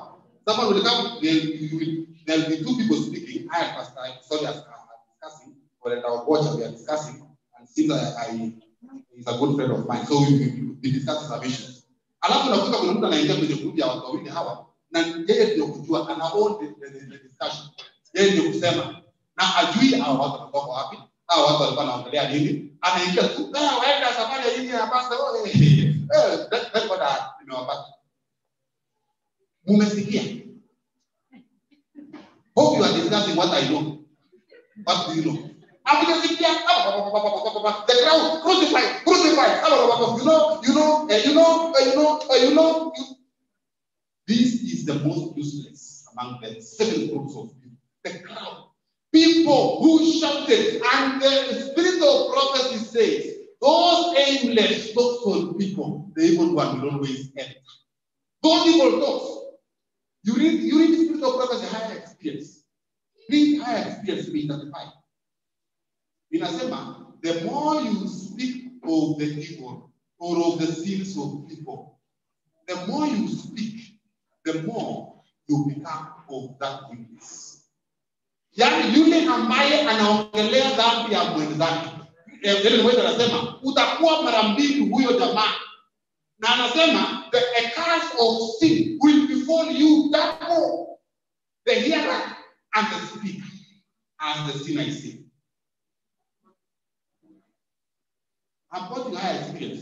Someone will come, there will be two people speaking. I and Pastor sorry, are discussing, or at our watch we are discussing, and since I, I is a good friend of mine, so we we, we discuss salvation. Alafu nakuta kuna mtu anaingia kwenye group ya watu wawili hawa, na yeye ndio kujua ana own the, the, the discussion. Yeye ndio kusema na ajui hao watu wanatoka wapi, hao watu walikuwa wanaongelea nini. Anaingia tu, "Ah, waenda safari ya nini ya pastor?" Oh, eh, eh, that that's what I nimewapata. Mumesikia? Hope you are discussing what I know. What do you know? Amujasikia, the crowd crucify, crucify. You know, you know, uh, you know, uh, you know, uh, you know. You... This is the most useless among the seven groups of people. The crowd, people who shouted, and the spirit of prophecy says, those aimless, thoughtful people, the evil one will always enter. Those evil thoughts. You read, you read the spirit of prophecy, higher experience. Read higher experience, be thirty-five. Inasema, the more you speak of the evil or of the sins of people, the more you speak, the more you become of that witness. Yani yule ambaye anaongelea dhambi ya mwenzake, yule mmoja anasema utakuwa mara mbili huyo jamaa. Na anasema the a curse of sin will befall you double. The hearer and the speaker as the sin I sin. I'm quoting higher experience,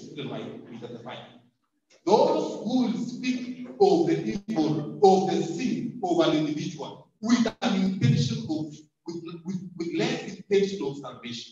those who will speak of the evil, of the sin of an individual with an intention of, with, with, with less intention of salvation.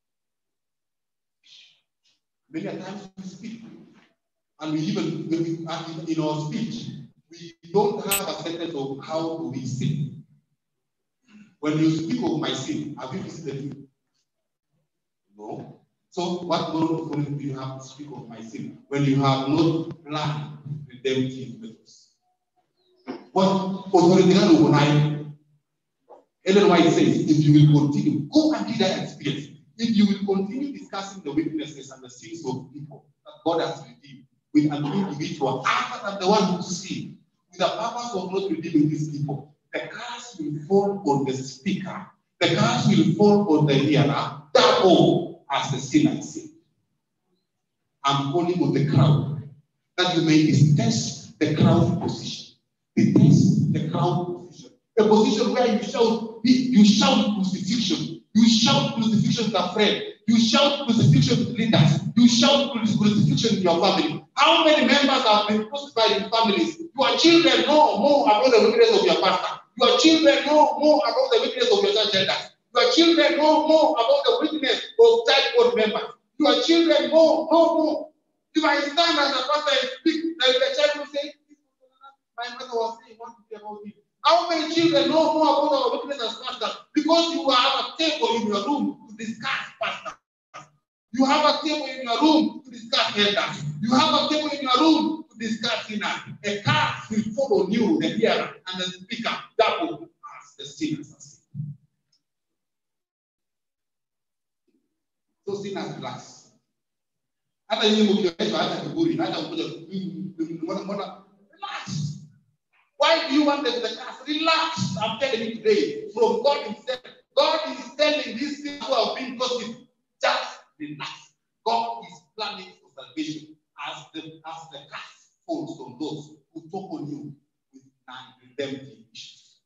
Many times we speak, and we even, when we, in our speech, we don't have a sentence of how do we sin. When you speak of my sin, have you visited me? No. So what moral authority do you have to speak of my sin when you have not planned redemptive methods? What authority can you deny? Ellen White says, if you will continue, go and do that experience. If you will continue discussing the weaknesses and the sins of people that God has redeemed with an individual other than the one who sinned, with the purpose of not redeeming these people, the curse will fall on the speaker, the curse will fall on the hearer, double as the sinner sin. I'm calling on the crowd that you may test the crowd position. Test the crowd position. A position where you shout, you shout crucifixion. You shout crucifixion to a friend. You shout crucifixion to leaders. You shout crucifixion in your family. How many members have been crucified in families? Your children know more about the wickedness of your pastor. Your children know more about the wickedness of your church elders. Your children know more about the wickedness of church members. Your children know, know more. If I stand as a pastor and speak, then the child will say, my mother was saying, what to say about me? How many children know more about our wickedness as pastors? Because you have a table in your room to discuss pastors. You have a table in your room to discuss elders. You have a table in your room to discuss sinners. A curse will follow you, the hearer and the speaker, double as the sinners are sin. So sinners relax. Hata yeye mkionyesha hata kiburi, hata mmoja mbona mbona relax. Why do you want the curse? Relax. I'm telling you today, from God himself. God is telling these people who have been gossip, just relax. God is planning for salvation as the as the curse falls on those who talk on you with non-redemptive issues.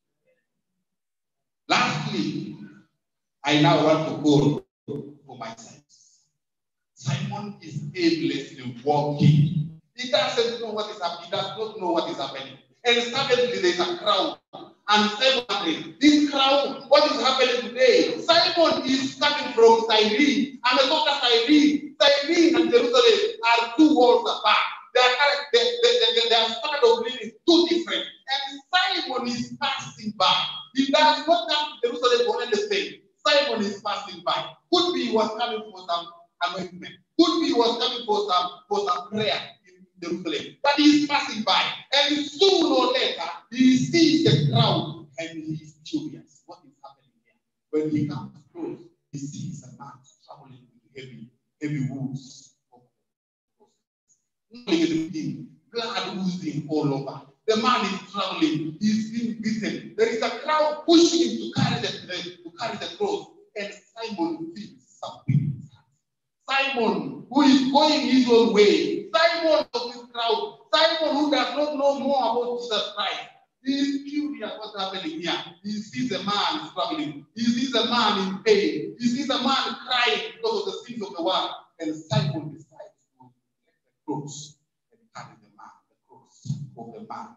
Lastly, I now want to call for my sons. Simon is aimlessly walking. He doesn't know what is happening. He does not know what is happening. And suddenly there is a crowd. And Simon, this crowd, what is happening today? Simon is coming from Cyrene. And the doctor Cyrene, Cyrene and Jerusalem are two worlds apart. They are, they, they, they, they are standard of living two different. And Simon is passing by. He does not come to Jerusalem for anything. Simon is passing by. Could be he was coming for some anointment. Could be he was coming for some for some prayer in Jerusalem. But he is passing by. And soon or later, he sees the crowd and he is curious. What is happening here? When he comes close, he sees a man traveling with heavy, heavy wounds. Blood oozing all over. The man is traveling. He's being beaten. There is a crowd pushing him to carry the, the to carry the cross. And Simon feels something. Simon, who is going his own way. Simon of this crowd. Simon, who does not know more about Jesus Christ. He is curious what's happening here. He sees a man struggling. He sees a man in pain. He sees a man crying because of the sins of the world. And Simon decides to take the cross and carry the man, the cross of the man.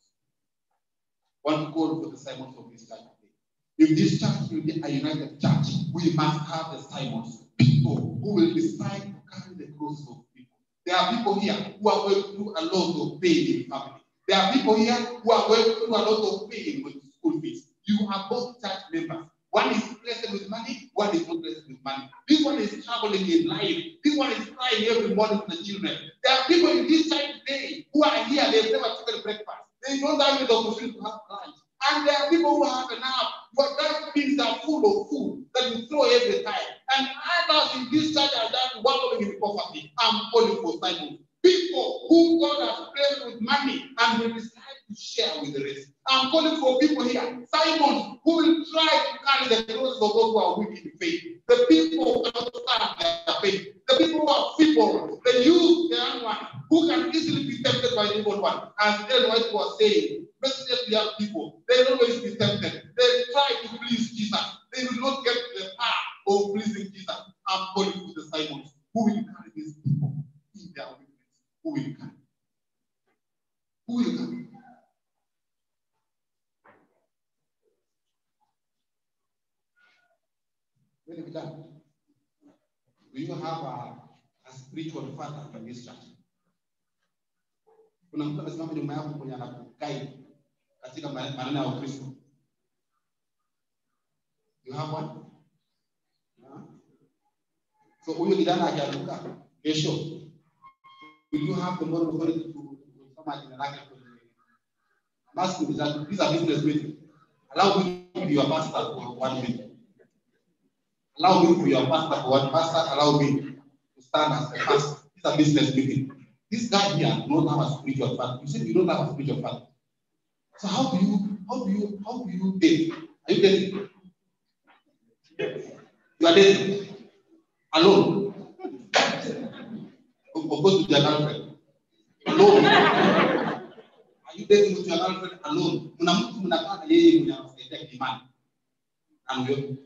One goal for the Simons of this church today. If this church will be a united church, we must have the Simons, people who will decide to carry the cross of people. There are people here who are going through a lot of pain in family. There are people here who are going through a lot of pain with school fees. You are both church members. One is blessed with money, one is not blessed with money. This one is traveling in life. This one is crying every morning for the children. There are people in this church today who are here, they've never taken breakfast. They don't have the opportunity to have lunch. And there are people who have enough. Your dustbins are full of food that you throw every time. And others in this church are just wallowing in poverty. I'm calling for Simon. People who God has blessed with money and will decide to share with the rest. I'm calling for people here, Simon, who will try to carry the crosses of those who are weak in faith. The people who cannot stand their faith. The people who are feeble. The youth, the young one, who can easily be tempted by the evil one. As Ellen White was saying, especially young people, they always be tempted. They try to please Jesus. They will not get the power of pleasing Jesus. I'm calling for the Simons, who will carry these people in their weakness. Who will carry? Who will carry? When we done, do you have a, a spiritual father in this church? Kuna mtu anasimama nyuma yako kwenye anakukai katika maneno ya Ukristo. You have one? Huh? So huyo kijana akianguka kesho, will you have the moral authority to soma jina lake kwenye mask? These are business meetings. Allow me to be your pastor for one minute. Allow me to be your pastor for one pastor. Allow me to stand as a pastor. It's a business meeting. This guy here does not have a spiritual father. You said you don't have a spiritual father. So how do you, how do you, how do you date? Are you dating? You are dating alone. Opposed to your girlfriend. Alone. Are you dating with your girlfriend alone? Kuna mtu mnakaa na yeye mnamsaidia kimani. And you.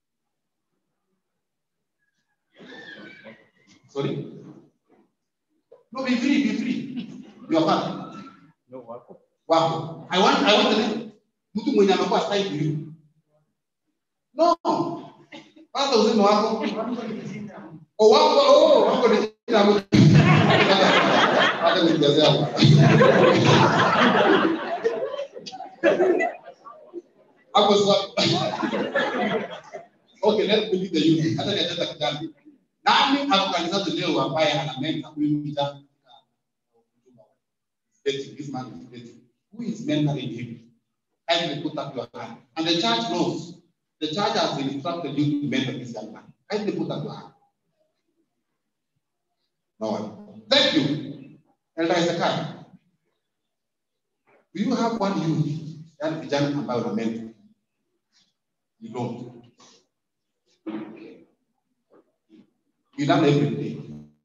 Sorry? No, be free, be free. Your father. No, wako. Wako. I want, I want the name. Mtu mwenye amekuwa side to you. No. Father useme wako. Oh, wako, oh, wako ni jina wako. Hata nijazea hapa. Hapo swali. Okay, let's believe the youth. Hata nijaza kijana. Nani akukanizaje leo ambaye anamenta huyu kijana? This man is dating. Who is mentoring him? Kindly put up your hand. And the church knows. The church has instructed you to mentor this young man. Kindly put up your hand. No one. Thank you. Elder Ezekiel. Do you have one youth? Yani kijana ambaye una mentor? You don't. You learn every day.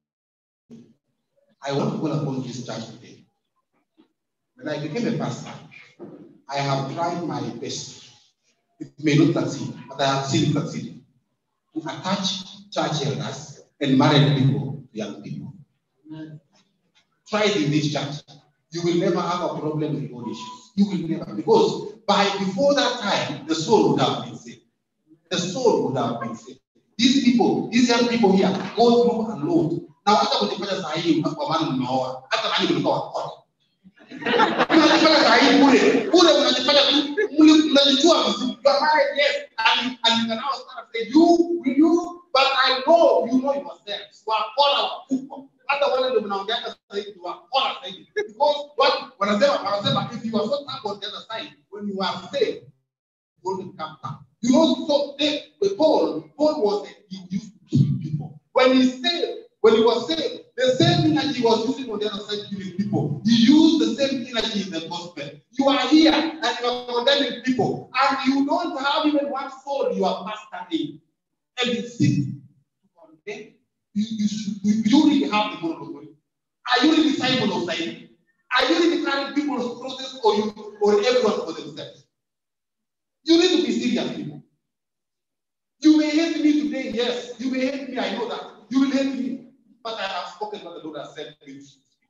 I want to call upon this church today. When I became a pastor, I have tried my best. It may not succeed, but I have seen it succeed. To attach church elders and married people to young people. Try it in this church. You will never have a problem with all issues. You will never. Because by before that time, the soul would have been saved. The soul would have been saved. These people, these young people here, go through a lot. Now, hata kujifanya sahihi kwa maana mmeoa, hata nani mlikuwa wako. Unajifanya sahihi kule, kule unajifanya mnajijua vizuri. You are married, yes, and, and you can now start saying, you, will you, but I know, you know yourself. You are all our people. Hata wale ndio mnaongeanga sahihi, you are all our sahihi. Because what, wanasema, wanasema, if you are so tough on the other side, when you are saved, you will come down. You know, so they, Paul, Paul was he used to kill people. When he saved, when he was saved, the same thing that he was using on the other side killing people, he used the same energy in the gospel. You are here and you are condemning people, and you don't have even one soul you are pastoring. And it's sick to condemn. You, you, should, you, you really have the moral authority. Are you really Simon of Simon? Are you really carrying people's process, or you or everyone for themselves? You need to be serious, people. You may hate me today, yes. You may hate me, I know that. You will hate me. But I have spoken what the Lord has said to me.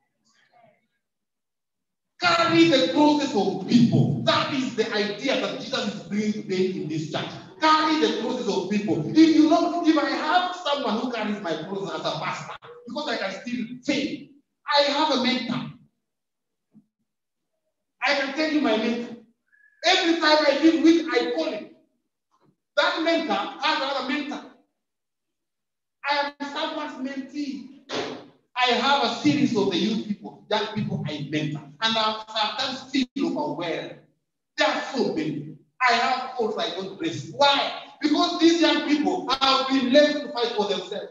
Carry the process of people. That is the idea that Jesus is bringing today in this church. Carry the process of people. If you know, if I have someone who carries my process as a pastor, because I can still fail, I have a mentor. I can tell you my mentor. Every time I feel weak, I call him. That mentor has another mentor. I am someone's mentee. I have a series of the youth people, young people I mentor, and I sometimes feel overwhelmed. There are so many. I have faults I don't raise. Why? Because these young people have been left to fight for themselves.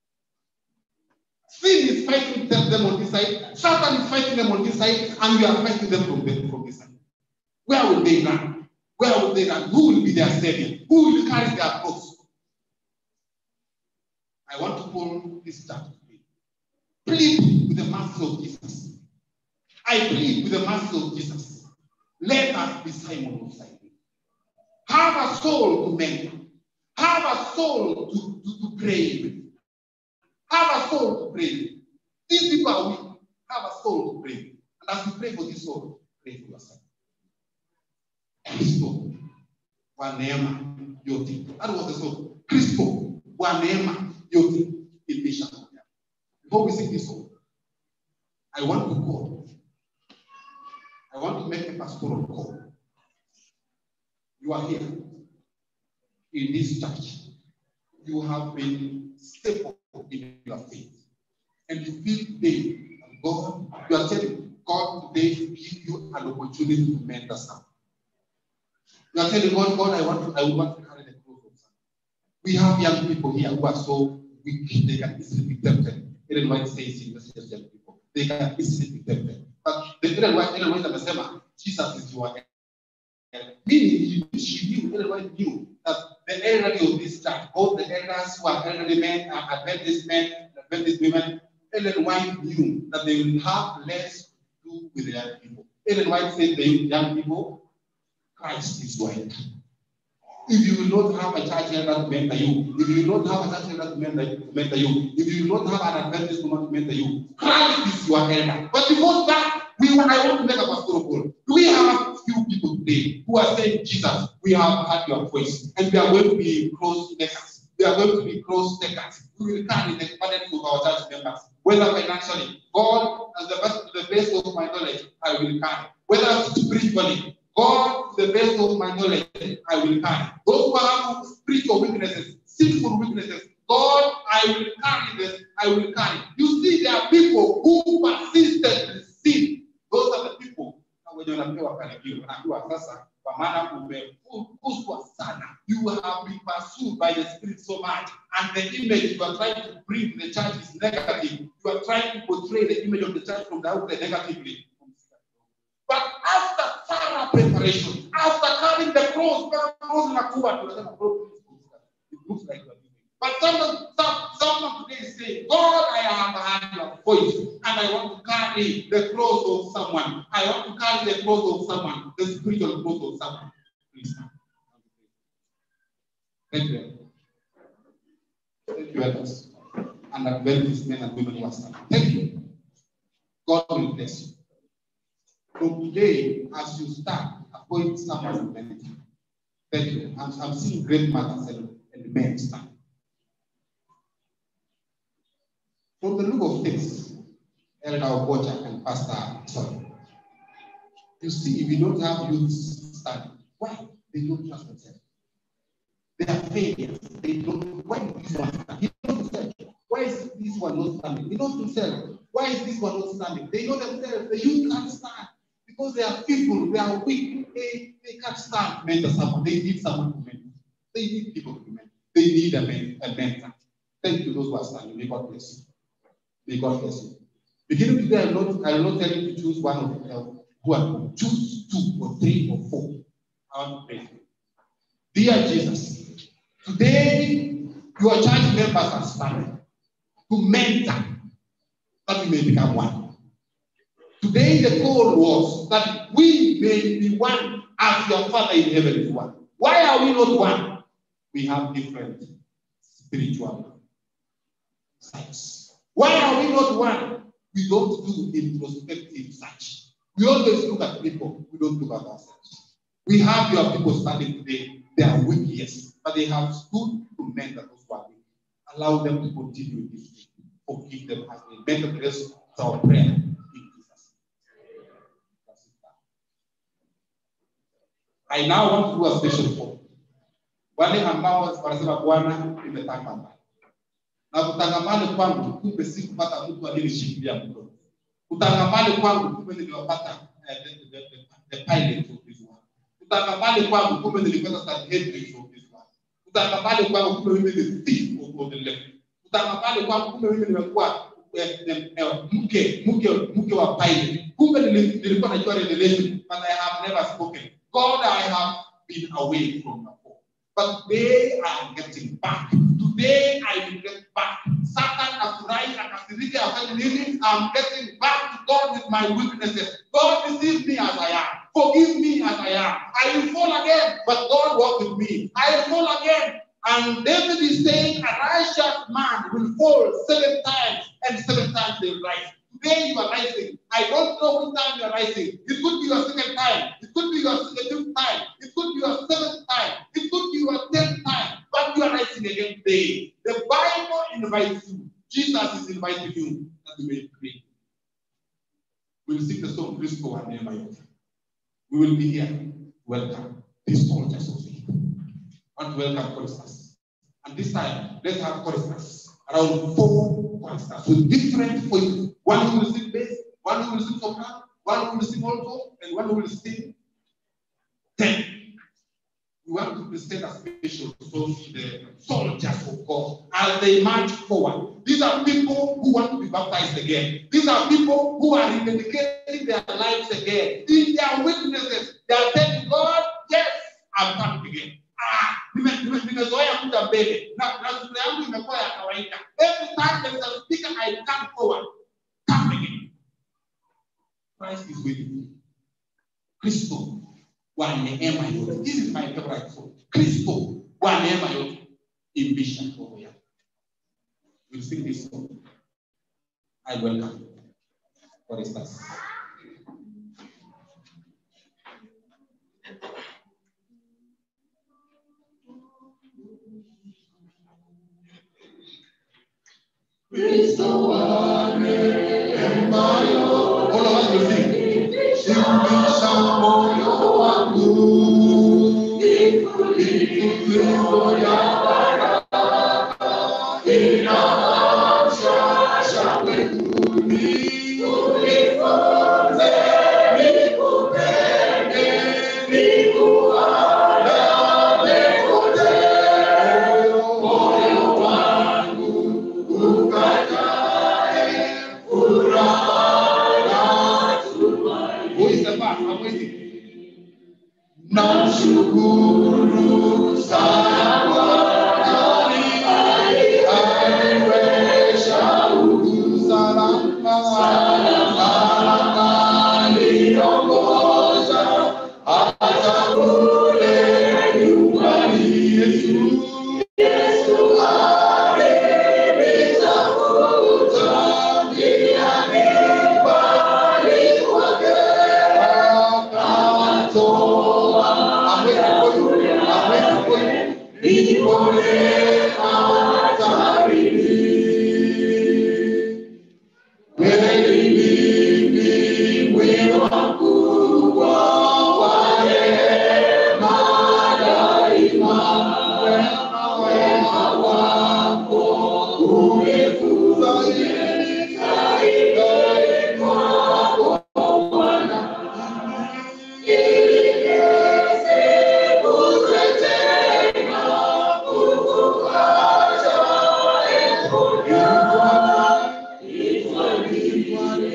Sin is fighting them on this side, Satan is fighting them on this side, and we are fighting them from, them from this side. Where will they run? Where will they run? Who will be their savior? Who will carry their cross? I want to call this church. Plead with the mercy of Jesus. I plead with the mercy of Jesus. Let us be Simon of Simon. Have a soul to mend. Have a soul to, to, to pray with. Have a soul to pray with. These people are weak. Have a soul to pray with. And as you pray for this soul, pray for yourself. Cristo, Wanema, Yoti. That was the song. Cristo, Wanema, Yoti. In Mission. Before we sing this song, I want to call. I want to make a pastoral call. You are here in this church. You have been stable in your faith. And you feel today, God, you are telling God today to give you an opportunity to mentor someone. You are telling God, God, I want to, I want to carry the cross of someone. We have young people here who are so weak, they can easily be tempted. Ellen White says in messages young people, they can easily be tempted. But the Ellen White, Ellen White amesema, Jesus is your enemy. Meaning, she knew, Ellen White knew that the elderly of this church, both the elders who are elderly men and Adventist men, Adventist women, Ellen White knew that they will have less to do with the young people. Ellen White said the young people, Christ is your elder. If you will not have a church elder to mentor you, if you will not have a church elder to mentor you, if you will not have an Adventist woman to mentor you, Christ is your elder. But before that, we want, I want to make a pastoral call. Do we have a few people today who are saying, Jesus, we have heard your voice, and we are going to be cross takers. We are going to be cross takers. We will carry the burdens of our church members, whether financially, God, as the best, the best of my knowledge, I will carry. Whether spiritually, God, the best of my knowledge, I will carry. Those who have spiritual weaknesses, sinful weaknesses, God, I will carry this, I will carry. You see, there are people who persisted in sin. Those are the people when you unapewa karibio, unaambiwa sasa, kwa maana umefukuzwa sana. You have been pursued by the Spirit so much, and the image you are trying to bring to the church is negative. You are trying to portray the image of the church from the outside negatively. But after thorough preparation, after carrying the cross, it looks like you are doing. But someone, some, someone today is saying, God, I have heard your voice, and I want to carry the cross of someone. I want to carry the cross of someone, the spiritual cross of someone. Please. Thank you. Thank you, elders. And Adventist men and women who are standing. Thank you. God will bless you. From today, as you start, appoint someone to mentor. Thank you. I'm, I'm seeing great mothers and, and men stand. From the look of things, Elder Obocha and Pastor Sorry, you see, if you don't have youth standing, why? They don't trust themselves. They are failures. They don't. Why is this one standing? He knows himself. Why is this one not standing? He knows himself. Why is this one not standing? They know themselves. The youth can't stand because they are feeble. They are weak. They, they can't stand. Mentor someone. They need someone to mentor. They need people to mentor. They need a, men, a mentor. Thank you, those who are standing. May God bless you. May God bless you. Beginning today, I will not, I will not tell you to choose one of them. Who are choose two or three or four. I want to pray for you. Dear Jesus, today your church members are standing to mentor that we may become one. Today the goal was that we may be one as your Father in heaven is one. Why are we not one? We have different spiritual sides. Why are we not one? We don't do introspective search. We always look at people, we don't look at ourselves. We have your people standing today. They are weak, yes, but they have stood to men that those who are weak. Allow them to continue in this way. Forgive them as they make the rest of our prayer in Jesus. I now want to do a special call. Wale ambao wanasema Bwana nimetaka mbali. Na kutangamana kwangu kumbe si kupata mtu aliyenishikilia mkono. Kutangamana kwangu kumbe niliwapata the, the, the, the pilot of this one. Kutangamana kwangu kumbe nilipata Sir Henry of this one. Kutangamana kwangu kumbe mimi ni thief of the left. Kutangamana kwangu kumbe mimi nimekuwa mke mke mke wa pilot. Kumbe nilikuwa najua revelation, but I have never spoken. God, I have been away from the phone. But today I am getting back. Today I will get back. Satan has right, I'm getting back to God with my weaknesses. God receive me as I am. Forgive me as I am. I will fall again, but God walk with me. I will fall again. And David is saying a righteous man will fall seven times, and seven times they will rise. Today you are rising. I don't know which time you are rising. It could be your second time. It could be your fifth time. It could be your seventh time. It could be your tenth time. But you are rising again today. The Bible invites you. Jesus is inviting you that you may pray. We will sing the song Christo and Nehemiah. We will be here. Welcome these soldiers of faith. I want to welcome choristers. And this time, let's have choristers. Around four choristers with different voices. One who will sing bass, one who will sing soprano, one who will sing alto, and one who will sing tenor. We want to present a special song to the soldiers of God as they march forward. These are people who want to be baptized again. These are people who are reivindicating their lives again. In their weaknesses, they are telling God, yes, I'm coming again. Ah, nimezoea muda mbele. Na sura yangu imekuwa ya kawaida. Every time there is a speaker, I come forward. Come again. Christ is with you. Kristo wa neema yote. This is my favorite song. Kristo wa neema yote. Imbisha roho yako. We'll sing this song. I welcome. For instance. Kristo wa neema yote. All of us will sing. Imbisha moyo wangu. Ifulizo ya baraka. Inaamsha shangwe kuni. Unifunze, nikupende, nikuandame kote. Moyo wangu ukajae furaha na tumaini. Who is the part? I'm waiting. Namshukuru sana Bwana aliyeniwezesha huku salama, salama niongoza hata kule nyumbani. Yesu, Yesu alinitafuta, nilianipa kwake, akatoa nipone hatarini. Kweli mimi mwema mkubwa wa rehema daima, wema wema wako umefurahia zaidi kwako Bwana. It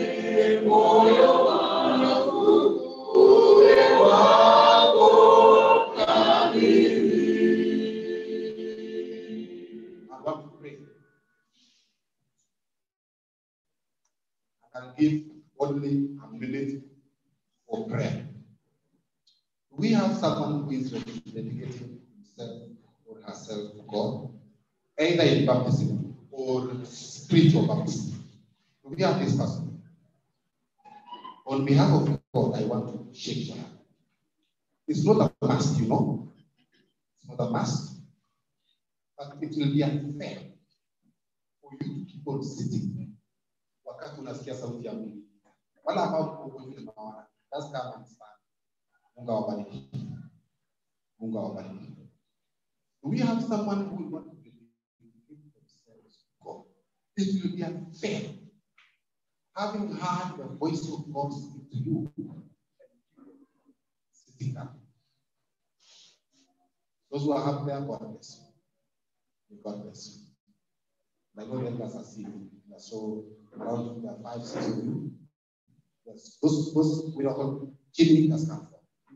minutes for prayer. Do we have someone who is dedicating himself or herself to God, either in baptism or spiritual baptism? Do we have this person? On behalf of God, I want to shake your hand. It's not a must, you know. It's not a must. But it will be unfair for you to keep on sitting wakati unasikia sauti ya Mungu. Wala ambao uko kwenye maana. That's come and stand. Mungu awabariki. Mungu awabariki. Do we have someone who will want to dedicate themselves to God? It will be unfair. Having heard the voice of God speak to you, sitting up. Those who are up there, God bless you. God bless you. My God help us as you. So around there are five, six of you. Yes, those those we are Jimmy has come from.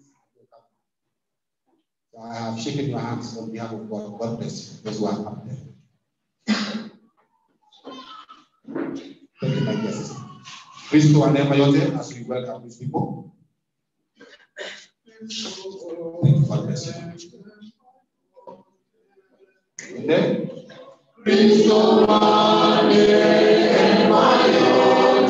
So I have shaken your hands on behalf of God. God bless you. Those who are up there. Thank you, my guests. Please do whatever yote as we welcome these people. Thank you, God bless you. And then, Cristo vale mayor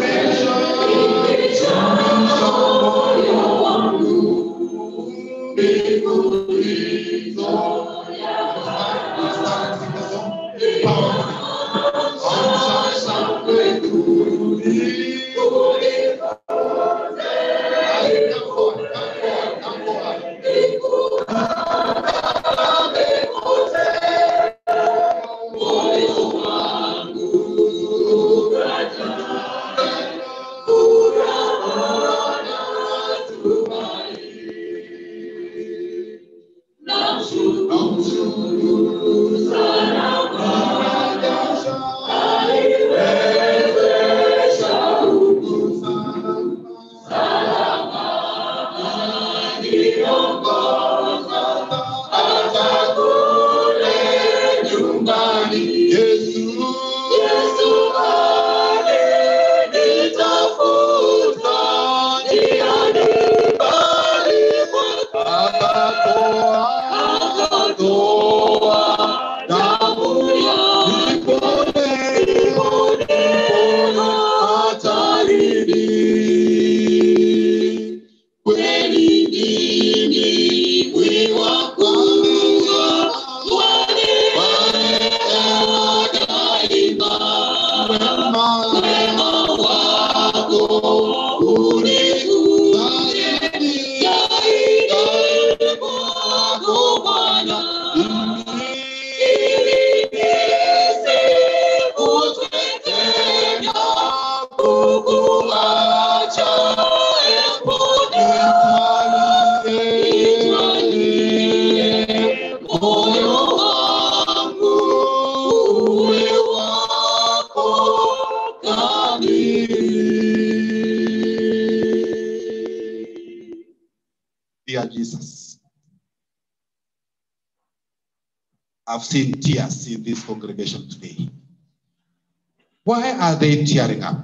Dear Jesus, I've seen tears in this congregation today. Why are they tearing up?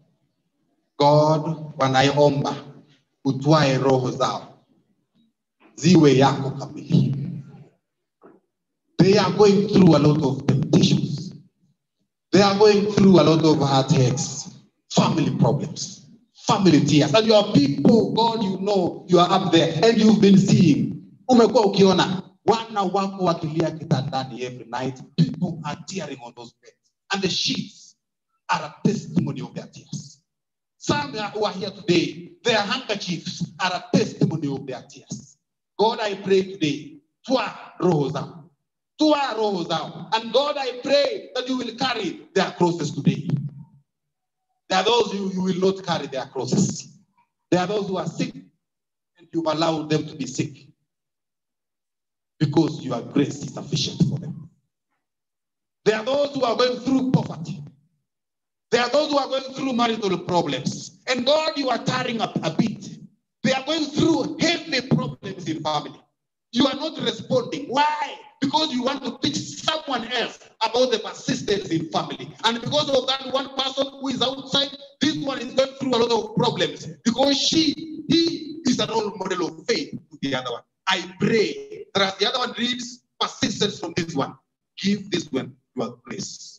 God, wanaomba utwae roho zao ziwe yako kamili. They are going through a lot of temptations. They are going through a lot of heartaches, family problems, family tears. And your people, God, you know, you are up there and you've been seeing. Umekuwa ukiona wana wako wakilia kitandani every night. People are tearing on those beds. And the sheets are a testimony of their tears. Some who are here today, their handkerchiefs are a testimony of their tears. God, I pray today, twa roho zao. Twa roho zao. And God, I pray that you will carry their crosses today. There are those who you will not carry their crosses. There are those who are sick, and you've allowed them to be sick. Because your grace is sufficient for them. There are those who are going through poverty. There are those who are going through marital problems. And God, you are tearing up a bit. They are going through heavy problems in family. You are not responding. Why? because you want to teach someone else about the persistence in family. And because of that one person who is outside, this one is going through a lot of problems because she, he is a role model of faith to the other one. I pray that as the other one reads persistence from this one, give this one your grace.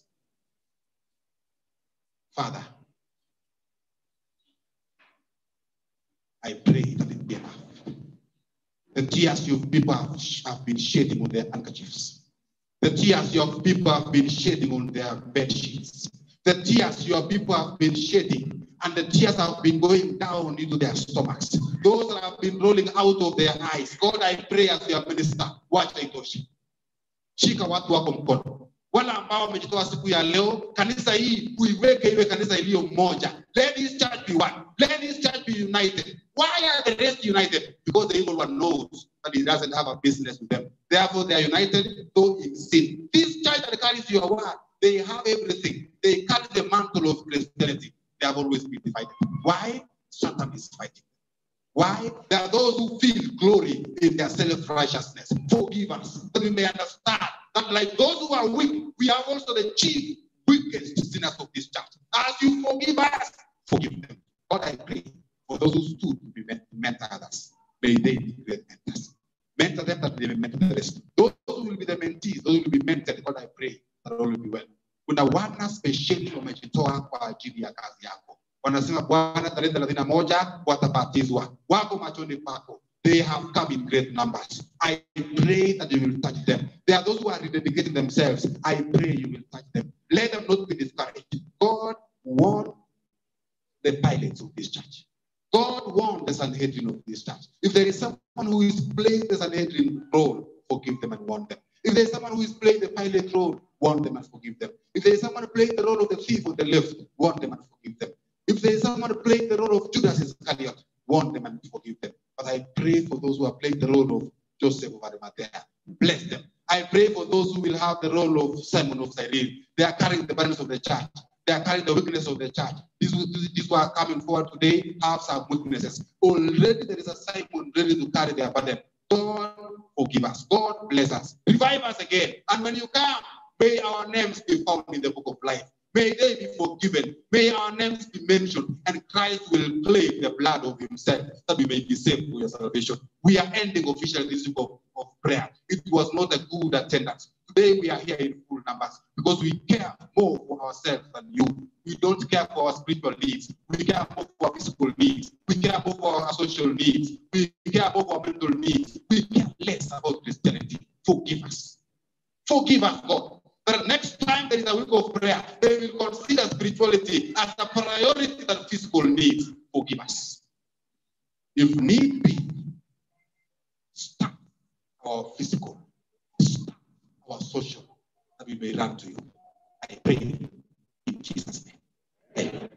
Father, I pray that it be enough. The tears your people have, have been shedding on their handkerchiefs. The tears your people have been shedding on their bed sheets. The tears your people have been shedding, and the tears have been going down into their stomachs. Those that have been rolling out of their eyes. God, I pray as your minister, wacha itoshi. Shika watu wako mkono. Wala ambao wamejitoa siku ya leo, kanisa hii uiweke iwe kanisa iliyo moja. Let this church be one. Let this church be united. Why are the rest united? Because the evil one knows that he doesn't have a business with them. Therefore, they are united, though in sin. This church that carries your word, they have everything. They carry the mantle of Christianity. They have always been divided. Why? Satan is fighting. Why? There are those who feel glory in their self-righteousness. Forgive us, that we may understand that like those who are weak, we are also the chief, weakest sinners of this church. As you forgive us, forgive them. God, I pray for those who stood to be mentor others. May they be great mentors. Mentor them that they may mentor the rest. Those who will be the mentees, those who will be mentored, God, I pray that all will be well. Kuna wana speciali wamejitoa kwa ajili ya kazi yako. Wanasema Bwana tarehe thelathini na moja watabatizwa. Wako machoni pako. They have come in great numbers. I pray that you will touch them. There are those who are rededicating themselves. I pray you will touch them. Let them not be discouraged. God warned the pilots of this church. God warned the Sanhedrin of this church. If there is someone who is playing the Sanhedrin role, forgive them and warn them. If there is someone who is playing the pilot role, warn them and forgive them. If there is someone playing the role of the thief on the left, warn them and forgive them. If there is someone playing the role of Judas Iscariot, warn them and forgive them. But I pray for those who are playing the role of Joseph of Arimathea. Bless them. I pray for those who will have the role of Simon of Cyrene. They are carrying the burdens of the church. They are carrying the weakness of the church. These, these who are coming forward today have some weaknesses. Already there is a Simon ready to carry their burden. God forgive us. God bless us. Revive us again. And when you come, may our names be found in the book of life. May they be forgiven. May our names be mentioned. And Christ will claim the blood of himself that we may be saved for your salvation. We are ending officially this week of, of prayer. It was not a good attendance. Today we are here in full numbers because we care more for ourselves than you. We don't care for our spiritual needs. We care more for our physical needs. We care more for our social needs. We care more for our mental needs. We care less about Christianity. Forgive us. Forgive us, God. That next time there is a week of prayer, they will consider spirituality as a priority than physical needs. Forgive us. If need be, stop our physical, stop our social, that we may run to you. I pray in Jesus' name. Amen.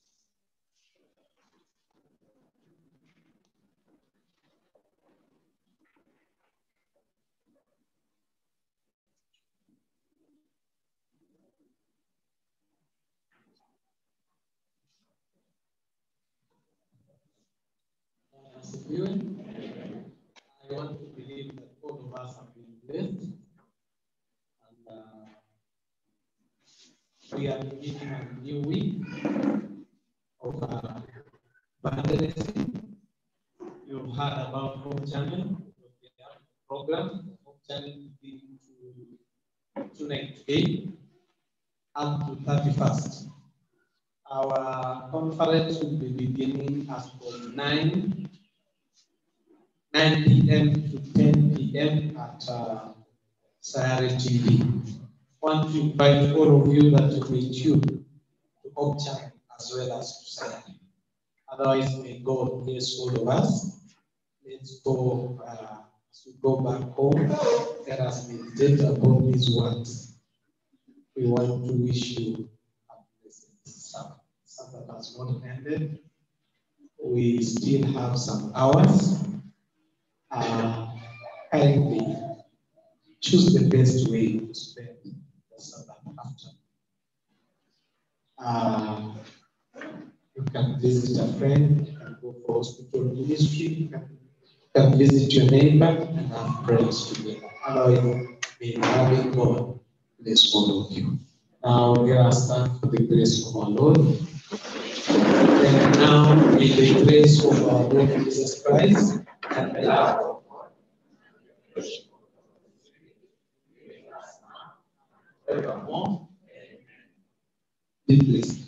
I want to believe that all of us have been blessed. And uh, we are beginning a new week of uh, evangelism. You've heard about Hope Channel, the program. Hope Channel is beginning to tonight today up to thirty-first. Our conference will be beginning as from nine p m to ten p m at uh, Sayari T V. I want to invite all of you that you may tune to Hope Channel as well as to Sayari. Otherwise, may God bless all of us. Let's go, uh, as we go back home, let us meditate upon these words. We want to wish you a blessed Sabbath. Sabbath has not ended. We still have some hours. Uh, kindly choose the best way to spend the Sabbath after. Uh, you can visit a friend, you can go for hospital ministry, you can, you can visit your neighbor and have prayers together. Otherwise, May loving God bless all of you. Now let us stand for the grace of our Lord. And now may the grace of our Lord Jesus Christ and the love of God forevermore be blessed.